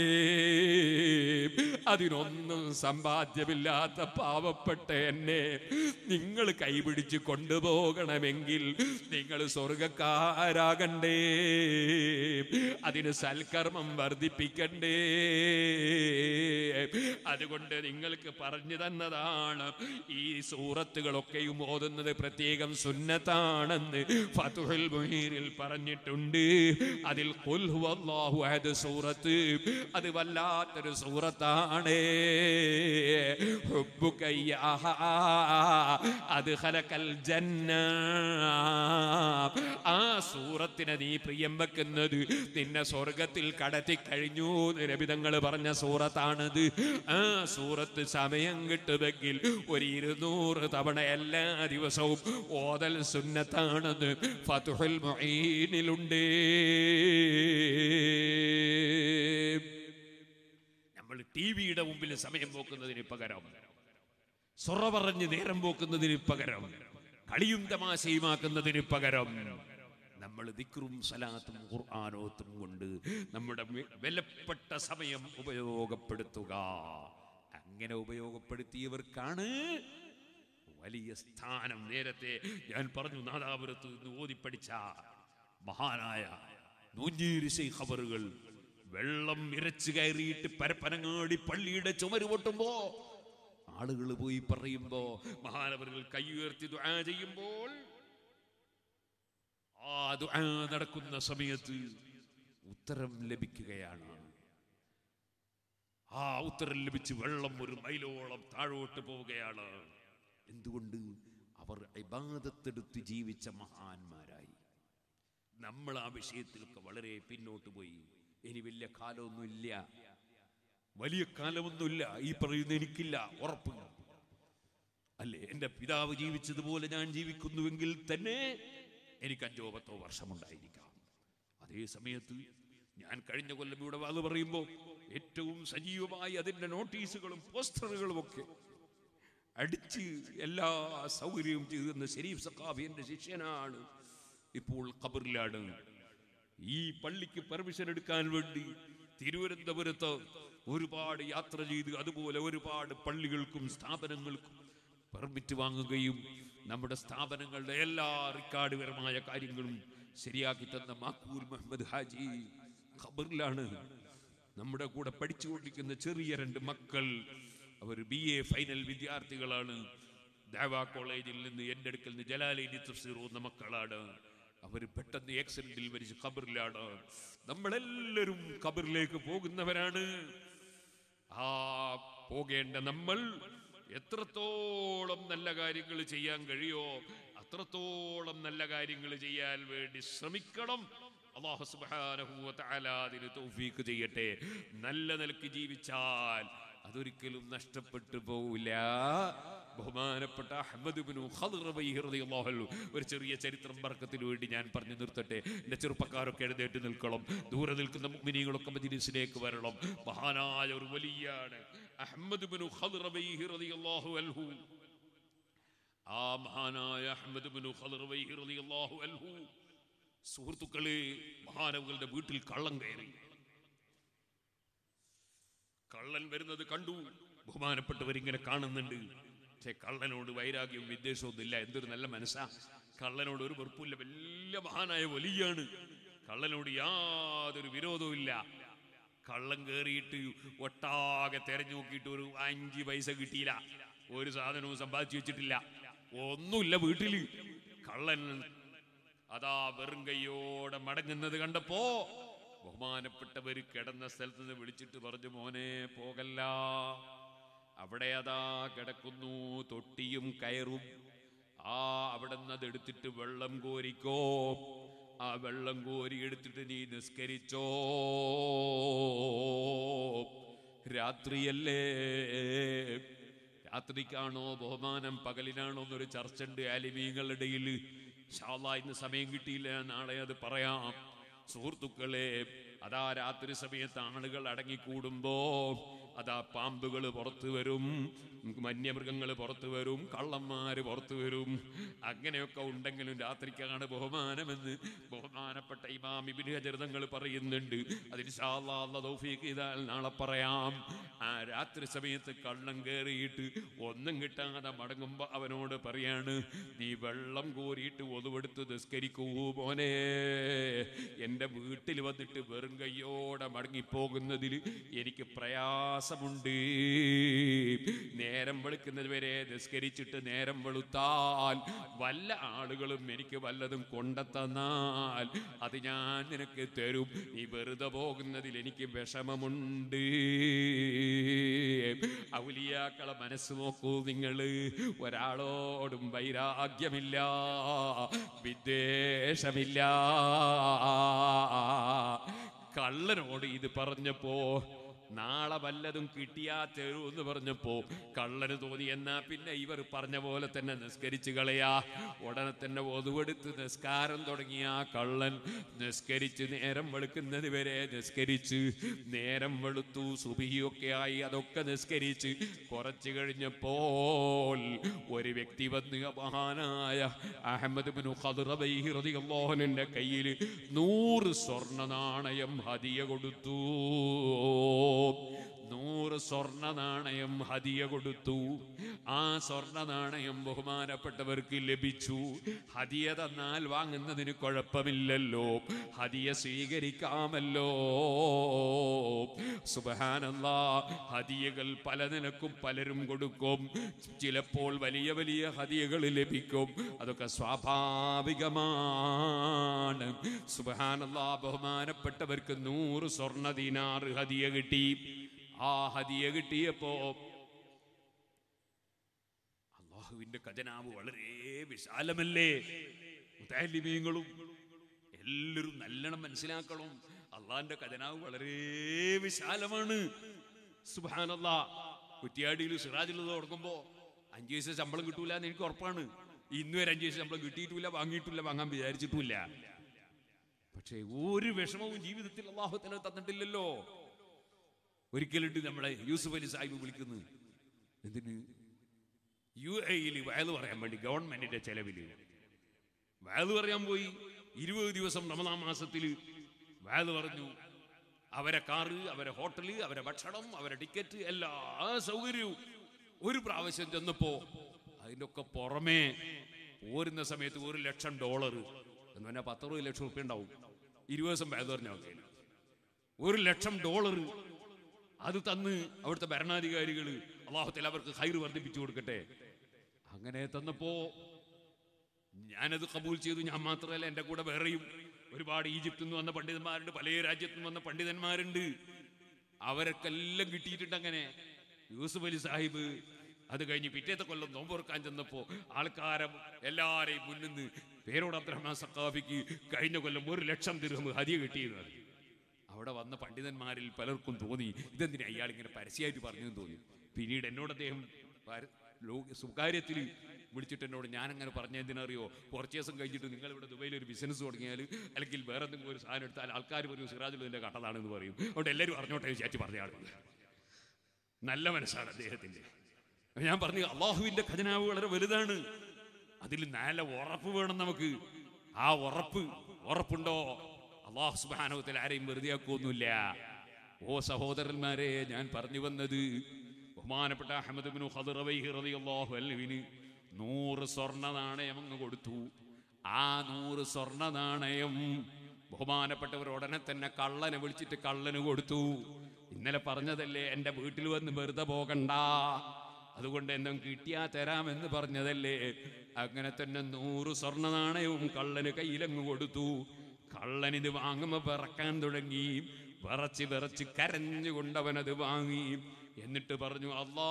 അതിനൊന്നും സമ്പാദ്യമില്ലാത്ത പാവപ്പെട്ട എന്നെ നിങ്ങൾ കൈപിടിച്ച് കൊണ്ടുപോകണമെങ്കിൽ നിങ്ങൾ സ്വർഗക്കാരാകണ്ടേ, അതിന് സൽക്കർമ്മം വർദ്ധിപ്പിക്കണ്ടേ. അതുകൊണ്ട് നിങ്ങൾക്ക് പറഞ്ഞു തന്നതാണ്, ഈ സൂറത്തുകളൊക്കെയും ഓതുന്നത് പ്രത്യേകം സുന്നത്താണെന്ന് ഫതുഹുൽ മുഈനിൽ പറഞ്ഞിട്ടുണ്ട്. അതിൽ ഖുൽ ഹുവല്ലാഹു അഹദ് സൂറത്ത് അത് വല്ലാത്തൊരു സൂറത്താണ്. ഹുബ്ബുക ഇയ്യാഹ അദ്ഖലകൽ ജന്ന, ആ സൂറത്തിനെ നീ പ്രിയം വെക്കുന്നത് നിന്നെ സ്വർഗത്തിൽ കടത്തി കഴിഞ്ഞു നബി തങ്ങൾ പറഞ്ഞ സൂറത്താണത്. ആ സൂറത്ത് സമയം കിട്ടുമെങ്കിൽ ഒരു ഇരുന്നൂറ് തവണ എല്ലാ ദിവസവും ഓതൽ സുന്നത്താണെന്ന് ഫതുഹുൽ മുഈനിലുണ്ട്. നമ്മൾ ടി വിയുടെ മുമ്പിൽ സമയം പോക്കുന്നതിന് പകരം, സൊറ പറഞ്ഞ് നേരം പോക്കുന്നതിന് പകരം, കളിയും തമാശയുമാക്കുന്നതിന് പകരം നമ്മൾ ദിക്റും സലാത്തും ഖുർആനോത്തും കൊണ്ട് നമ്മുടെ വിലപ്പെട്ട സമയം ഉപയോഗപ്പെടുത്തുക. അങ്ങനെ ഉപയോഗപ്പെടുത്തിയവർക്കാണ് വലിയ സ്ഥാനം. നേരത്തെ ഞാൻ പറഞ്ഞു, നാദാപുരത്ത് നിന്ന് ഓതിപ്പടിച്ച മഹാനായ നൂഞ്ഞേരി ശൈഖ് ഖബറുകൾ വെള്ളം ഇരച്ചു കയറിയിട്ട് പരപ്പനങ്ങാടി പള്ളിയുടെ ചുമര് പൊട്ടുമ്പോ ആളുകൾ പോയി പറയുമ്പോ മഹാനവറുകൾ കൈ ഉയർത്തി ദുആ ചെയ്യുമ്പോൾ ആ ദുആ നടക്കുന്ന സമയത്ത് ഉത്തരം ലഭിക്കുകയാണ്. ആ ഉത്തരം ലഭിച്ച് വെള്ളം ഒരു മൈലോളം താഴോട്ട് പോവുകയാണ്. എന്തുകൊണ്ട്? അവർ ഇബാദത്തെടുത്ത് ജീവിച്ച മഹാന്മാരായി. നമ്മൾ ആ വിഷയത്തിലൊക്കെ വളരെ പിന്നോട്ട് പോയി. ഇനി വലിയ കാലമൊന്നുമില്ല, വലിയ കാലമൊന്നുമില്ല ഈ പറയുന്ന എനിക്കില്ല ഉറപ്പ് അല്ലേ. എൻ്റെ പിതാവ് ജീവിച്ചതുപോലെ ഞാൻ ജീവിക്കുന്നുവെങ്കിൽ തന്നെ എനിക്ക് അഞ്ചോ പത്തോ വർഷമുണ്ടായിരിക്കാം. അതേ സമയത്ത് ഞാൻ കഴിഞ്ഞ കൊല്ലം ഇവിടെ വാത് പറയുമ്പോൾ ഏറ്റവും സജീവമായി അതിൻ്റെ നോട്ടീസുകളും പോസ്റ്ററുകളും ഒക്കെ അടിച്ച് എല്ലാ സൗകര്യവും ചെയ്തിരുന്ന ഷരീഫ് സഖാഫി എൻ്റെ ശിഷ്യനാണ്, ഇപ്പോൾ ഖബറിലാണ്. ഈ പള്ളിക്ക് പെർമിഷൻ എടുക്കാൻ വേണ്ടി തിരുവനന്തപുരത്ത് ഒരുപാട് യാത്ര ചെയ്ത് അതുപോലെ ഒരുപാട് പള്ളികൾക്കും സ്ഥാപനങ്ങൾക്കും പെർമിറ്റ് വാങ്ങുകയും നമ്മുടെ സ്ഥാപനങ്ങളുടെ എല്ലാ റെക്കോർഡുപരമായ കാര്യങ്ങളും ശരിയാക്കി തന്ന മാക്കൂർ മുഹമ്മദ് ഹാജി ഖബറിലാണ്. നമ്മുടെ കൂടെ പഠിച്ചുകൊണ്ടിരിക്കുന്ന ചെറിയ രണ്ട് മക്കൾ, അവർ ബി എ ഫൈനൽ വിദ്യാർത്ഥികളാണ്. ദഅവാ കോളേജിൽ നിന്ന് എൻ്റെ അടുക്കൽ നിന്ന് ജലാലൈനി തഫ്സീർ ഓതുന്ന മക്കളാണ്. അവര് പെട്ടെന്ന് ആക്സിഡന്റിൽ മരിച്ച് ഖബറിലാണ്. നമ്മളെല്ലാവരും ഖബറിലേക്ക് പോകുന്നവരാണ്. ആ പോകേണ്ട നമ്മൾ എത്രത്തോളം നല്ല കാര്യങ്ങൾ ചെയ്യാൻ കഴിയോ അത്രത്തോളം നല്ല കാര്യങ്ങൾ ചെയ്യാൻ വേണ്ടി ശ്രമിക്കണം. അല്ലാഹു സുബ്ഹാനഹു വ തആല അതിന് തൗഫീഖ് ചെയ്യട്ടെ. നല്ല നിലയ്ക്ക് ജീവിച്ചാൽ അതൊരിക്കലും നഷ്ടപ്പെട്ടു പോവില്ല. ബഹുമാനപ്പെട്ട അഹ്മദ് ഇബ്നു ഖദ്റബൈഹി റളിയല്ലാഹു അൻഹു ഒരു ചെറിയ ചരിത്രം ബർക്കത്തിന് വേണ്ടി ഞാൻ പറഞ്ഞു നിർത്തട്ടെ. എൻ്റെ ചെറുപ്പക്കാരൊക്കെ എഴുന്നേറ്റ് നിൽക്കണം. ദൂരെ നിൽക്കുന്ന മുഅ്മിനീങ്ങളൊക്കെ മജ്‌ലിസിലേക്ക് വരണം. മഹാനായ ഒരു വലിയാണ് അഹ്മദ് ഇബ്നു ഖദ്റബൈഹി റളിയല്ലാഹു അൻഹു. ആ മഹാനായ അഹ്മദ് ഇബ്നു ഖദ്റബൈഹി റളിയല്ലാഹു അൻഹു സുഹൃത്തുക്കളെ മഹാനവകളുടെ വീട്ടിൽ കള്ളൻ കയറി. കള്ളൻ വരുന്നത് കണ്ടു. ബഹുമാനപ്പെട്ടവരിങ്ങനെ കാണുന്നുണ്ട്. പക്ഷെ കള്ളനോട് വൈരാഗ്യവും വിദ്വേഷവും ഇല്ല. എന്തൊരു നല്ല മനസ്സാ. കള്ളനോട് ഒരു വെറുപ്പില്ല. വലിയ മഹാനായ വലിയാണ്. കള്ളനോട് യാതൊരു വിരോധവും ഇല്ല. കള്ളൻ കയറിയിട്ട് ഒട്ടാകെ തെരഞ്ഞു നോക്കിയിട്ട് ഒരു അഞ്ച് പൈസ കിട്ടിയില്ല. ഒരു സാധനവും സമ്പാദിച്ചു വെച്ചിട്ടില്ല. ഒന്നുമില്ല വീട്ടില്. കള്ളൻ അതാ വെറും കയ്യോടെ മടങ്ങുന്നത് കണ്ടപ്പോ ബഹുമാനപ്പെട്ടവര് കിടന്ന സ്ഥലത്ത് നിന്ന് വിളിച്ചിട്ട് പറഞ്ഞു, മോനെ പോകല്ല, അവിടെ അതാ കിടക്കുന്നു തൊട്ടിയും കയറും. ആ അവിടെ നിന്ന് അതെടുത്തിട്ട് വെള്ളം കോരിക്കോ. ആ വെള്ളം കോരി എടുത്തിട്ട് നീ നിസ്കരിച്ചോ. രാത്രിയല്ലേ, രാത്രിക്കാണോ ബഹുമാനം പകലിനാണോ എന്നൊരു ചർച്ച ഉണ്ട് ആലിമീങ്ങളുടെ ഇടയിൽ. ഇൻഷാ അല്ലാഹ് ഇന്ന് സമയം കിട്ടിയില്ല, നാളെ അത് പറയാം. സുഹൃത്തുക്കളെ, അതാ രാത്രി സമയത്ത് ആളുകൾ അടങ്ങിക്കൂടുമ്പോ അതാ പാമ്പുകൾ പുറത്തു വരും, വന്യമൃഗങ്ങൾ പുറത്തു വരും, കള്ളന്മാര് പുറത്തു വരും. അങ്ങനെയൊക്കെ ഉണ്ടെങ്കിലും രാത്രിക്കാണ് ബഹുമാനമെന്ന് ബഹുമാനപ്പെട്ട ഇമാം ഇബ്നു ഹജർ തങ്ങൾ പറയുന്നുണ്ട്. അത് ഇൻഷാ അല്ലാഹ് അല്ലാഹു തൗഫീഖ് ചെയ്താൽ നാളെ പറയാം. ആ രാത്രി സമയത്ത് കള്ളൻ കയറിയിട്ട് ഒന്നും കിട്ടാതെ മടങ്ങുമ്പോ അവനോട് പറയാണ്, നീ വെള്ളം കോരിയിട്ട് ഒതുവെടുത്ത് നിസ്കരിക്കൂ മോനെ. എൻ്റെ വീട്ടിൽ വന്നിട്ട് വെറും കയ്യോടെ മടങ്ങിപ്പോകുന്നതിൽ എനിക്ക് പ്രയാസമുണ്ട്. നേരം വെളുക്കുന്നത് വരെ നിസ്കരിച്ചിട്ട് നേരം വെളുത്താൽ വല്ല ആളുകളും എനിക്ക് വല്ലതും കൊണ്ടെത്തന്നാൽ അത് ഞാൻ നിനക്ക് തരും. നീ വെറുതെ പോകുന്നതിൽ എനിക്ക് വിഷമമുണ്ട്. ഔലിയാക്കളെ മനസ്സ് നോക്കൂ നിങ്ങൾ. ഒരാളോടും വൈരാഗ്യമില്ല, വിദ്വേഷമില്ല. കള്ളനോട് ഇത് പറഞ്ഞപ്പോ നാളെ വല്ലതും കിട്ടിയാ തരൂ എന്ന് പറഞ്ഞപ്പോ കള്ളന് തോന്നി, എന്നാ പിന്നെ ഇവർ പറഞ്ഞ പോലെ തന്നെ നിസ്കരിച്ചു കളയാ. ഉടനെ തന്നെ ഒതുവെടുത്ത് നിസ്കാരം തുടങ്ങിയ കള്ളൻ നിസ്കരിച്ച് നേരം വെളുക്കുന്നത് വരെ നിസ്കരിച്ച് നേരം വെളുത്തു. സുബഹിയൊക്കെ ആയി, അതൊക്കെ നിസ്കരിച്ച് കുറച്ചു കഴിഞ്ഞപ്പോൾ ഒരു വ്യക്തി വന്ന് മഹാനായ അഹ്മദ് ഇബ്നു ഖദ്റബൈഹി റളിയല്ലാഹു അൻഹുവിന്റെ കയ്യിൽ നൂറ് സ്വർണ്ണ നാണയം ഹദിയ കൊടുത്തു. നൂറ് സ്വർണ്ണ നാണയം ഹദിയ കൊടുത്തു. ആ സ്വർണ്ണ നാണയം ബഹുമാനപ്പെട്ടവർക്ക് ലഭിച്ചു. ഹദിയ തന്നാൽ വാങ്ങുന്നതിന് കുഴപ്പമില്ലല്ലോ, ഹദിയ സ്വീകരിക്കാമല്ലോ. സുബ്ഹാനല്ലാഹ്, ഹദിയകൾ പല നിലക്കും പലരും കൊടുക്കും. ചിലപ്പോൾ വലിയ വലിയ ഹദിയകൾ ലഭിക്കും. അതൊക്കെ സ്വാഭാവികമാണ്. സുബ്ഹാനല്ലാഹ്, ബഹുമാനപ്പെട്ടവർക്ക് നൂറ് സ്വർണ്ണ ദീനാർ ഹദിയ കിട്ടി. ആ ഹദിയ കിട്ടിയപ്പോ അല്ലാഹുവിന്റെ ഖജനാവ് വളരെ വിശാലമല്ലേ. മുതഅല്ലിമീങ്ങളും എല്ലാവരും നല്ലോണം മനസ്സിലാക്കണം, അള്ളാന്റെ ഖജനാവ് വളരെ വിശാലമാണ്. സുബ്ഹാനല്ലാഹ്, കുറ്റിയാടിയിൽ സിറാജിൽ തുടങ്ങുമ്പോ അഞ്ചു പൈസ ശമ്പളം കിട്ടൂല എന്ന് എനിക്ക് ഉറപ്പാണ്. ഇന്ന് വരെ അഞ്ചു പൈസ ശമ്പളം കിട്ടിയിട്ടില്ല, വാങ്ങിയിട്ടില്ല, വാങ്ങാൻ വിചാരിച്ചിട്ടില്ല. പക്ഷേ ഒരു വിഷമവും ജീവിതത്തിൽ അല്ലാഹു തആല തന്നിട്ടില്ലല്ലോ. ഒരിക്കലുണ്ട് നമ്മളെ യൂസുഫ് അലി സാഹിബ് വിളിക്കുന്നു. എന്തിന്? യു എയിൽ വയല് പറയാൻ വേണ്ടി ഗവൺമെന്റിന്റെ ചെലവില് വയല് പറയാൻ പോയി. ഇരുപത് ദിവസം റമദാൻ മാസത്തിൽ വയല് പറഞ്ഞു. അവരെ കാറ്, അവരെ ഹോട്ടല്, അവരെ ഭക്ഷണം, അവരെ ടിക്കറ്റ്, എല്ലാ സൗകര്യവും. ഒരു പ്രാവശ്യം ചെന്നപ്പോ അതിൻ്റെ ഒക്കെ പുറമേ പോരുന്ന സമയത്ത് ഒരു ലക്ഷം ഡോളർ എന്ന് പറഞ്ഞാൽ പത്തറുപത് ലക്ഷം റുപ്യ ഉണ്ടാവും. ഇരുപത് ദിവസം വയല് പറഞ്ഞാൽ ഒരു ലക്ഷം ഡോളർ അത് തന്ന് അവിടുത്തെ ഭരണാധികാരികൾ അല്ലാഹു തആല അവർക്ക് ഖൈർ വർദ്ധിപ്പിച്ചു കൊടുക്കട്ടെ. അങ്ങനെ തന്നപ്പോ ഞാനത് കബൂൽ ചെയ്തു. ഞാൻ മാത്രമല്ല, എൻ്റെ കൂടെ വേറെയും ഒരുപാട് ഈജിപ്തിൽ നിന്ന് വന്ന പണ്ഡിതന്മാരുണ്ട്, പല രാജ്യത്തു നിന്ന് വന്ന പണ്ഡിതന്മാരുണ്ട്. അവരൊക്കെ എല്ലാം കിട്ടിയിട്ടുണ്ട്. അങ്ങനെ യൂസുഫ് അലി സാഹിബ് അത് കഴിഞ്ഞ് പിറ്റേത്തെ കൊല്ലം നോമ്പുറക്കാൻ ചെന്നപ്പോ ആൾക്കാരെ എല്ലാരെയും മുന്നിൽ നിന്ന് പേരോട് അബ്ദുറഹ്മാൻ സഖാഫിക്ക് കഴിഞ്ഞ കൊല്ലം ഒരു ലക്ഷം ദിർഹം ഹദിയ കിട്ടിയത്. അവിടെ വന്ന പണ്ഡിതന്മാരിൽ പലർക്കും തോന്നി ഇതെന്തിനാ അയാൾ ഇങ്ങനെ പരസ്യമായിട്ട് പറഞ്ഞെന്ന് തോന്നി. പിന്നീട് എന്നോട് അദ്ദേഹം സ്വകാര്യത്തിൽ വിളിച്ചിട്ട് എന്നോട് ഞാനങ്ങനെ പറഞ്ഞ എന്തിനറിയോ, കുറച്ച് ദിവസം കഴിഞ്ഞിട്ട് നിങ്ങൾ ഇവിടെ ദുബൈയിൽ ഒരു ബിസിനസ് തുടങ്ങിയാൽ അല്ലെങ്കിൽ വേറെ എന്തെങ്കിലും ഒരു സാധനം എടുത്താൽ ആൾക്കാർ ഒരു സിറാജുലിന്റെ കട്ടതാണെന്ന് പറയും. അതുകൊണ്ട് എല്ലാവരും അറിഞ്ഞോട്ടെ വിചാരിച്ച് പറഞ്ഞ ആളുകൾ. നല്ല മനസ്സാണ് അദ്ദേഹത്തിന്റെ. ഞാൻ പറഞ്ഞു അള്ളാഹുവിന്റെ ഖജനാവ് വളരെ വലുതാണ്, അതിൽ നല്ല ഉറപ്പ് വേണം നമുക്ക്. ആ ഉറപ്പ് ഉറപ്പുണ്ടോ? അള്ളാഹു സുബ്ഹാനഹു വ തആല ആരെയും വെറുതെ ആക്കുന്നില്ല. ഓ സഹോദരന്മാരെ, ഞാൻ പറഞ്ഞു വന്നത് ബഹുമാനപ്പെട്ട അഹ്മദ് ഇബ്നു ഖദ്റവൈഹി റളിയല്ലാഹു അൻഹുവിന് നൂറ് സ്വർണ്ണ നാണയം അങ്ങ് കൊടുത്തു. ആ നൂറ് സ്വർണ്ണ നാണയം ബഹുമാനപ്പെട്ടവർ ഉടനെ തന്നെ കള്ളനെ വിളിച്ചിട്ട് കള്ളന് കൊടുത്തു. ഇന്നലെ പറഞ്ഞതല്ലേ എൻ്റെ വീട്ടിൽ വന്ന് വെറുതെ പോകണ്ട, അതുകൊണ്ട് എന്തും കിട്ടിയാ തരാമെന്ന് പറഞ്ഞതല്ലേ. അങ്ങനെ തന്നെ നൂറ് സ്വർണ്ണ നാണയവും കള്ളന് കയ്യിലങ്ങ് കൊടുത്തു. കള്ളനിത് വാങ്ങുമ്പോ വിറക്കാൻ തുടങ്ങി. വിറച്ച് വിറച്ച് കരഞ്ഞുകൊണ്ടവനത് വാങ്ങി. എന്നിട്ട് പറഞ്ഞു, അല്ലാ,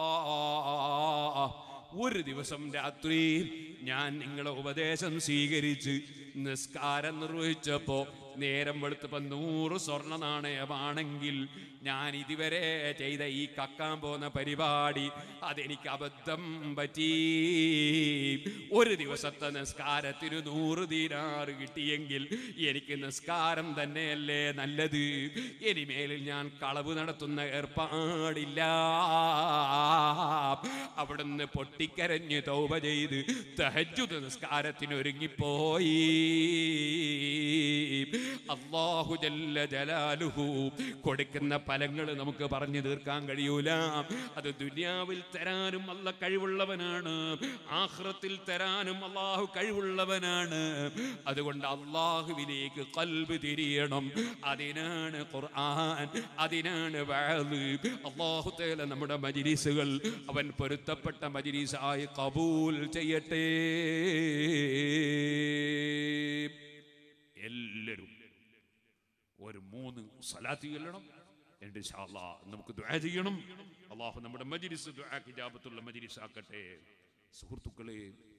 ഒരു ദിവസം രാത്രി ഞാൻ നിങ്ങളെ ഉപദേശം സ്വീകരിച്ച് നിസ്കാരം നിർവഹിച്ചപ്പോ നേരം വെളുത്തപ്പോ നൂറ് സ്വർണ്ണ നാണയമാണെങ്കിൽ ഞാൻ ഇതുവരെ ചെയ്ത ഈ കക്കാൻ പോകുന്ന പരിപാടി അതെനിക്ക് അബദ്ധം പറ്റി. ഒരു ദിവസത്തെ നിസ്കാരത്തിന് നൂറ് ദീനാറ് കിട്ടിയെങ്കിൽ എനിക്ക് നിസ്കാരം തന്നെയല്ലേ നല്ലത്. ഇനിമേലിൽ ഞാൻ കളവ് നടത്തുന്ന ഏർപ്പാടില്ല. അവിടുന്ന് പൊട്ടിക്കരഞ്ഞ് തൗബ ചെയ്ത് തഹജ്ജുദ് നിസ്കാരത്തിന് ഒരുങ്ങിപ്പോയി. അല്ലാഹു ജല്ല ജലാലുഹു കൊടുക്കുന്ന ഫലങ്ങൾ നമുക്ക് പറഞ്ഞു തീർക്കാൻ കഴിയൂല. അത് ദുനിയാവിൽ തരാനും അല്ലാഹു കഴിവുള്ളവനാണ്, ആഖിറത്തിൽ തരാനും അല്ലാഹു കഴിവുള്ളവനാണ്. അതുകൊണ്ട് അല്ലാഹുവിലേക്ക് ഖൽബ് തിരിയണം. അതിനാണ് ഖുർആൻ, അതിനാണ് വഅദ്. അല്ലാഹു തആല നമ്മുടെ മജ്ലിസുകൾ അവൻ പൊരുത്തപ്പെട്ട മജ്ലിസായി ഖബൂൽ ചെയ്യട്ടെ. എല്ലാവരും ഒരു മൂന്ന് സ്വലാത്ത് ചൊല്ലണം. എന്നിട്ട് ഇൻഷാ അല്ലാഹ് നമുക്ക് ദുആ ചെയ്യണം. അല്ലാഹു നമ്മുടെ മജ്ലിസ് ദുആക്ക് ഇജാബത്തുള്ള മജ്ലിസ് ആക്കട്ടെ. സുഹൃത്തുക്കളെ,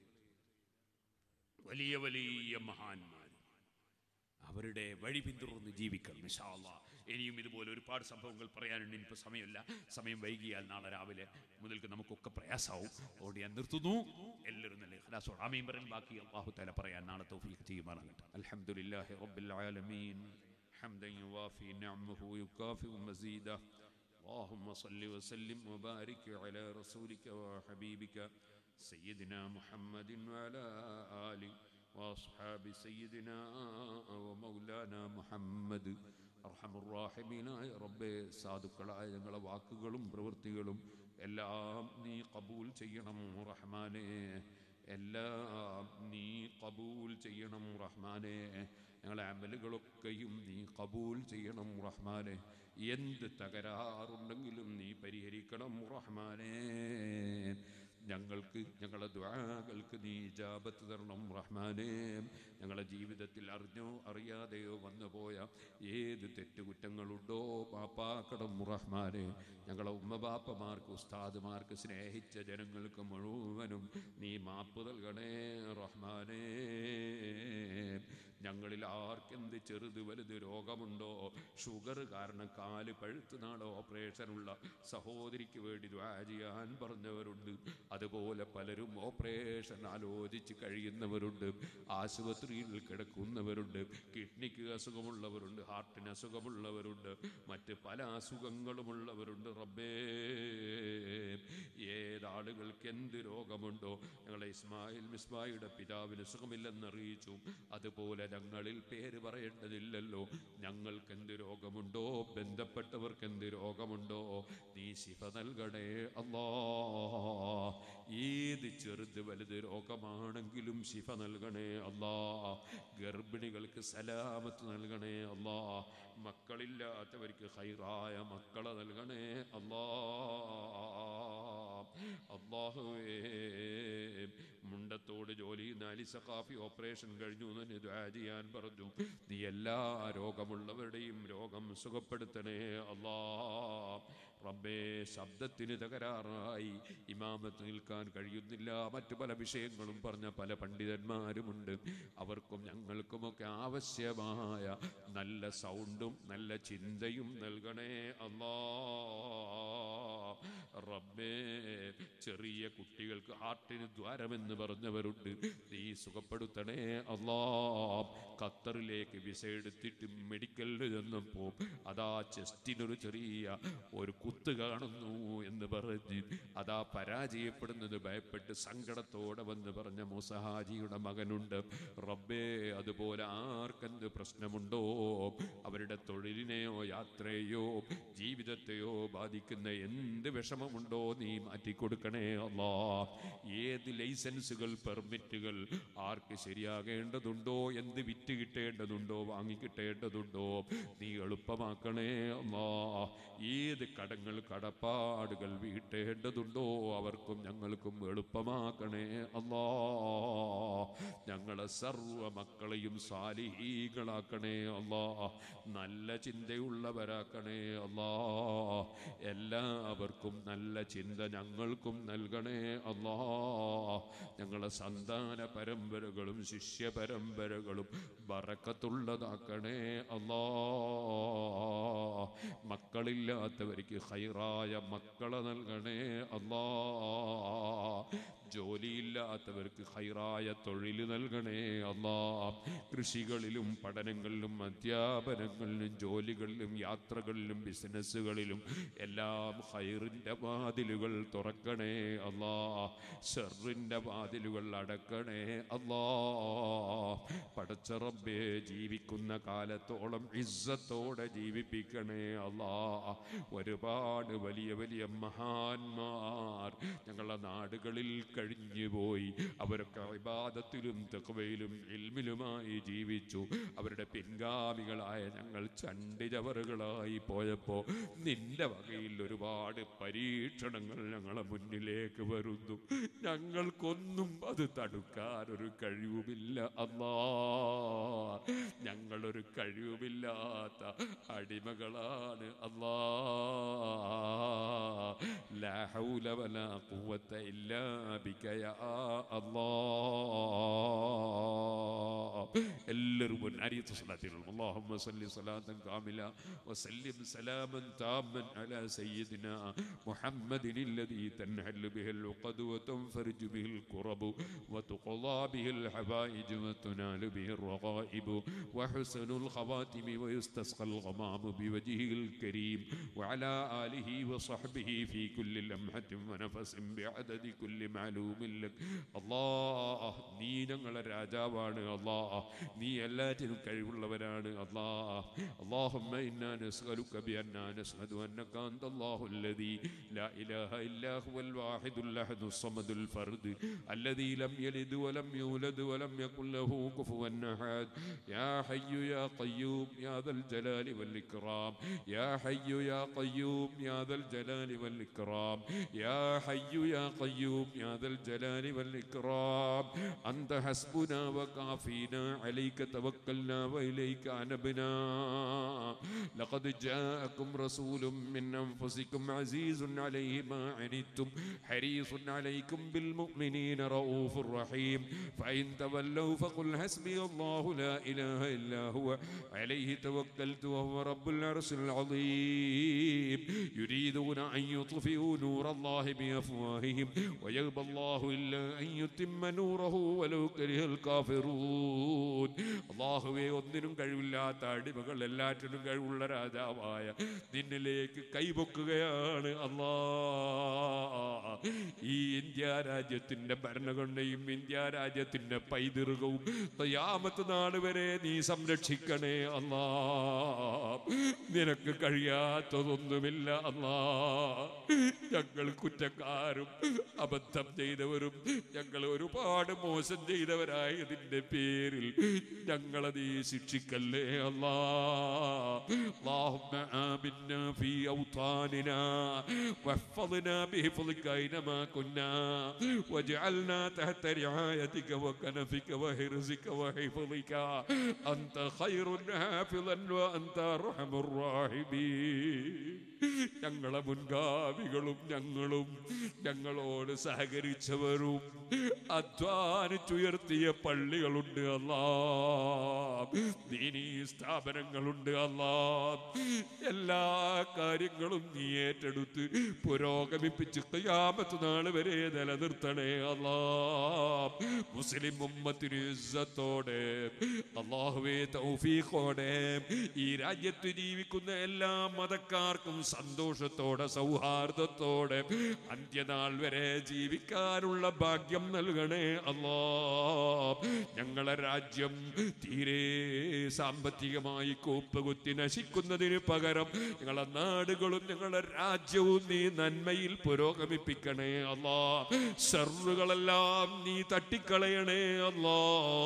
വലിയ വലിയ മഹാന്മാർ അവരുടെ വഴി പിന്തുടർന്ന് ജീവിക്കണം ഇൻഷാ അല്ലാഹ്. ഇനിയും ഇതുപോലെ ഒരുപാട് സംഭവങ്ങൾ പറയാനുണ്ട്. ഇനിയിപ്പോൾ സമയമില്ല. സമയം വൈകിയാൽ നാളെ രാവിലെ മുതൽക്ക് നമുക്കൊക്കെ പ്രയാസമാവും. അതുകൊണ്ട് ഞാൻ നിർത്തുന്നു. എല്ലാവരും നല്ല ഇഖ്ലാസോടെ ആമീൻ പറയും. ബാക്കി അല്ലാഹു തആല പറയാൻ നാളെ തൗഫീഖ് ചെയ്യുമാറാകട്ടെ. അൽഹംദുലില്ലാഹി റബ്ബിൽ ആലമീൻ ഹംദൻ യുവാഫി നിഅമഹു യുകാഫി മസീദ. اللهم صل وسلم وبارك على رسولك وحبيبك سيدنا محمد وعلى آله وأصحاب سيدنا ومولانا محمد. അർഹമുർറാഹിമീനായ റബ്ബേ, സാധുക്കളായ ഞങ്ങളെ വാക്കുകളും പ്രവൃത്തികളും എല്ലാം നീ കബൂൽ ചെയ്യണം റഹ്മാനേ. എല്ലാം നീ കബൂൽ ചെയ്യണം റഹ്മാനേ. ഞങ്ങളെ അമലുകളൊക്കെയും നീ കബൂൽ ചെയ്യണം റഹ്മാനേ. എന്ത് തകരാറുണ്ടെങ്കിലും നീ പരിഹരിക്കണം റഹ്മാനേ. ഞങ്ങൾക്ക് ഞങ്ങളുടെ ദുആകൾക്ക് നീ ഇജാബത്ത് തരണം റഹ്മാനേ. ഞങ്ങളുടെ ജീവിതത്തിൽ അറിഞ്ഞോ അറിയാതെയോ വന്നുപോയ ഏത് തെറ്റുകുറ്റങ്ങളുണ്ടോ പാപ്പാക്കടം റഹ്മാനേ. ഞങ്ങളെ ഉമ്മബാപ്പമാർക്ക് ഉസ്താദുമാർക്ക് സ്നേഹിച്ച ജനങ്ങൾക്ക് മുഴുവനും നീ മാപ്പ് നൽകണേ റഹ്മാനേ. ഞങ്ങളിൽ ആർക്കെന്ത് ചെറുത് വലുത് രോഗമുണ്ടോ, ഷുഗർ കാരണം കാല് പഴുത്ത് നാളെ ഓപ്പറേഷനുള്ള സഹോദരിക്ക് വേണ്ടി ദുആ ചെയ്യാൻ പറഞ്ഞവരുണ്ട്. അതുപോലെ പലരും ഓപ്പറേഷൻ ആലോചിച്ച് കഴിയുന്നവരുണ്ട്, ആശുപത്രിയിൽ കിടക്കുന്നവരുണ്ട്, കിഡ്നിക്ക് അസുഖമുള്ളവരുണ്ട്, ഹാർട്ടിന് അസുഖമുള്ളവരുണ്ട്, മറ്റ് പല അസുഖങ്ങളുമുള്ളവരുണ്ട്. റബ്ബേ, ഏതാളുകൾക്ക് എന്ത് രോഗമുണ്ടോ, ഞങ്ങളെ ഇസ്മായിൽ മിസ്ബായിയുടെ പിതാവിന് സുഖമില്ലെന്നറിയിച്ചു. അതുപോലെ ഞങ്ങളിൽ പേര് പറയേണ്ടതില്ലല്ലോ. ഞങ്ങൾക്ക് എന്ത് രോഗമുണ്ടോ, ബന്ധപ്പെട്ടവർക്ക് എന്ത് രോഗമുണ്ടോ, നീ ശിഫ നൽകണേ അല്ലാ. ഏത് ചെറുത് വലുത് രോഗമാണെങ്കിലും ശിഫ നൽകണേ അല്ലാ. ഗർഭിണികൾക്ക് സലാമത്ത് നൽകണേ അല്ലാ. മക്കളില്ലാത്തവർക്ക് ഖൈറായ മക്കളെ നൽകണേ അല്ലാ. അല്ലാഹുവേ മുണ്ടത്തോട് ജോലി ചെയ്യുന്ന അലി സഖാഫി ഓപ്പറേഷൻ കഴിഞ്ഞു എന്ന് ദുആ ചെയ്യാൻ പറഞ്ഞു. നീ എല്ലാ രോഗമുള്ളവരുടെയും രോഗം സുഖപ്പെടുത്തണേ അല്ലാ. റബ്ബേ ശബ്ദത്തിന് തകരാറായി ഇമാമത്ത് നിൽക്കാൻ കഴിയുന്നില്ല, മറ്റു പല വിഷയങ്ങളും പറഞ്ഞ പല പണ്ഡിതന്മാരുമുണ്ട്. അവർക്കും ഞങ്ങൾക്കുമൊക്കെ ആവശ്യമായ നല്ല സൗണ്ടും നല്ല ചിന്തയും നൽകണേ അല്ലാ. റബ്ബേ ചെറിയ കുട്ടികൾക്ക് ഹാർട്ടിന് ദ്വാരമെന്ന് പറഞ്ഞവരുണ്ട്, നീ സുഖപ്പെടുത്തണേ അല്ലാ. ഖത്തറിലേക്ക് വിസ എടുത്തിട്ട് മെഡിക്കലിൽ ചെന്നപ്പോൾ അതാ ചെസ്റ്റിനൊരു ചെറിയ ഒരു കുത്ത് കാണുന്നു എന്ന് പറഞ്ഞ് അതാ പരാജയപ്പെടുന്നത് ഭയപ്പെട്ട് സങ്കടത്തോടെ വന്ന് പറഞ്ഞ മൂസഹാജിയുടെ മകനുണ്ട്. റബ്ബേ അതുപോലെ ആർക്കെന്ത് പ്രശ്നമുണ്ടോ അവരുടെ തൊഴിലിനെയോ യാത്രയെയോ ജീവിതത്തെയോ ബാധിക്കുന്ന എന്ത് വിഷമമുണ്ടോ നീ മാറ്റിക്കൊടുക്കണേ അല്ലാ. ഏത് ലൈസൻസുകൾ പെർമിറ്റുകൾ ആർക്ക് ശരിയാകേണ്ടതുണ്ടോ, എന്ത് വിറ്റ് കിട്ടേണ്ടതുണ്ടോ വാങ്ങിക്കിട്ടേണ്ടതുണ്ടോ നീ എളുപ്പമാക്കണേ അല്ലാ. ഏത് കടങ്ങൾ കടപ്പാടുകൾ വീട്ടേണ്ടതുണ്ടോ അവർക്കും ഞങ്ങൾക്കും എളുപ്പമാക്കണേ അല്ലാ. ഞങ്ങളെ സർവ മക്കളെയും സാലിഹീകളാക്കണേ അല്ലാ. നല്ല ചിന്തയുള്ളവരാക്കണേ അല്ലാ. എല്ലാവർക്കും നല്ല ചിന്ത ഞങ്ങൾക്കും നൽകണേ അല്ലാ. ഞങ്ങളെ സന്താന പരമ്പരകളും ശിഷ്യ പരമ്പരകളും ബറക്കത്തുള്ളതാക്കണേ അല്ലാ. മക്കളില്ലാത്തവർക്ക് ഖൈറായ മക്കളെ നൽകണേ അല്ലാ. ജോലിയില്ലാത്തവർക്ക് ഖൈറായ തൊഴിൽ നൽകണേ അല്ലാ. കൃഷികളിലും പഠനങ്ങളിലും അധ്യാപനങ്ങളിലും ജോലികളിലും യാത്രകളിലും ബിസിനസ്സുകളിലും എല്ലാം ഖൈറിൻ്റെ വാതിലുകൾ തുറക്കണേ അല്ലാ. ശർറിൻ്റെ വാതിലുകൾ അടക്കണേ അല്ലാ. പടച്ച റബ്ബേ ജീവിക്കുന്ന കാലത്തോളം ഇസ്സത്തോടെ ജീവിപ്പിക്കണേ അല്ലാ. ഒരുപാട് വലിയ വലിയ മഹാന്മാർ ഞങ്ങളുടെ നാടുകളിൽ കഴിഞ്ഞുപോയി. അവരൊക്കെ ഇബാദത്തിലും തഖ്വയിലും ഇൽമിലുമായി ജീവിച്ചു. അവരുടെ പിൻഗാമികളായ ഞങ്ങൾ ചണ്ടിചവറുകളായി പോയപ്പോൾ നിന്റെ വകയിൽ ഒരുപാട് പരീക്ഷണങ്ങൾ ഞങ്ങളെ മുന്നിലേക്ക് വരുന്നു. ഞങ്ങൾക്കൊന്നും അത് തടുക്കാൻ ഒരു കഴിവുമില്ല അല്ലാ. ഞങ്ങളൊരു കഴിവുമില്ലാത്ത അടിമകളാണ് അല്ലാ. ലാ ഹൗല വലാ ഖുവത ഇല്ലാ ബിക യാ അല്ലാ. എല്ലാവരും മുന്നാരിയത്ത് സ്വലാത്തുകൾ അല്ലാഹുമ്മ സല്ലി സ്വലാത്തൻ കാമില വസല്ലിം സലാമൻ താമൻ അലാ സയ്യിദിനാ മുഹമ്മദിൻ الذي تنحل به العقد وتنفرج به الكرب وتقضى به الحوائج وتنال به الرغائب وحسن الخواتم ويستسقى الغمام بوجهه الكريم وعلى آله وصحبه في كل لمحة ونفس بعدد كل معلوم لك. الله നീ ഞങ്ങളുടെ രാജാവാണ് അല്ലാ. നീ എല്ലാറ്റിനും കഴിവുള്ളവരാണ് അല്ലാ. اللهم إنا نسألك بأننا نشهد أنك أنت الله الذي لا إله إلا هو الواحد الأحد الصمد الفرد الذي لم يلد ولم يولد ولم يكن له كفوا أحد. يا حي يا قيوم يا ذا الجلال والإكرام. يا حي يا قيوم يا ذا الجلال والإكرام. يا حي يا قيوم يا ذا الجلال والإكرام. أنت حسبنا وكافينا عليك توكلنا وإليك أنبنا. لقد جاءكم رسول من أنفسكم عزيز عليه ما عنتم حريص عليكم بالمؤمنين رؤوف رحيم. فإن تولوا فقل حسبي الله لا إله إلا هو عليه توكلت وهو رب العرش العظيم. يريدون أن يطفئوا نور الله بأفواههم ويأبى الله إلا أن يتم نوره ولو كره الكافرون. അല്ലാഹുവേ ഒന്നിനും കഴിവില്ലാത്ത അടിമകൾ എല്ലാറ്റിനും കഴിവുള്ള രാജാവായ നിന്നിലേക്ക് കൈപൊക്കുകയാണ് അല്ലാ. ഈ ഇന്ത്യ രാജ്യത്തിന്റെ ഭരണഘടനയും ഇന്ത്യ രാജ്യത്തിന്റെ പൈതൃകവും ഖിയാമത്ത് നാൾ വരെ നീ സംരക്ഷിക്കണേ അല്ലാ. നിനക്ക് കഴിയാത്തതൊന്നുമില്ല അല്ലാ. ഞങ്ങൾ കുറ്റക്കാരും അബദ്ധം ചെയ്തവരും ഞങ്ങൾ ഒരുപാട് മോശം ചെയ്തവരായതിന്റെ പേരിൽ ഞങ്ങളെ നീ ശിക്ഷിക്കല്ലേ അല്ലാ. اللهم آمنا في أوطاننا واحفظنا بحفظك أينما كنا واجعلنا تحت رعايتك وكنفك وحرزك وحفظك أنت خير حافظا وأنت أرحم الراحمين. ഞങ്ങളെ മുൻഗാമികളും ഞങ്ങളും ഞങ്ങളോട് സഹകരിച്ചവരും അധ്വാനിച്ചുയർത്തിയ പള്ളികളുണ്ട് അല്ലാ, ദീനീ സ്ഥാപനങ്ങളുണ്ട് അല്ലാ. എല്ലാ കാര്യങ്ങളും നീ ഏറ്റെടുത്ത് പുരോഗമിപ്പിച്ച് ഖിയാമത്ത് നാൾ വരെ നിലനിർത്തണേ അല്ലാ. മുസ്ലിം ഉമ്മത്തിന് ഇസ്സത്തോടെ അല്ലാഹുവേ തൗഫീഖോടെ ഈ രാജ്യത്ത് ജീവിക്കുന്ന എല്ലാ മതക്കാർക്കും സന്തോഷത്തോടെ സൗഹാർദ്ദത്തോടെ അന്ത്യനാൾ വരെ ജീവിക്കാനുള്ള ഭാഗ്യം നൽകണേ അല്ലാ. ഞങ്ങളെ രാജ്യം തീരെ സാമ്പത്തികമായി കൂപ്പുകുത്തി നശിക്കുന്നതിന് പകരം ഞങ്ങളെ നാടുകളും ഞങ്ങളുടെ രാജ്യവും നീ നന്മയിൽ പുരോഗമിപ്പിക്കണേ അല്ലാ. ശർറുകളെല്ലാം നീ തട്ടിക്കളയണേ അല്ലാ.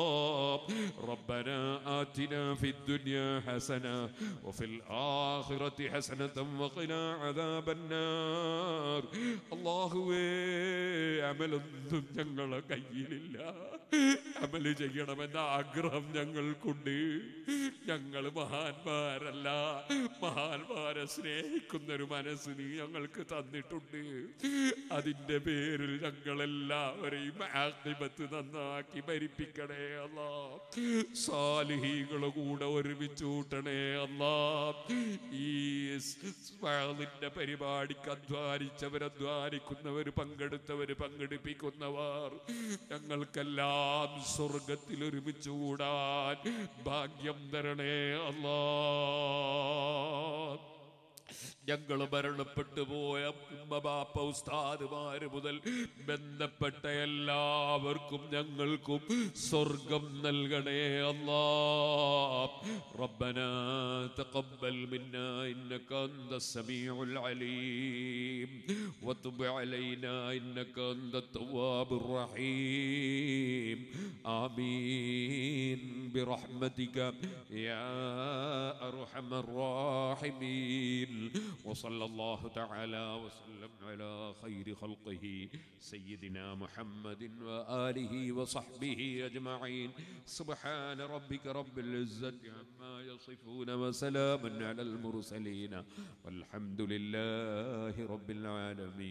റബ്ബനാ ആതിനാ ഫിദ്ദുനിയാ ഹസന വഫിൽ ആഖിറതി ഹസനതൻ വഖിനാ അദാബന്നാർ. അല്ലാഹുവേ, അമലൊന്നും ഞങ്ങളെ കയ്യിലില്ല. അമല് ചെയ്യണമെന്ന ആഗ്രഹം ഞങ്ങൾക്കുണ്ട്. ഞങ്ങൾ മഹാന്മാരല്ല, മഹാന്മാരെ സ്നേഹിക്കുന്ന ഒരു മനസ്സ് നീ ഞങ്ങൾക്ക് തന്നിട്ടുണ്ട്. അതിന്റെ പേരിൽ ഞങ്ങളെല്ലാവരെയും ആഖിബത്ത് നന്നാക്കി ഭരിപ്പിക്കണേ അല്ലാ. സാലിഹീകളെ കൂടെ ഒരുമിച്ച് കൂട്ടണേ അല്ലാ. ഈ വാളിന്റെ പരിപാടിക്ക് അധ്വാനിച്ചവർ, അധ്വാനിക്കുന്നവർ, പങ്കെടുത്തവർ, പങ്കെടുപ്പിക്കുന്നവർ, ഞങ്ങൾക്കെല്ലാം സ്വർഗത്തിൽ ഒരുമിച്ച് കൂടാൻ ഭാഗ്യം തരണേ അല്ലാ. ഞങ്ങൾ മരണപ്പെട്ടു പോയ ഉമ്മ ബാപ്പ ഉസ്താദുമാര് മുതൽ ബന്ധപ്പെട്ട എല്ലാവർക്കും ഞങ്ങൾക്കും സ്വർഗം നൽകണേ അല്ലാ. റബ്ബനാ തഖബ്ബൽ മിന്നാ ഇന്നക അൻതസ് സമീഉൽ അലീം വതുബ് അലൈനാ ഇന്നക അൻതത് തവ്വാബുർ റഹീം. ആമീൻ ബിറഹ്മതിക യാ അർഹമർ റഹീമീൻ. وصلى الله تعالى وسلم على خير خلقه سيدنا محمد وآله وصحبه أجمعين. سبحان ربك رب العزة عما يصفون وسلام على المرسلين والحمد لله رب العالمين.